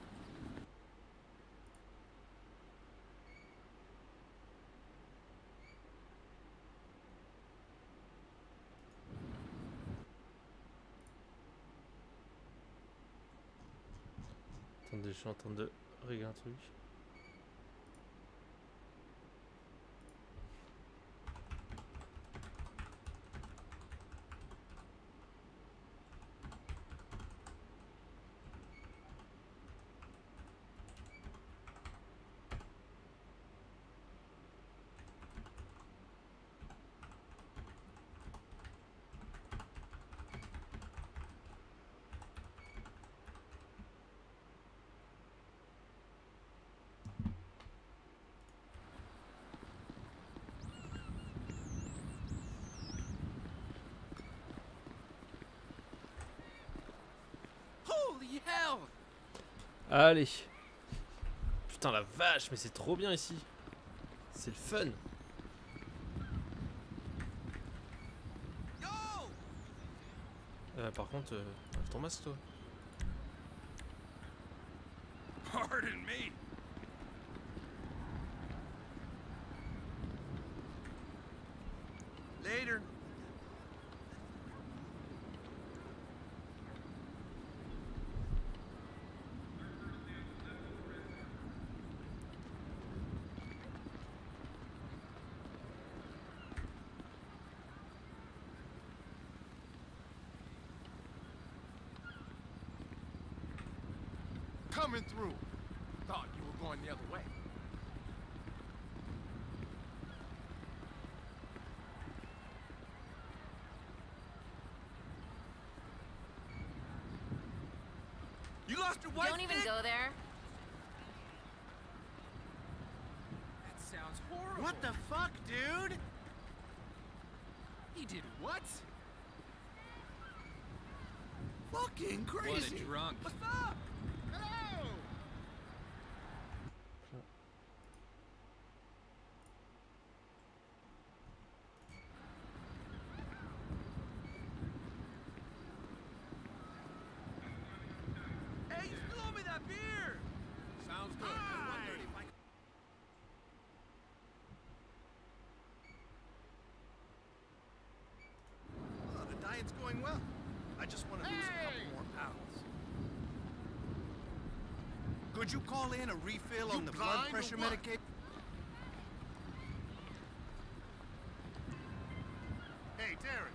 Attendez, je suis en train de régler un truc. Holy hell! Allez. Putain la vache, mais c'est trop bien ici. C'est le fun. Euh, par contre, euh, lève ton masque toi. Pardon me. Later. Coming through. Thought you were going the other way. You lost your wife? Don't even Nick? go there. That sounds horrible. What the fuck, dude? He did what? Fucking crazy. What a drunk. What's up? Hello. Hey, you still owe me that beer. Sounds good. I wondered if I Well, the diet's going well. I just want to lose a couple more pounds. Could you call in a refill on the blood pressure medication? Hey, Terry.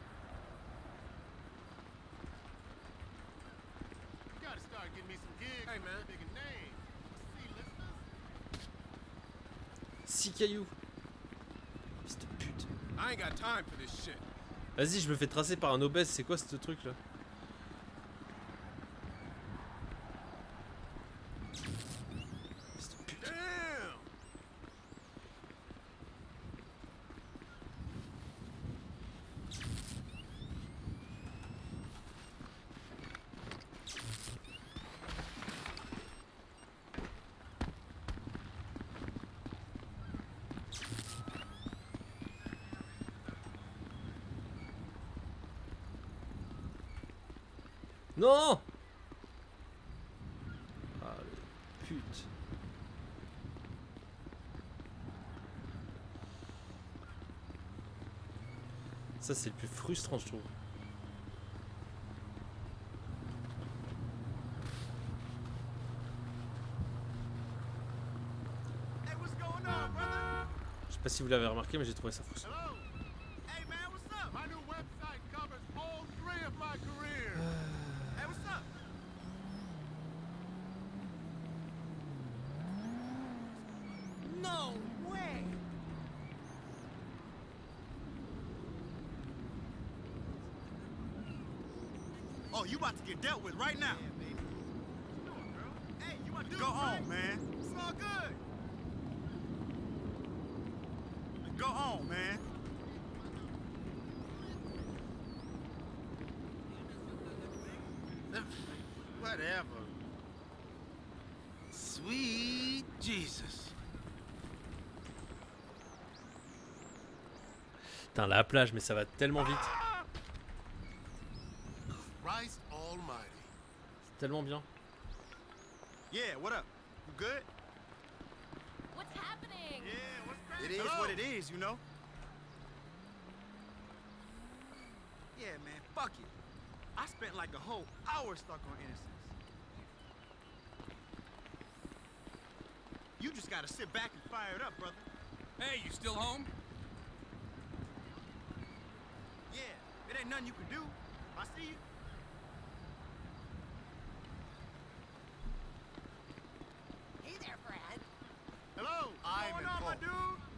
You gotta start getting me some gigs. Hey, man. Big name. See, listeners? Six cailloux. Fils de pute. I ain't got time for this shit. Vas-y, je me fais tracer par un obèse, c'est quoi ce truc là? Non! Ah le pute. Ça c'est le plus frustrant je trouve. Je sais pas si vous l'avez remarqué mais j'ai trouvé ça frustrant. Hey man, what's up? My new website covers all three of my careers. Hey, what's up? No way. Oh, you about to get dealt with right now. Hey, you about to go on, man. It's all good. Go on, man. Whatever. Sweet Jesus. Putain la plage mais ça va tellement vite. Christ almighty. C'est tellement bien. Yeah, what up? You good? What's happening? Yeah, what's It is what it is, you know? Yeah, man, fuck it. I spent like a whole hour stuck on Innocence. You just gotta sit back and fire it up, brother. Hey, you still home? Yeah, it ain't nothing you can do. I see you. Hey there, Fred. Hello. I'm What's going on, my dude?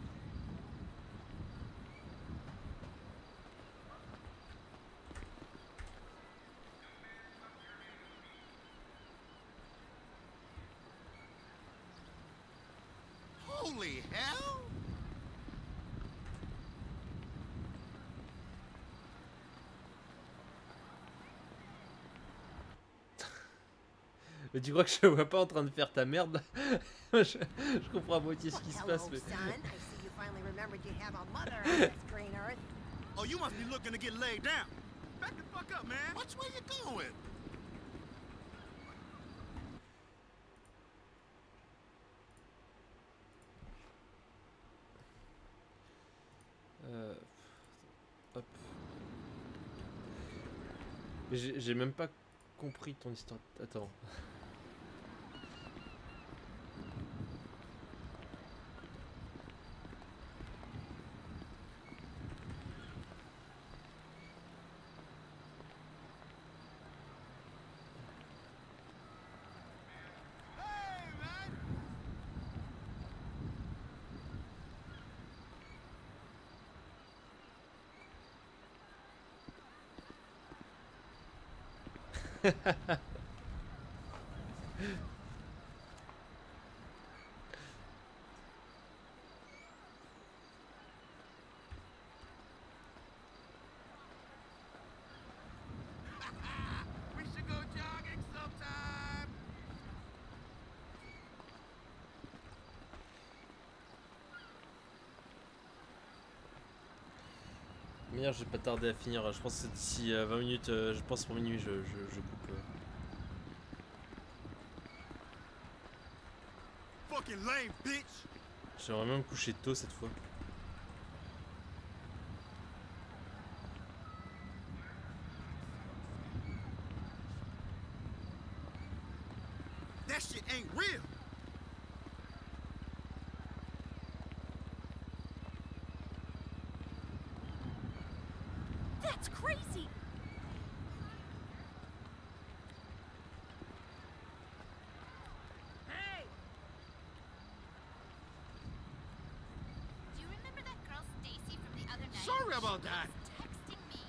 Holy hell! Mais tu crois que je vois pas en train de faire ta merde? je, je comprends à moitié ce qui se passe, mais... Son, I see you finally remembered you have a mother on this green earth. Oh, you must be looking to get laid down. Back the fuck up, man. Which way you going? Euh... Hop. Mais j'ai j'ai même pas compris ton histoire. Attends. We should go jogging sometime. Merde, j'ai pas tardé à finir. Je pense que c'est d'ici euh, vingt minutes. Euh, je pense pour minuit, je, je, je coupe. Euh. Fucking lame, bitch. J'aimerais même me coucher tôt cette fois. That shit ain't real. That's crazy. Hey! Do you remember that girl Stacy from the other night? Sorry about that. She was texting me.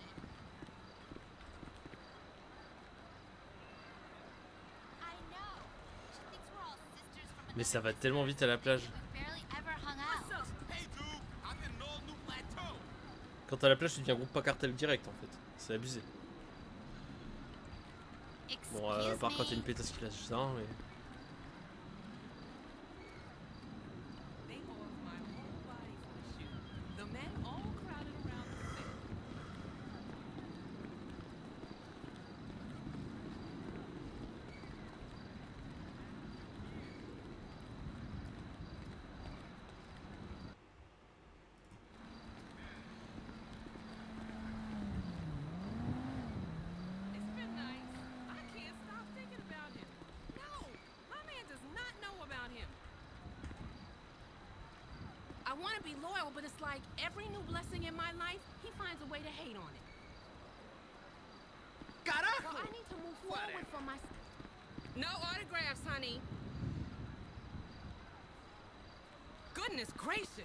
I know. She thinks we're all sisters from Mais ça va tellement vite à la plage. barely ever hung out. Hey, dude, I'm in an all new plateau. Quand à la plage, tu deviens groupe pas cartel direct en fait. C'est abusé. Bon, euh, à part quand t'es une pétasse qui lâche ça, mais. They oiled my whole body for the shoot. The men all crowded around the set. It's been nice. I can't stop thinking about him. No, my man does not know about him. I want to be loyal, but it's like every new blessing in my life, he finds a way to hate on it. Carajo! So I need to move forward for my... No autographs, honey. Goodness gracious.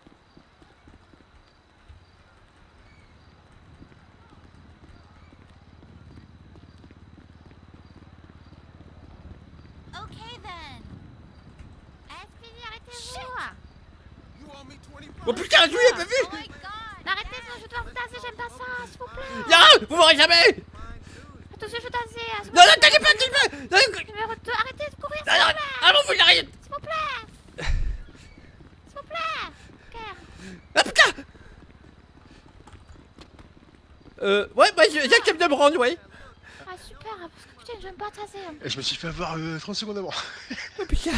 Okay then. Arrêtez, arrêtez-vous. You owe me twenty Oh putain, je l'ai pas vu! Oh my god. Arrêtez ce jeu de tasser, j'aime pas ça, s'il vous plaît. Y'a! Vous m'aurez jamais! Attention, je tasser. Non, non, t'inquiète pas, t'inquiète pas! Numéro deux, arrêtez de courir, Non, s'il non, vous plaît. ah bon, vous l'arrêtez! S'il vous plaît. S'il vous plaît. Cœur. Ah putain! Euh, ouais, bah j'accepte de me rendre, ouais. Ah, putain, j'aime pas tasser. Et je me suis fait avoir euh, trente secondes avant. Oh putain.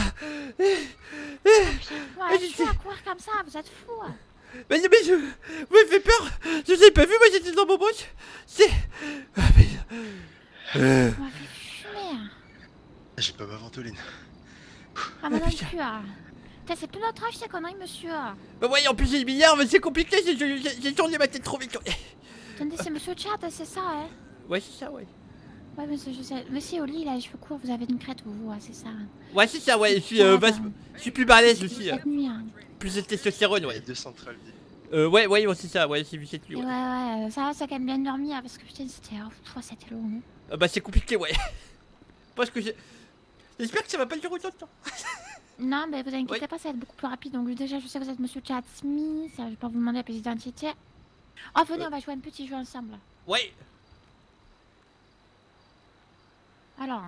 Ouais, je suis à courir comme ça, vous êtes fous. Mais non, mais je... Vous m'avez fait peur. Je vous ai pas vu, moi j'étais dans mon boss. C'est... Ah, mais... Euh... On m'a fait fumer. J'ai pas ma ventoline. Ah, mais non plus. Putain, c'est plus notre âge ces conneries, monsieur. Bah ouais, en plus j'ai le milliard, mais c'est compliqué, j'ai tourné ma tête trop vite. Attendez, c'est monsieur Chad, c'est ça, hein? Ouais, c'est ça, ouais. Ouais, monsieur, je sais. Monsieur au lit, il a les cheveux courts, vous avez une crête, vous, ouais, c'est ça. Ouais, c'est ça, ouais, je suis, euh, vache... je suis plus balèze aussi. Cette nuit, hein. Plus de testostérone, ouais. deux centrales vie. Euh, ouais, ouais, c'est ça, ouais, j'ai vu cette nuit. Ouais, Ouais, ouais, ça va, ça quand même bien dormir, parce que putain, c'était. Oh, c'était long. Hein. euh, bah, c'est compliqué, ouais. Parce que j'ai. J'espère que ça va pas durer autant de temps. Non, mais vous inquiétez ouais. pas, ça va être beaucoup plus rapide. Donc, déjà, je sais que vous êtes monsieur Chad Smith, je vais pas vous demander la pièce d'identité. Oh, venez, euh... on va jouer un petit jeu ensemble. Ouais. Alors.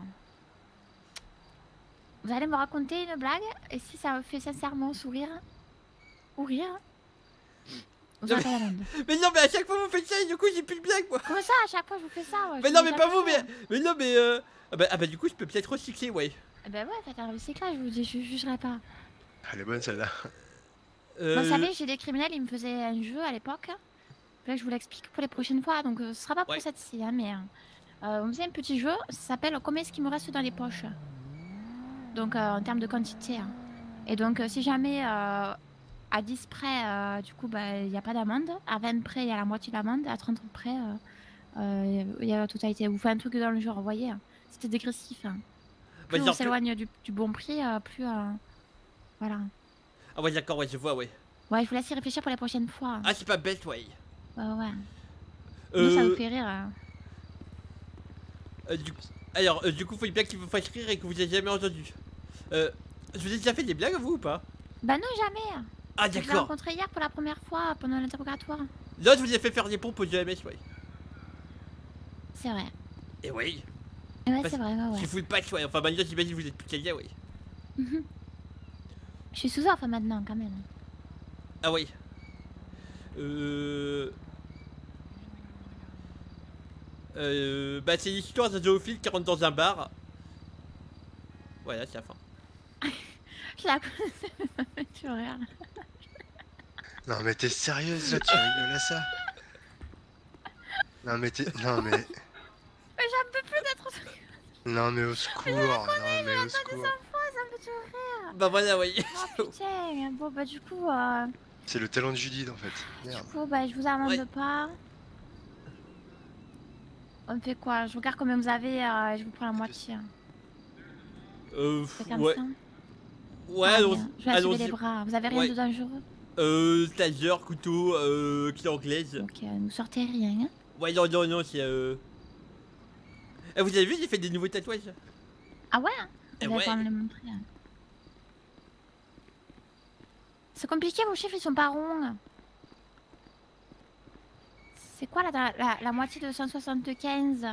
Vous allez me raconter une blague, et si ça me fait sincèrement sourire, ou rire, vous non, mais... mais non, mais à chaque fois vous faites ça, et du coup j'ai plus de blague, moi. Comment ça, à chaque fois je vous fais ça, ouais. Mais non, mais pas vous, mais... mais non, mais euh... Ah bah, ah bah du coup je peux peut-être recycler, ouais. Ah bah ouais, faites un recyclage, je vous dis, je jugerai pas. Elle est bonne celle-là. Euh... Vous savez, j'ai des criminels, ils me faisaient un jeu à l'époque. Là je vous l'explique pour les prochaines fois, donc euh, ce sera pas pour ouais. cette-ci, hein, mais... Euh, on faisait un petit jeu, ça s'appelle Combien est-ce qu'il me reste dans les poches. Donc euh, en termes de quantité. Hein. Et donc euh, si jamais euh, à dix près, euh, du coup, il bah, n'y a pas d'amende. À vingt près, il y a la moitié de l'amende. À trente près, il euh, euh, y a la totalité. Vous faites un truc dans le genre, vous voyez. Hein. C'était dégressif. Hein. Plus bah, on s'éloigne que... du, du bon prix, euh, plus... Euh, voilà. Ah ouais, d'accord, ouais, je vois, ouais. Ouais, je vous laisse y réfléchir pour les prochaines fois. Ah, c'est pas bête, ouais. Ouais, ouais. Euh... Nous, ça vous fait rire. Hein. Euh, du coup... Alors, euh, du coup, faut une blague qui vous fasse rire et que vous avez jamais entendu. Euh, je vous ai déjà fait des blagues, vous, ou pas? Bah non, jamais. Ah, d'accord. Je l'ai rencontré hier pour la première fois, pendant l'interrogatoire. Là, je vous ai fait faire des pompes au G M S, ouais. C'est vrai. Et oui. Ouais, c'est vrai, ouais, ouais. Je fous le patch, ouais. Enfin, maintenant, j'imagine que vous êtes plus calé, ouais. Mm-hmm. Je suis sous offre maintenant, quand même. Ah oui. Euh... Euh, bah c'est l'histoire d'un zoophile qui rentre dans un bar. Voilà, c'est la fin. Je la connaissais, mais ça fait tu rire. Non mais t'es sérieuse là, tu rigoles à ça? Non mais t'es... Non mais... Mais j'en peux plus d'être... Non mais au secours, mais non connais, mais au secours. Des enfants, ça me fait toujours rire. Bah voilà, oui. Oh putain, bon bah du coup... Euh... C'est le talent de Judith en fait. Merde. Du coup, bah je vous amende ouais. pas. On fait quoi? Je regarde combien vous avez euh, et je vous prends la moitié. Euh... comme ouais. Ça ouais, ah, allons-y. Je vais assurer les bras. Vous avez rien ouais. de dangereux? Euh... taser, couteau, euh... clé anglaise. Ok, vous sortez rien, hein? Ouais, non, non, non, c'est euh... Eh, vous avez vu, j'ai fait des nouveaux tatouages. Ah ouais? Vous allez ouais. pas me les montrer. Hein. C'est compliqué, vos chiffres ils sont pas ronds. C'est quoi la, la, la moitié de cent soixante-quinze?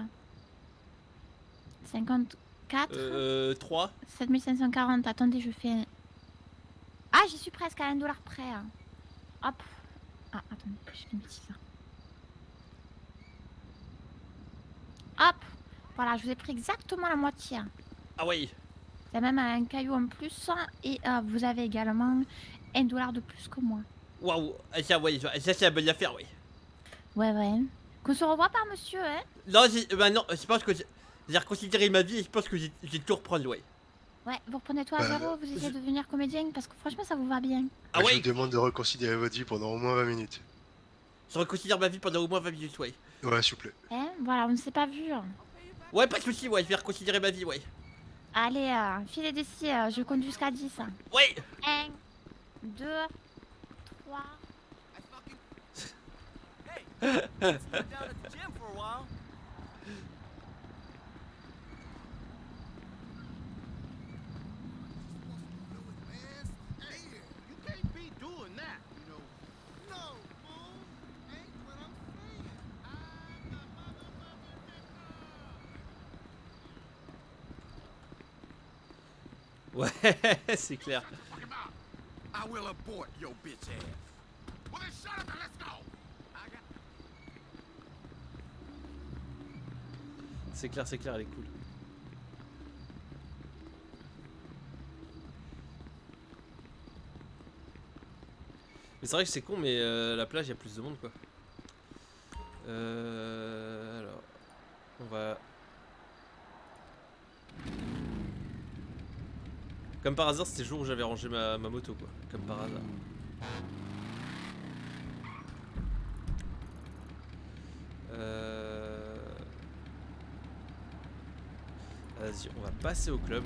cinquante-quatre? Euh... trois. sept mille cinq cent quarante, attendez, je fais... Ah, j'y suis presque à un dollar près. Hein. Hop. Ah, attendez, je fais une bêtise. Hop. Voilà, je vous ai pris exactement la moitié. Ah oui. C'est même un caillou en plus. Et euh, vous avez également un dollar de plus que moi. Waouh, ça, ouais, ça c'est la bonne affaire, oui. Ouais, ouais. Qu'on se revoit pas, monsieur, hein? Non, bah non, je pense que j'ai reconsidéré ma vie et je pense que j'ai tout reprendre, ouais. Ouais, vous reprenez tout à bah, zéro, vous essayez je... de devenir comédien parce que franchement ça vous va bien. Ah ouais. Je vous demande de reconsidérer votre vie pendant au moins vingt minutes. Je reconsidère ma vie pendant au moins vingt minutes, ouais. Ouais, s'il vous plaît. Hein? Voilà, on ne s'est pas vu. Ouais, pas de soucis, ouais, je vais reconsidérer ma vie, ouais. Allez, euh, filez d'ici, euh, je conduis jusqu'à dix. Ouais. un, deux, trois. Ouais, c'est clair. C'est clair, c'est clair, elle est cool. Mais c'est vrai que c'est con, mais euh, la plage, il y a plus de monde, quoi. Euh, alors, on va... Comme par hasard, c'était le jour où j'avais rangé ma, ma moto, quoi. Comme par hasard. Euh... Vas-y, on va passer au club.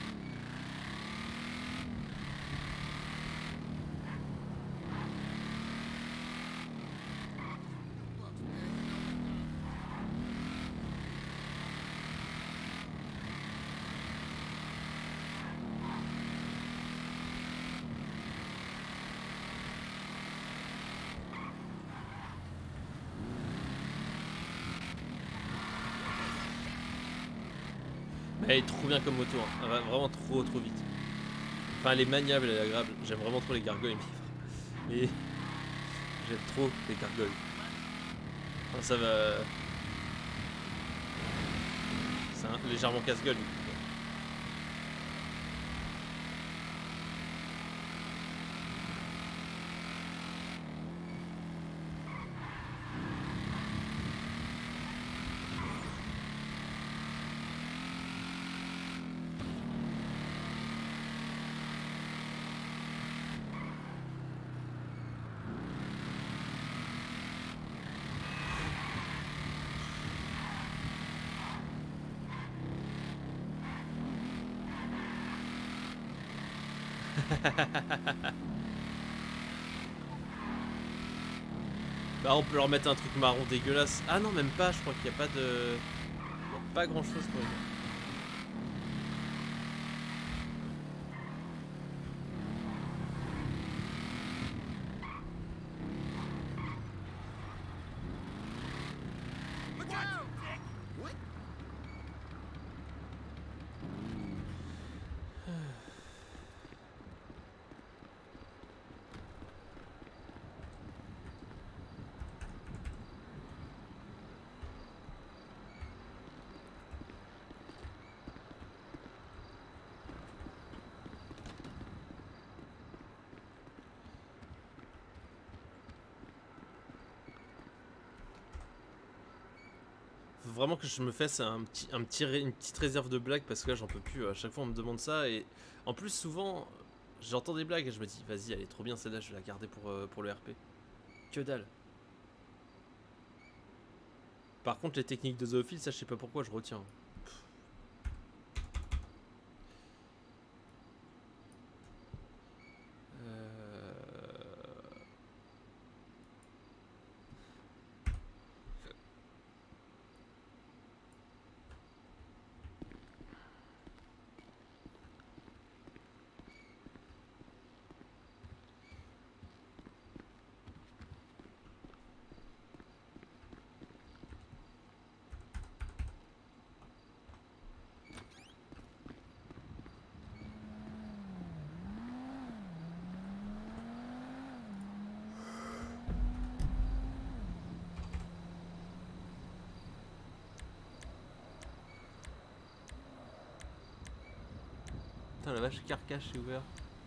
Elle est trop bien comme moto, hein. Elle va vraiment trop trop vite. Enfin elle est maniable, elle est agréable. J'aime vraiment trop les gargoyles. Mais j'aime trop les gargoyles. Enfin, ça va... C'est un... légèrement casse-gueule du coup. Bah on peut leur mettre un truc marron dégueulasse. Ah non même pas, je crois qu'il n'y a pas de... Il y a pas grand chose pour les gars. Vraiment que je me fasse un petit, un petit, une petite réserve de blagues parce que là j'en peux plus, à chaque fois on me demande ça et en plus souvent j'entends des blagues et je me dis vas-y elle est trop bien celle-là, je vais la garder pour, euh, pour le R P. Que dalle. Par contre les techniques de zoophile, ça je sais pas pourquoi je retiens. Putain la vache, Carcache est ouvert.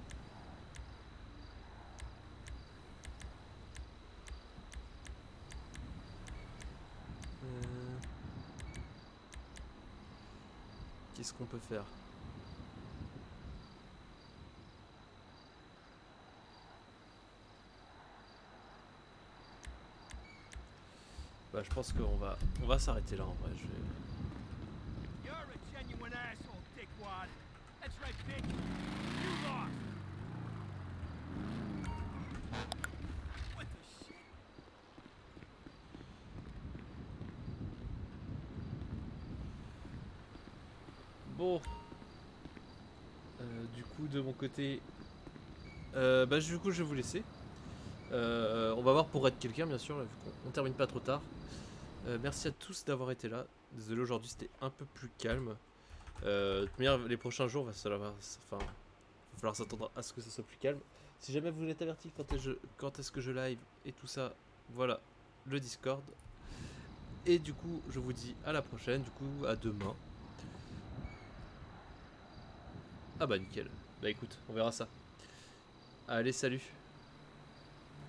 Euh... Qu'est-ce qu'on peut faire? Bah je pense qu'on va on va s'arrêter là en vrai. Je vais... That's right, bitch. You lost. What the shit? Bon. Euh, du coup, de mon côté, euh, bah du coup, je vais vous laisser. Euh, on va voir pour être quelqu'un, bien sûr, vu qu'on termine pas trop tard. Euh, merci à tous d'avoir été là. Désolé, aujourd'hui c'était un peu plus calme. Euh, de toute manière, les prochains jours, va falloir, enfin, va falloir s'attendre à ce que ça soit plus calme. Si jamais vous êtes averti quand est-ce quand est-ce que je live et tout ça, voilà le Discord. Et du coup, je vous dis à la prochaine, du coup, à demain. Ah bah nickel. Bah écoute, on verra ça. Allez, salut.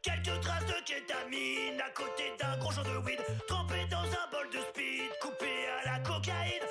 quelques traces de kétamine à côté d'un gros joint de weed, trempé dans un bol de speed, coupé à la cocaïne.